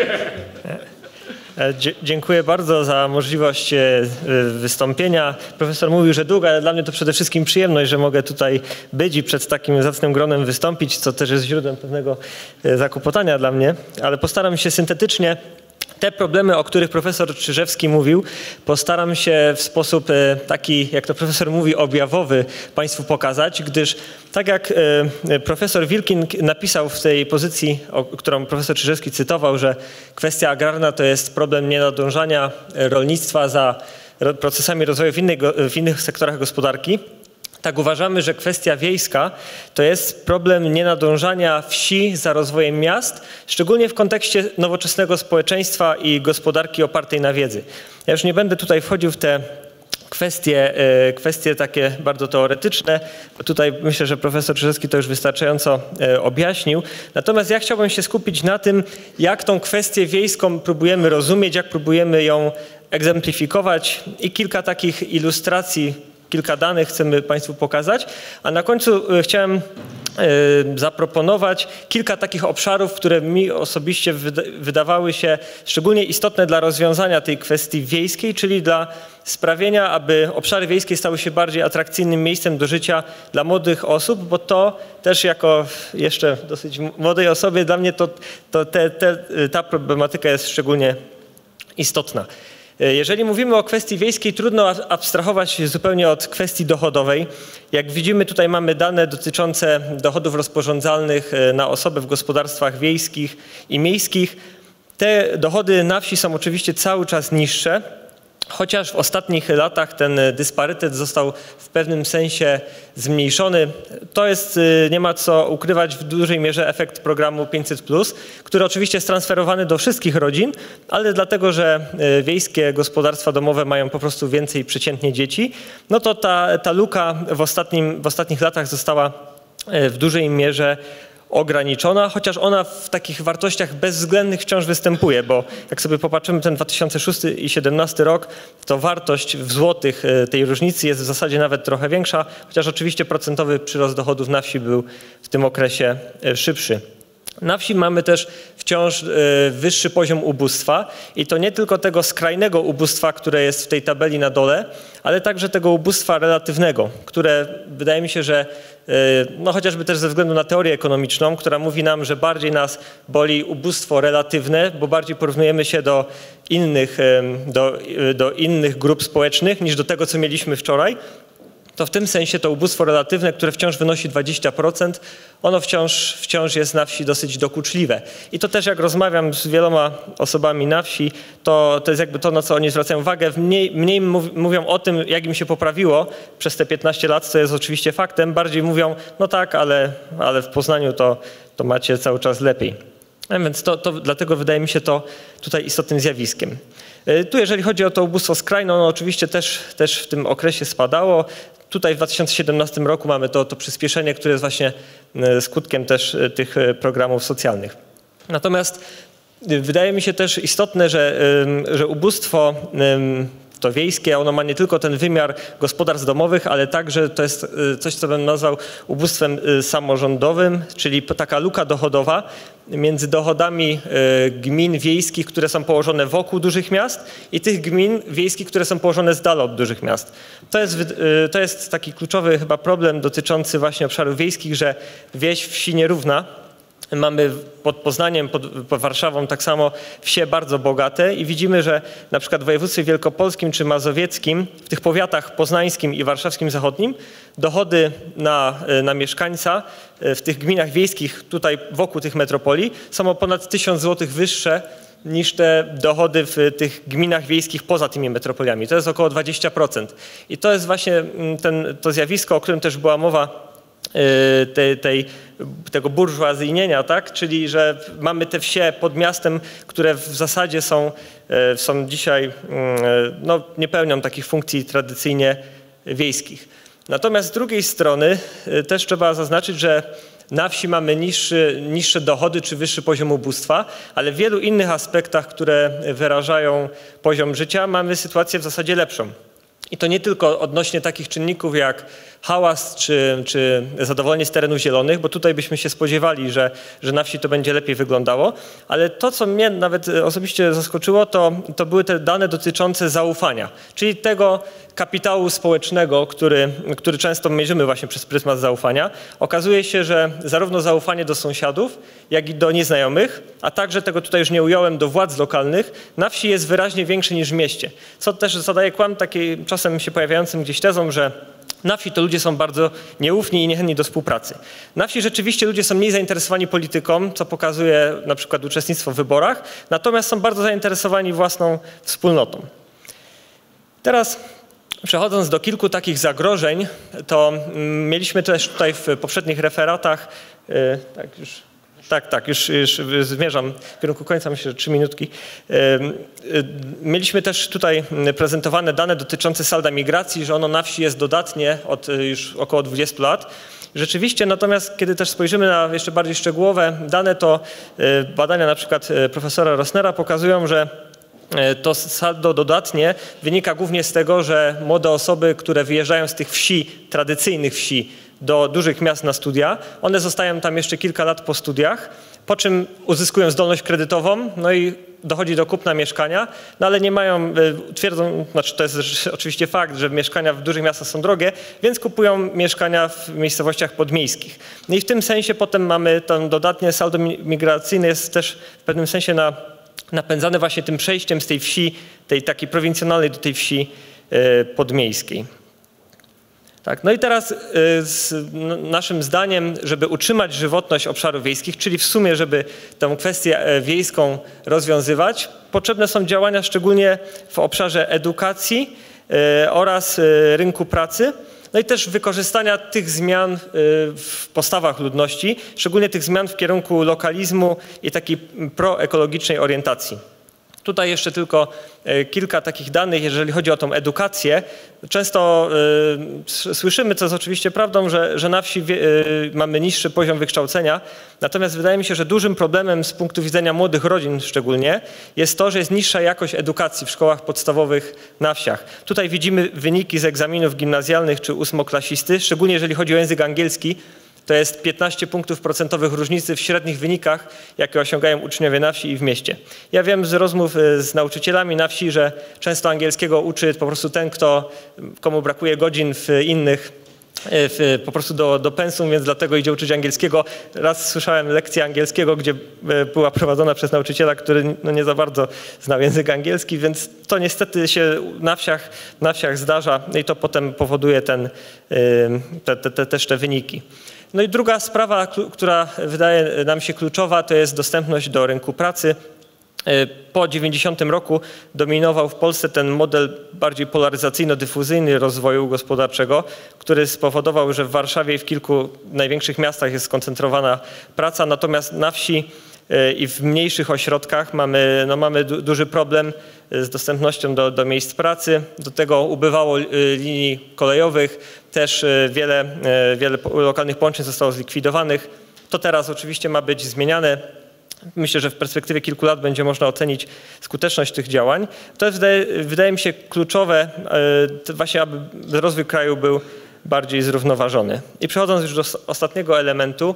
Dziękuję bardzo za możliwość wystąpienia. Profesor mówił, że długo, ale dla mnie to przede wszystkim przyjemność, że mogę tutaj być i przed takim zacnym gronem wystąpić, co też jest źródłem pewnego zakłopotania dla mnie, ale postaram się syntetycznie te problemy, o których profesor Czyżewski mówił, postaram się w sposób taki, jak to profesor mówi, objawowy Państwu pokazać, gdyż tak jak profesor Wilkin napisał w tej pozycji, którą profesor Czyżewski cytował, że kwestia agrarna to jest problem nienadążania rolnictwa za procesami rozwoju w innych, w innych sektorach gospodarki, tak uważamy, że kwestia wiejska to jest problem nienadążania wsi za rozwojem miast, szczególnie w kontekście nowoczesnego społeczeństwa i gospodarki opartej na wiedzy. Ja już nie będę tutaj wchodził w te kwestie, kwestie takie bardzo teoretyczne, bo tutaj myślę, że profesor Czyżewski to już wystarczająco objaśnił. Natomiast ja chciałbym się skupić na tym, jak tą kwestię wiejską próbujemy rozumieć, jak próbujemy ją egzemplifikować i kilka takich ilustracji kilka danych chcemy Państwu pokazać, a na końcu chciałem zaproponować kilka takich obszarów, które mi osobiście wydawały się szczególnie istotne dla rozwiązania tej kwestii wiejskiej, czyli dla sprawienia, aby obszary wiejskie stały się bardziej atrakcyjnym miejscem do życia dla młodych osób, bo to też jako jeszcze dosyć młodej osobie dla mnie to, to te, te, ta problematyka jest szczególnie istotna. Jeżeli mówimy o kwestii wiejskiej, trudno abstrahować zupełnie od kwestii dochodowej. Jak widzimy, tutaj mamy dane dotyczące dochodów rozporządzalnych na osobę w gospodarstwach wiejskich i miejskich. Te dochody na wsi są oczywiście cały czas niższe, chociaż w ostatnich latach ten dysparytet został w pewnym sensie zmniejszony. To jest, nie ma co ukrywać, w dużej mierze efekt programu pięćset plus, który oczywiście jest transferowany do wszystkich rodzin, ale dlatego, że wiejskie gospodarstwa domowe mają po prostu więcej przeciętnie dzieci, no to ta, ta luka w, ostatnim, w ostatnich latach została w dużej mierze ograniczona, chociaż ona w takich wartościach bezwzględnych wciąż występuje, bo jak sobie popatrzymy ten dwa tysiące szósty i dwa tysiące siedemnasty rok, to wartość w złotych tej różnicy jest w zasadzie nawet trochę większa, chociaż oczywiście procentowy przyrost dochodów na wsi był w tym okresie szybszy. Na wsi mamy też wciąż wyższy poziom ubóstwa i to nie tylko tego skrajnego ubóstwa, które jest w tej tabeli na dole, ale także tego ubóstwa relatywnego, które wydaje mi się, że no chociażby też ze względu na teorię ekonomiczną, która mówi nam, że bardziej nas boli ubóstwo relatywne, bo bardziej porównujemy się do innych, do, do innych grup społecznych niż do tego, co mieliśmy wczoraj. To w tym sensie to ubóstwo relatywne, które wciąż wynosi dwadzieścia procent, ono wciąż, wciąż jest na wsi dosyć dokuczliwe. I to też jak rozmawiam z wieloma osobami na wsi, to, to jest jakby to, na co oni zwracają uwagę. Mniej, mniej mów, mówią o tym, jak im się poprawiło przez te piętnaście lat, co jest oczywiście faktem. Bardziej mówią, no tak, ale, ale w Poznaniu to, to macie cały czas lepiej. A więc to, to, dlatego wydaje mi się to tutaj istotnym zjawiskiem. Tu jeżeli chodzi o to ubóstwo skrajne, ono oczywiście też, też w tym okresie spadało. Tutaj w dwa tysiące siedemnastym roku mamy to, to przyspieszenie, które jest właśnie skutkiem też tych programów socjalnych. Natomiast wydaje mi się też istotne, że, że ubóstwo to wiejskie, ono ma nie tylko ten wymiar gospodarstw domowych, ale także to jest coś, co bym nazwał ubóstwem samorządowym, czyli taka luka dochodowa między dochodami gmin wiejskich, które są położone wokół dużych miast i tych gmin wiejskich, które są położone z dala od dużych miast. To jest, to jest taki kluczowy chyba problem dotyczący właśnie obszarów wiejskich, że wieś wsi nierówna. Mamy pod Poznaniem, pod, pod Warszawą tak samo wsie bardzo bogate i widzimy, że na przykład w województwie wielkopolskim czy mazowieckim, w tych powiatach poznańskim i warszawskim zachodnim, dochody na, na mieszkańca w tych gminach wiejskich tutaj wokół tych metropolii są o ponad tysiąc złotych wyższe niż te dochody w tych gminach wiejskich poza tymi metropoliami. To jest około dwadzieścia procent. I to jest właśnie ten, to zjawisko, o którym też była mowa, Tej, tej, tego burżuazyjnienia, tak? Czyli że mamy te wsie pod miastem, które w zasadzie są, są dzisiaj, no, nie pełnią takich funkcji tradycyjnie wiejskich. Natomiast z drugiej strony też trzeba zaznaczyć, że na wsi mamy niższy, niższe dochody czy wyższy poziom ubóstwa, ale w wielu innych aspektach, które wyrażają poziom życia, mamy sytuację w zasadzie lepszą. I to nie tylko odnośnie takich czynników jak hałas czy, czy zadowolenie z terenów zielonych, bo tutaj byśmy się spodziewali, że, że na wsi to będzie lepiej wyglądało, ale to, co mnie nawet osobiście zaskoczyło, to, to były te dane dotyczące zaufania, czyli tego kapitału społecznego, który, który często mierzymy właśnie przez pryzmat zaufania. Okazuje się, że zarówno zaufanie do sąsiadów, jak i do nieznajomych, a także tego tutaj już nie ująłem, do władz lokalnych, na wsi jest wyraźnie większe niż w mieście. Co też zadaje kłam takiej czasem się pojawiającym gdzieś tezą, że na wsi to ludzie są bardzo nieufni i niechętni do współpracy. Na wsi rzeczywiście ludzie są mniej zainteresowani polityką, co pokazuje na przykład uczestnictwo w wyborach, natomiast są bardzo zainteresowani własną wspólnotą. Teraz przechodząc do kilku takich zagrożeń, to mieliśmy też tutaj w poprzednich referatach, tak już, tak, tak, już, już zmierzam w kierunku końca, myślę, że trzy minutki. Mieliśmy też tutaj prezentowane dane dotyczące salda migracji, że ono na wsi jest dodatnie od już około dwudziestu lat. Rzeczywiście, natomiast kiedy też spojrzymy na jeszcze bardziej szczegółowe dane, to badania na przykład profesora Rossnera pokazują, że to saldo dodatnie wynika głównie z tego, że młode osoby, które wyjeżdżają z tych wsi, tradycyjnych wsi, do dużych miast na studia, one zostają tam jeszcze kilka lat po studiach, po czym uzyskują zdolność kredytową, no i dochodzi do kupna mieszkania, no ale nie mają, twierdzą, znaczy to jest oczywiście fakt, że mieszkania w dużych miastach są drogie, więc kupują mieszkania w miejscowościach podmiejskich. No i w tym sensie potem mamy to dodatnie saldo migracyjne jest też w pewnym sensie na, napędzane właśnie tym przejściem z tej wsi, tej takiej prowincjonalnej do tej wsi y, podmiejskiej. Tak, no i teraz y, z naszym zdaniem, żeby utrzymać żywotność obszarów wiejskich, czyli w sumie, żeby tę kwestię y, wiejską rozwiązywać, potrzebne są działania szczególnie w obszarze edukacji y, oraz y, rynku pracy, no i też wykorzystania tych zmian y, w postawach ludności, szczególnie tych zmian w kierunku lokalizmu i takiej proekologicznej orientacji. Tutaj jeszcze tylko kilka takich danych, jeżeli chodzi o tą edukację. Często y, słyszymy, co jest oczywiście prawdą, że, że na wsi y, mamy niższy poziom wykształcenia, natomiast wydaje mi się, że dużym problemem z punktu widzenia młodych rodzin szczególnie jest to, że jest niższa jakość edukacji w szkołach podstawowych na wsiach. Tutaj widzimy wyniki z egzaminów gimnazjalnych czy ósmoklasisty, szczególnie jeżeli chodzi o język angielski. To jest piętnaście punktów procentowych różnicy w średnich wynikach, jakie osiągają uczniowie na wsi i w mieście. Ja wiem z rozmów z nauczycielami na wsi, że często angielskiego uczy po prostu ten, kto, komu brakuje godzin w innych, w, po prostu do, do pensum, więc dlatego idzie uczyć angielskiego. Raz słyszałem lekcję angielskiego, gdzie była prowadzona przez nauczyciela, który no nie za bardzo znał język angielski, więc to niestety się na wsiach, na wsiach zdarza i to potem powoduje ten, te, te, te, też te wyniki. No i druga sprawa, która wydaje nam się kluczowa, to jest dostępność do rynku pracy. Po dziewięćdziesiątym roku dominował w Polsce ten model bardziej polaryzacyjno-dyfuzyjny rozwoju gospodarczego, który spowodował, że w Warszawie i w kilku największych miastach jest skoncentrowana praca, natomiast na wsi i w mniejszych ośrodkach mamy, no mamy du duży problem z dostępnością do, do miejsc pracy. Do tego ubywało linii kolejowych, też wiele, wiele lokalnych połączeń zostało zlikwidowanych. To teraz oczywiście ma być zmieniane. Myślę, że w perspektywie kilku lat będzie można ocenić skuteczność tych działań. To jest, wydaje, wydaje mi się, kluczowe właśnie, aby rozwój kraju był bardziej zrównoważony. I przechodząc już do ostatniego elementu,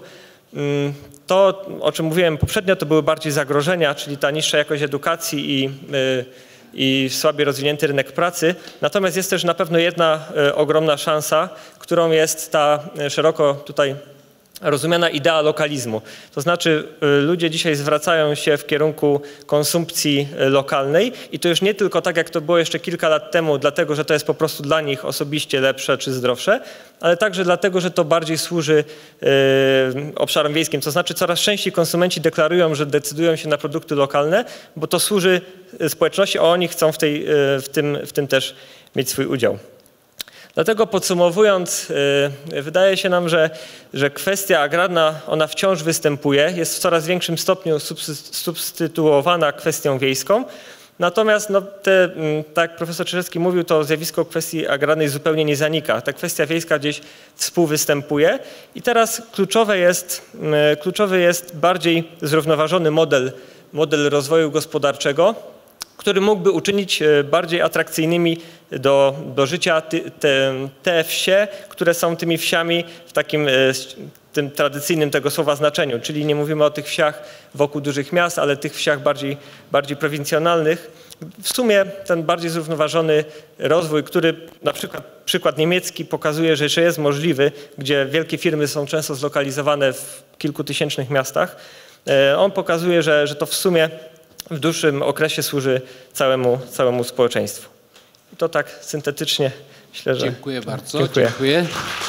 to, o czym mówiłem poprzednio, to były bardziej zagrożenia, czyli ta niższa jakość edukacji i, i słabiej rozwinięty rynek pracy. Natomiast jest też na pewno jedna ogromna szansa, którą jest ta szeroko tutaj rozumiana idea lokalizmu. To znaczy ludzie dzisiaj zwracają się w kierunku konsumpcji lokalnej i to już nie tylko tak, jak to było jeszcze kilka lat temu, dlatego, że to jest po prostu dla nich osobiście lepsze czy zdrowsze, ale także dlatego, że to bardziej służy y, obszarom wiejskim. To znaczy coraz częściej konsumenci deklarują, że decydują się na produkty lokalne, bo to służy społeczności, a oni chcą w, tej, w, tym, w tym też mieć swój udział. Dlatego podsumowując, yy, wydaje się nam, że, że kwestia agrarna, ona wciąż występuje, jest w coraz większym stopniu substytuowana kwestią wiejską. Natomiast, no, te, tak jak profesor Czyżewski mówił, to zjawisko kwestii agrarnej zupełnie nie zanika. Ta kwestia wiejska gdzieś współwystępuje i teraz kluczowe jest, yy, kluczowy jest bardziej zrównoważony model, model rozwoju gospodarczego, który mógłby uczynić bardziej atrakcyjnymi do, do życia te, te wsie, które są tymi wsiami w takim tym tradycyjnym tego słowa znaczeniu, czyli nie mówimy o tych wsiach wokół dużych miast, ale tych wsiach bardziej, bardziej prowincjonalnych. W sumie ten bardziej zrównoważony rozwój, który na przykład przykład niemiecki pokazuje, że jeszcze jest możliwy, gdzie wielkie firmy są często zlokalizowane w kilkutysięcznych miastach, on pokazuje, że, że to w sumie w dłuższym okresie służy całemu, całemu społeczeństwu. I to tak syntetycznie myślę, że... Dziękuję bardzo. Dziękuję. Dziękuję.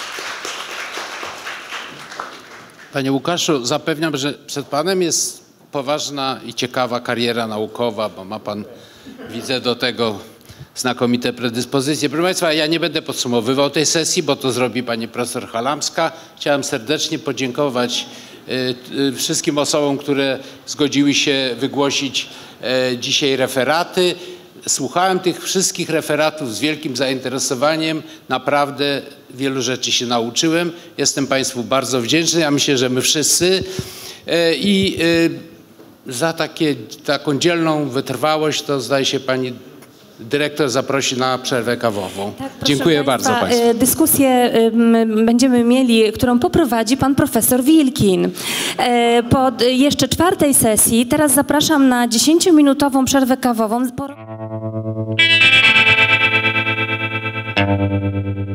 Panie Łukaszu, zapewniam, że przed panem jest poważna i ciekawa kariera naukowa, bo ma pan, widzę, do tego znakomite predyspozycje. Proszę państwa, ja nie będę podsumowywał tej sesji, bo to zrobi pani profesor Halamska. Chciałem serdecznie podziękować wszystkim osobom, które zgodziły się wygłosić dzisiaj referaty. Słuchałem tych wszystkich referatów z wielkim zainteresowaniem. Naprawdę wielu rzeczy się nauczyłem. Jestem państwu bardzo wdzięczny. Ja myślę, że my wszyscy. I za takie, taką dzielną wytrwałość to zdaje się pani dyrektor zaprosi na przerwę kawową. Tak, Dziękuję Państwa, bardzo Państwu. Dyskusję będziemy mieli, którą poprowadzi pan profesor Wilkin. Po jeszcze czwartej sesji teraz zapraszam na dziesięciominutową przerwę kawową.